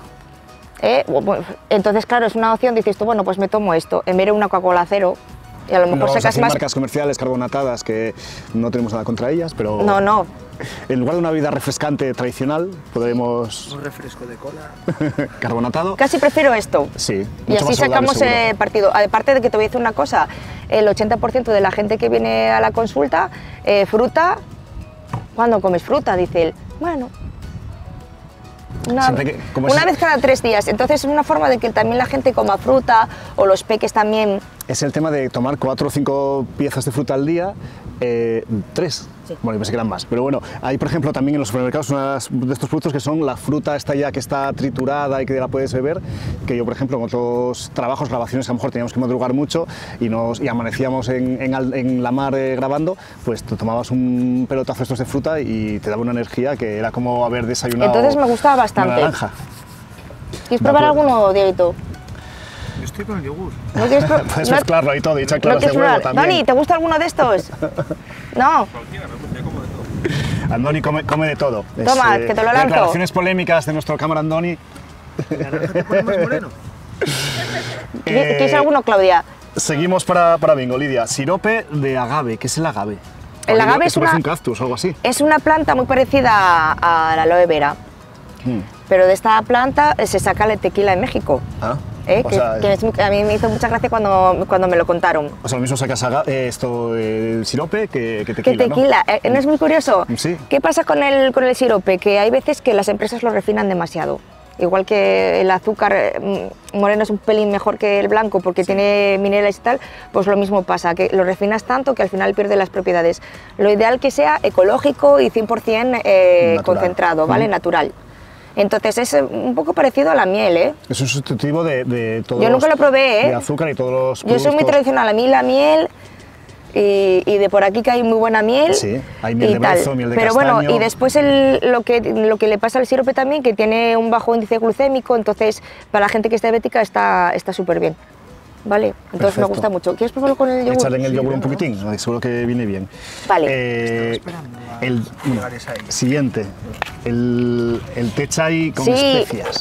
Entonces, claro, es una opción, dices tú, bueno, pues me tomo esto, en vez de una Coca-Cola cero. Y a lo mejor sacas más... marcas comerciales carbonatadas que no tenemos nada contra ellas, pero... No. En lugar de una bebida refrescante tradicional, podremos... Un refresco de cola. Carbonatado. Casi prefiero esto. Sí. Y así sacamos partido. Aparte de que te voy a decir una cosa, el 80% de la gente que viene a la consulta, fruta, ¿cuándo comes fruta? Dice él, bueno... Una vez cada 3 días, entonces es una forma de que también la gente coma fruta o los peques también. Es el tema de tomar 4 o 5 piezas de fruta al día, 3. Sí. Bueno, yo pensé que eran más, pero bueno, hay por ejemplo también en los supermercados unas de estos productos que son la fruta esta ya que está triturada y que la puedes beber, que yo por ejemplo en otros trabajos, grabaciones que a lo mejor teníamos que madrugar mucho y amanecíamos en la mar grabando, pues te tomabas un pelotazo de estos de fruta y te daba una energía que era como haber desayunado. Entonces me gustaba bastante. Naranja. ¿Quieres probar alguno, Dieguito? Yo estoy con el yogur. ¿No quieres puedes mezclarlo ahí todo y echar claras de huevo también. Dani, ¿te gusta alguno de estos? No. Andoni come de todo. Toma, que te lo lanzo. Declaraciones polémicas de nuestro cámara Andoni. ¿Te pone más moreno? ¿Quieres alguno, Claudia? Seguimos para bingo, Lidia. Sirope de agave. ¿Qué es el agave? El agave es un cactus o algo así. Es una planta muy parecida a la aloe vera. Pero de esta planta se saca el tequila en México. Que a mí me hizo mucha gracia cuando me lo contaron. O sea, lo mismo sacas el sirope que tequila, ¿no? Tequila, ¿no es muy curioso? Sí. ¿Qué pasa con el sirope? Que hay veces que las empresas lo refinan demasiado. Igual que el azúcar moreno es un pelín mejor que el blanco porque tiene minerales y tal, pues lo mismo pasa, que lo refinas tanto que al final pierde las propiedades. Lo ideal que sea ecológico y 100% concentrado, ¿vale? Natural. Entonces es un poco parecido a la miel, ¿eh? Es un sustitutivo de todo. Yo nunca lo probé, ¿eh? De azúcar y todos los Yo productos. soy muy tradicional, a mí la miel y de por aquí que hay muy buena miel. Sí, hay miel de brezo, miel de pero castaño. Bueno, y después lo que le pasa al sirope también, que tiene un bajo índice glucémico, entonces para la gente que es diabética está súper bien. Vale, entonces Perfecto. me gusta mucho. ¿Quieres probarlo con el yogur? Echarle en el yogur un poquitín, seguro que viene bien. Vale. Siguiente, el té chai con especias.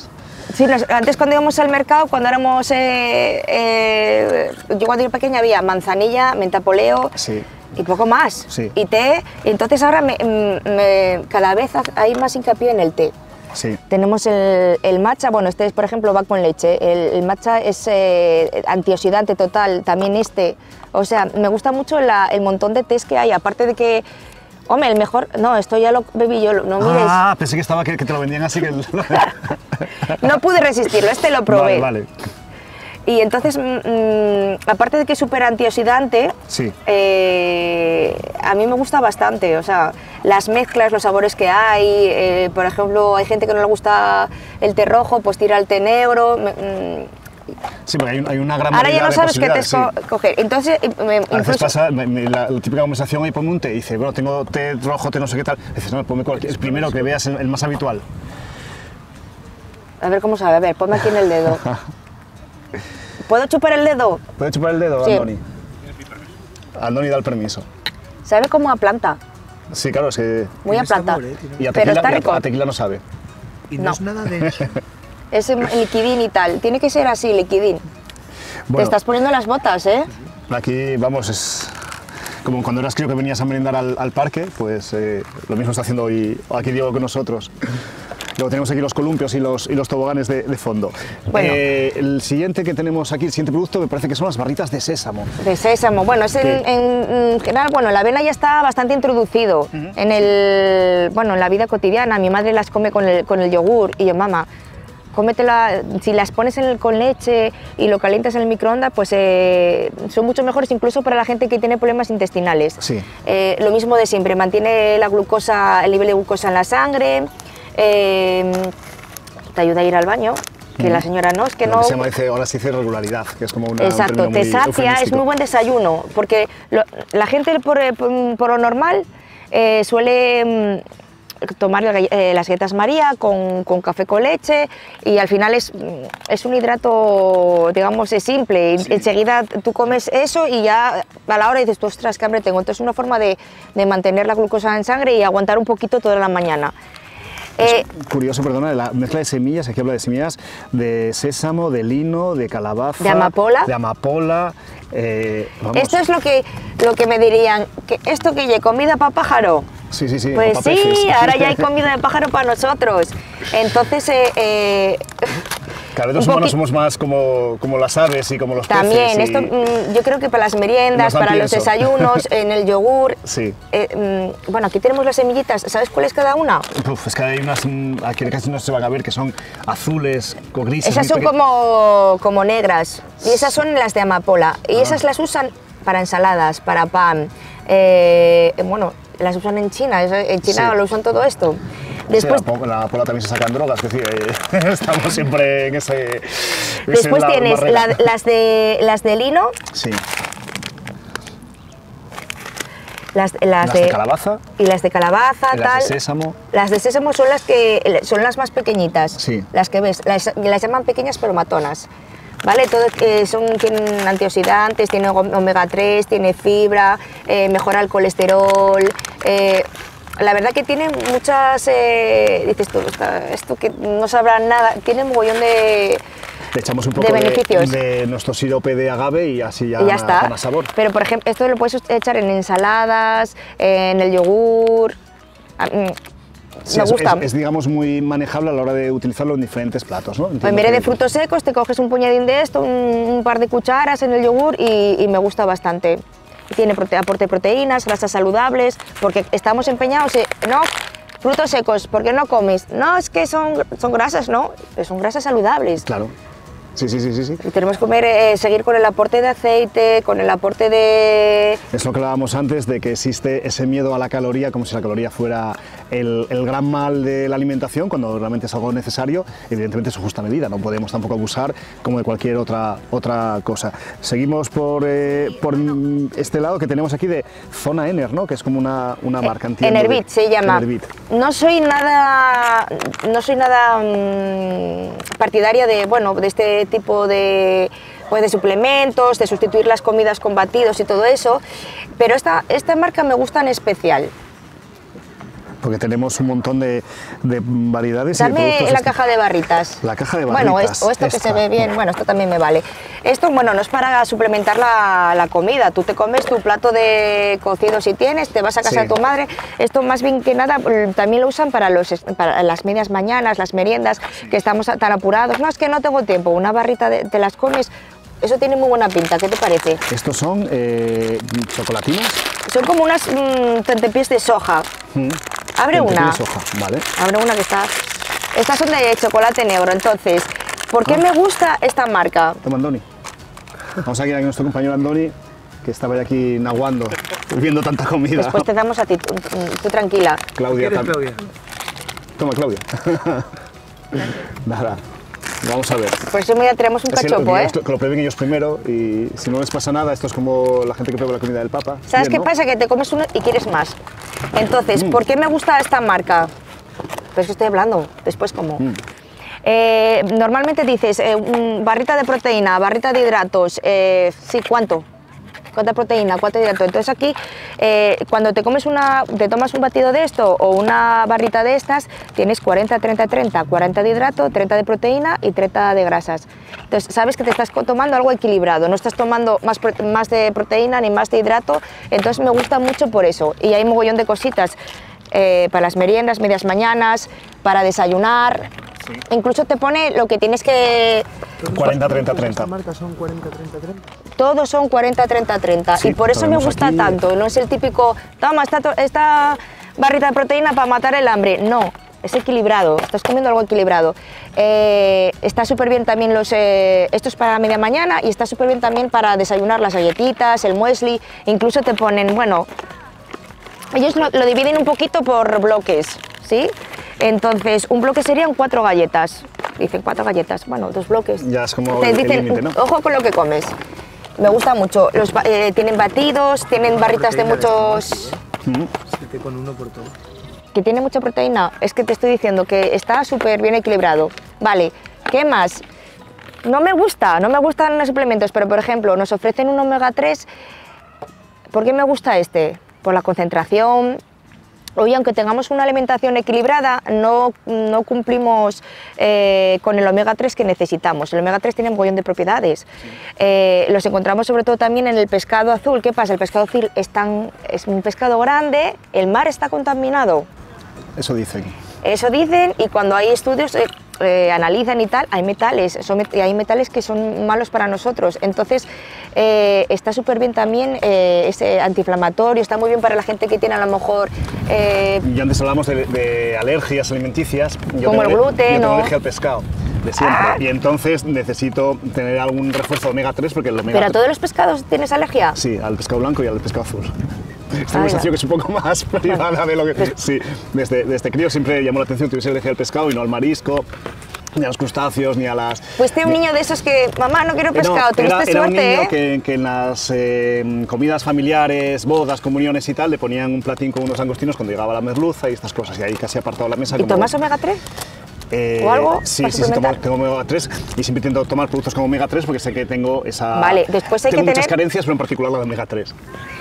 Sí, antes cuando íbamos al mercado, cuando éramos... yo cuando era pequeña había manzanilla, mentapoleo... Sí. Y poco más, sí. Y té, y entonces ahora cada vez hay más hincapié en el té. Sí. Tenemos el matcha, bueno, este por ejemplo va con leche, el matcha es antioxidante total, también o sea, me gusta mucho el montón de tés que hay, aparte de que, hombre, el mejor, no, esto ya lo bebí yo, no mires. Ah, pensé que estaba que te lo vendían así que... No pude resistirlo, lo probé. Vale. Y entonces, aparte de que es súper antioxidante, sí. A mí me gusta bastante, o sea, las mezclas, los sabores que hay, por ejemplo, hay gente que no le gusta el té rojo, pues tira el té negro. Sí, porque hay una gran Ahora variedad ya no de sabes qué té posibilidades, coger. Entonces, a veces pasa la típica conversación, y ponme un té, y dice, bueno, tengo té rojo, té no sé qué tal. Dices, no, ponme el primero que veas, el más habitual. A ver cómo sabe, a ver, ponme aquí en el dedo. ¿Puedo chupar el dedo? ¿Puede chupar el dedo, sí. Andoni? Andoni da el permiso. Sabe como a planta. Sí, claro, es que... Muy a planta. Sabor, y a pero tequila, está rico. A tequila no sabe. Y no es nada de eso. Es liquidín y tal. Tiene que ser así, liquidín. Bueno, te estás poniendo las botas, ¿eh? Aquí, vamos, es como cuando eras crío que venías a merendar al parque, pues lo mismo está haciendo hoy aquí Diego con nosotros. Luego tenemos aquí los columpios y los toboganes de fondo. Bueno. El siguiente que tenemos aquí, el siguiente producto, me parece que son las barritas de sésamo. De sésamo. Bueno, es en general, bueno, la avena ya está bastante introducido en la vida cotidiana. Mi madre las come con el yogur y yo, mamá, cómetela, si las pones con leche y lo calientas en el microondas, pues son mucho mejores incluso para la gente que tiene problemas intestinales. Sí. Lo mismo de siempre, mantiene el nivel de glucosa en la sangre, te ayuda a ir al baño, que la señora no, es que no... Se llama, ahora se dice regularidad, que es como una... Exacto, te sacia, es muy buen desayuno, porque la gente por lo normal suele tomar las galletas María con café con leche y al final es un hidrato, digamos, simple. Sí. Enseguida tú comes eso y ya a la hora dices, tú, ostras, qué hambre tengo. Entonces es una forma de mantener la glucosa en sangre y aguantar un poquito toda la mañana. Es curioso, perdona, la mezcla de semillas, aquí habla de semillas de sésamo, de lino, de calabaza... De amapola. De amapola. Esto es lo que me dirían, que esto que ya comida para pájaro. Sí, pues sí, ahora ya hay comida de pájaro para nosotros. Entonces, cada vez los humanos somos más como las aves y como los peces. También, esto yo creo que para las meriendas, para los desayunos, en el yogur. Sí. Bueno, aquí tenemos las semillitas, ¿sabes cuál es cada una? Es que hay unas, aquí casi no se van a ver, que son azules o grises. Esas son como negras, y esas son las de amapola, y esas las usan para ensaladas, para pan, bueno, las usan en China, lo usan todo esto. Después, sí, la amapola también se sacan drogas, es decir, estamos siempre en ese... Después tienes las de lino. Sí. Las de calabaza. Y las de calabaza, y las de sésamo. Las de sésamo son las más pequeñitas. Sí. Las que ves, las llaman pequeñas pero matonas. ¿Vale? Tienen antioxidantes, tiene omega 3, tiene fibra, mejora el colesterol. La verdad que tiene muchas, dices tú, esto que no sabrá nada, tiene un mogollón de... Le echamos un poco de nuestro sirope de agave y así ya está. Gana sabor. Pero por ejemplo, esto lo puedes echar en ensaladas, en el yogur. Sí, me gusta. Es, digamos, muy manejable a la hora de utilizarlo en diferentes platos, ¿no? En vez de frutos secos, te coges un puñadín de esto, un par de cucharas en el yogur y me gusta bastante. Tiene aporte de proteínas, grasas saludables, porque estamos empeñados en, no, frutos secos, ¿por qué no comes? No, es que son grasas, no, son grasas saludables. Claro. Sí. Y tenemos que seguir con el aporte de aceite, con el aporte de... Es lo que hablábamos antes, de que existe ese miedo a la caloría, como si la caloría fuera el gran mal de la alimentación, cuando realmente es algo necesario, evidentemente su justa medida, no podemos tampoco abusar como de cualquier otra cosa. Seguimos por este lado que tenemos aquí de Zona Ener, ¿no? Que es como una marca, entiendo. Enervit se llama. Enervit. No soy nada partidaria de este tipo de suplementos, de sustituir las comidas con batidos y todo eso, pero esta marca me gusta en especial. porque tenemos un montón de variedades. Dame y de la caja de barritas. La caja de barritas. Bueno, esto que se ve bien, bueno, esto también me vale. Esto, bueno, no es para suplementar la comida. Tú te comes tu plato de cocido si tienes, te vas a casa de tu madre. Esto más bien que nada también lo usan para las medias mañanas, las meriendas, que estamos tan apurados. No, es que no tengo tiempo. Una barrita te las comes. Eso tiene muy buena pinta, ¿qué te parece? ¿Estos son chocolatinas? Son como unas tentempiés de soja. Abre una. De soja, vale. Abre una que está... Estas son de chocolate negro, entonces, ¿por qué me gusta esta marca? Toma, Andoni. Vamos a ir aquí a nuestro compañero Andoni, que estaba aquí naguando, viendo tanta comida. Después te damos a ti, tú tranquila. Claudia, Claudia. Toma, Claudia. Nada. Vamos a ver. Pues mira, tenemos un cachopo, ¿eh? Que lo prueben ellos primero y si no les pasa nada, esto es como la gente que prueba la comida del Papa. ¿Sabes qué pasa? Que te comes uno y quieres más. Entonces, ¿por qué me gusta esta marca? Pues que estoy hablando, después como... normalmente dices, barrita de proteína, barrita de hidratos, sí, ¿cuánto? ¿Cuánta proteína? ¿Cuánto hidrato? Entonces aquí, cuando te tomas un batido de esto o una barrita de estas, tienes 40, 30, 30, 40 de hidrato, 30 de proteína y 30 de grasas. Entonces sabes que te estás tomando algo equilibrado, no estás tomando más de proteína ni más de hidrato, entonces me gusta mucho por eso. Y hay un mogollón de cositas para las meriendas, medias mañanas, para desayunar. Sí. Incluso te pone lo que tienes que... 40, 30, 30. ¿Esta marca son 40, 30, 30? Todos son 40, 30, 30. Sí, y por eso me gusta aquí tanto. No es el típico, toma esta barrita de proteína para matar el hambre. No, es equilibrado. Estás comiendo algo equilibrado. Está súper bien también esto es para media mañana y está súper bien también para desayunar las galletitas, el muesli. Incluso te ponen, bueno, ellos lo dividen un poquito por bloques, ¿sí? Entonces, un bloque serían 4 galletas. Dicen 4 galletas, bueno, 2 bloques. Ya es como te dicen, límite, ¿no? Ojo con lo que comes. Me gusta mucho. Tienen batidos, tienen barritas de muchos... 7 con 1 por todo. Que tiene mucha proteína. Es que te estoy diciendo que está súper bien equilibrado. Vale, ¿qué más? No me gustan los suplementos, pero por ejemplo, nos ofrecen un omega 3. ¿Por qué me gusta este? Por la concentración. Hoy, aunque tengamos una alimentación equilibrada, no cumplimos con el omega 3 que necesitamos. El omega 3 tiene un montón de propiedades. Los encontramos sobre todo también en el pescado azul. ¿Qué pasa? El pescado azul es un pescado grande, el mar está contaminado. Eso dicen. Eso dicen, y cuando hay estudios analizan y tal, hay metales que son malos para nosotros. Entonces está súper bien también, es antiinflamatorio, está muy bien para la gente que tiene a lo mejor... Y antes hablamos de alergias alimenticias. Como el gluten, yo tengo alergia al pescado, de siempre. Y entonces necesito tener algún refuerzo de omega 3 porque el omega 3... ¿Pero a todos los pescados tienes alergia? Sí, al pescado blanco y al pescado azul. Esta conversación que es un poco más privada de lo que... Sí, desde crío siempre llamó la atención que tuviese alergia al pescado y no al marisco, ni a los crustáceos, ni a las... Pues un niño de esos que, mamá, no quiero pescado, tuviste era suerte, un niño que en las comidas familiares, bodas, comuniones y tal, le ponían un platín con unos langostinos cuando llegaba la merluza y estas cosas, y ahí casi apartado la mesa. ¿Y tomas omega 3? ¿O algo? Sí, tengo omega 3 y siempre intento tomar productos con omega 3 porque sé que tengo esa... Vale, después hay tengo que muchas tener... carencias, pero en particular la de omega 3.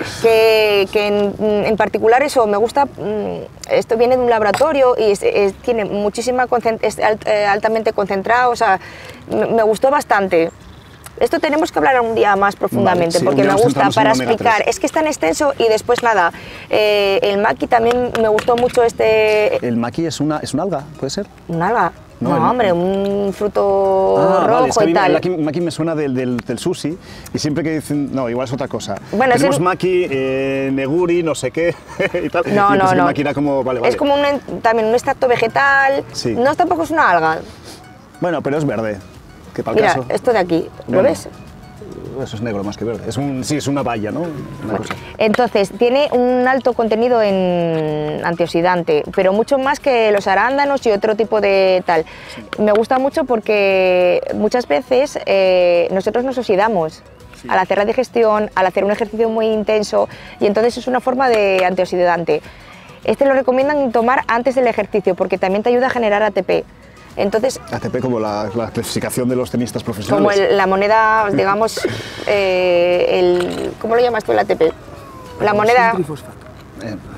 Que en particular eso, me gusta, esto viene de un laboratorio y tiene muchísima, es altamente concentrado, o sea, me gustó bastante. Esto tenemos que hablar un día más profundamente, vale, sí, porque me gusta para explicar. Es que es tan extenso y después nada. El maqui también me gustó mucho ¿El maqui es una alga, puede ser? ¿Un alga? No, hombre, un fruto rojo, vale, es que y tal. El maqui me suena del sushi y siempre que dicen, no, igual es otra cosa. Bueno, tenemos maqui, neguri, no sé qué y tal. No, y no. Maqui era como, vale. Es como también un extracto vegetal. Sí. No, tampoco es una alga. Bueno, pero es verde. Mira, esto de aquí, ¿lo ves? Eso es negro más que verde. Sí, es una baya, ¿no? Cosa. Entonces, tiene un alto contenido en antioxidante, pero mucho más que los arándanos y otro tipo de tal. Sí. Me gusta mucho porque muchas veces nosotros nos oxidamos. Sí. Al hacer la digestión, al hacer un ejercicio muy intenso, y entonces es una forma de antioxidante. Este lo recomiendan tomar antes del ejercicio porque también te ayuda a generar ATP. Entonces, ATP como la clasificación de los tenistas profesionales. Como la moneda, digamos, ¿cómo lo llamas tú el ATP? La moneda...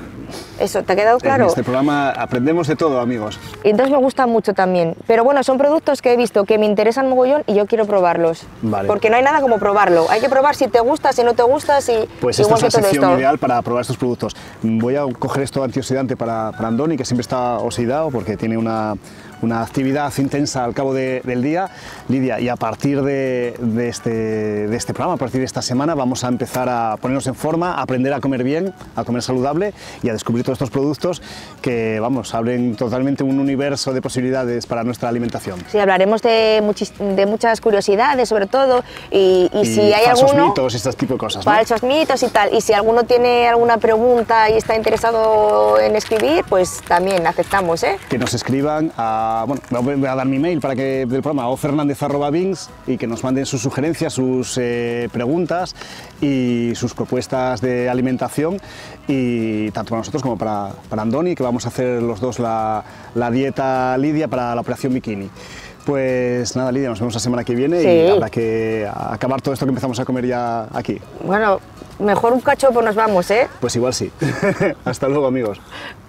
Eso, ¿te ha quedado claro? En este programa aprendemos de todo, amigos. Y entonces me gusta mucho también. Pero bueno, son productos que he visto que me interesan mogollón y yo quiero probarlos. Vale. Porque no hay nada como probarlo. Hay que probar si te gusta, si no te gusta, si... Pues igual esta es la que todo sección esto. ideal para probar estos productos. Voy a coger esto antioxidante para Andoni, que siempre está oxidado porque tiene una actividad intensa al cabo del día. Lidia, y a partir de este programa, a partir de esta semana, vamos a empezar a ponernos en forma, a aprender a comer bien, a comer saludable y a descubrir todos estos productos que, vamos, abren totalmente un universo de posibilidades para nuestra alimentación. Sí, hablaremos de muchas curiosidades, sobre todo, y si hay falsos alguno... mitos y este tipo de cosas, ¿no? Falsos mitos y tal. Y si alguno tiene alguna pregunta y está interesado en escribir, pues también aceptamos, ¿eh? Que nos escriban bueno, voy a dar mi mail para que del programa ofernandez@bings y que nos manden sus sugerencias, sus preguntas y sus propuestas de alimentación, y tanto para nosotros como para Andoni, que vamos a hacer los dos la dieta Lidia para la operación bikini. Pues nada, Lidia, nos vemos la semana que viene. Sí. Y habrá que acabar todo esto que empezamos a comer ya aquí. Bueno, mejor un cachopo nos vamos, ¿eh? Pues igual sí. Hasta luego, amigos.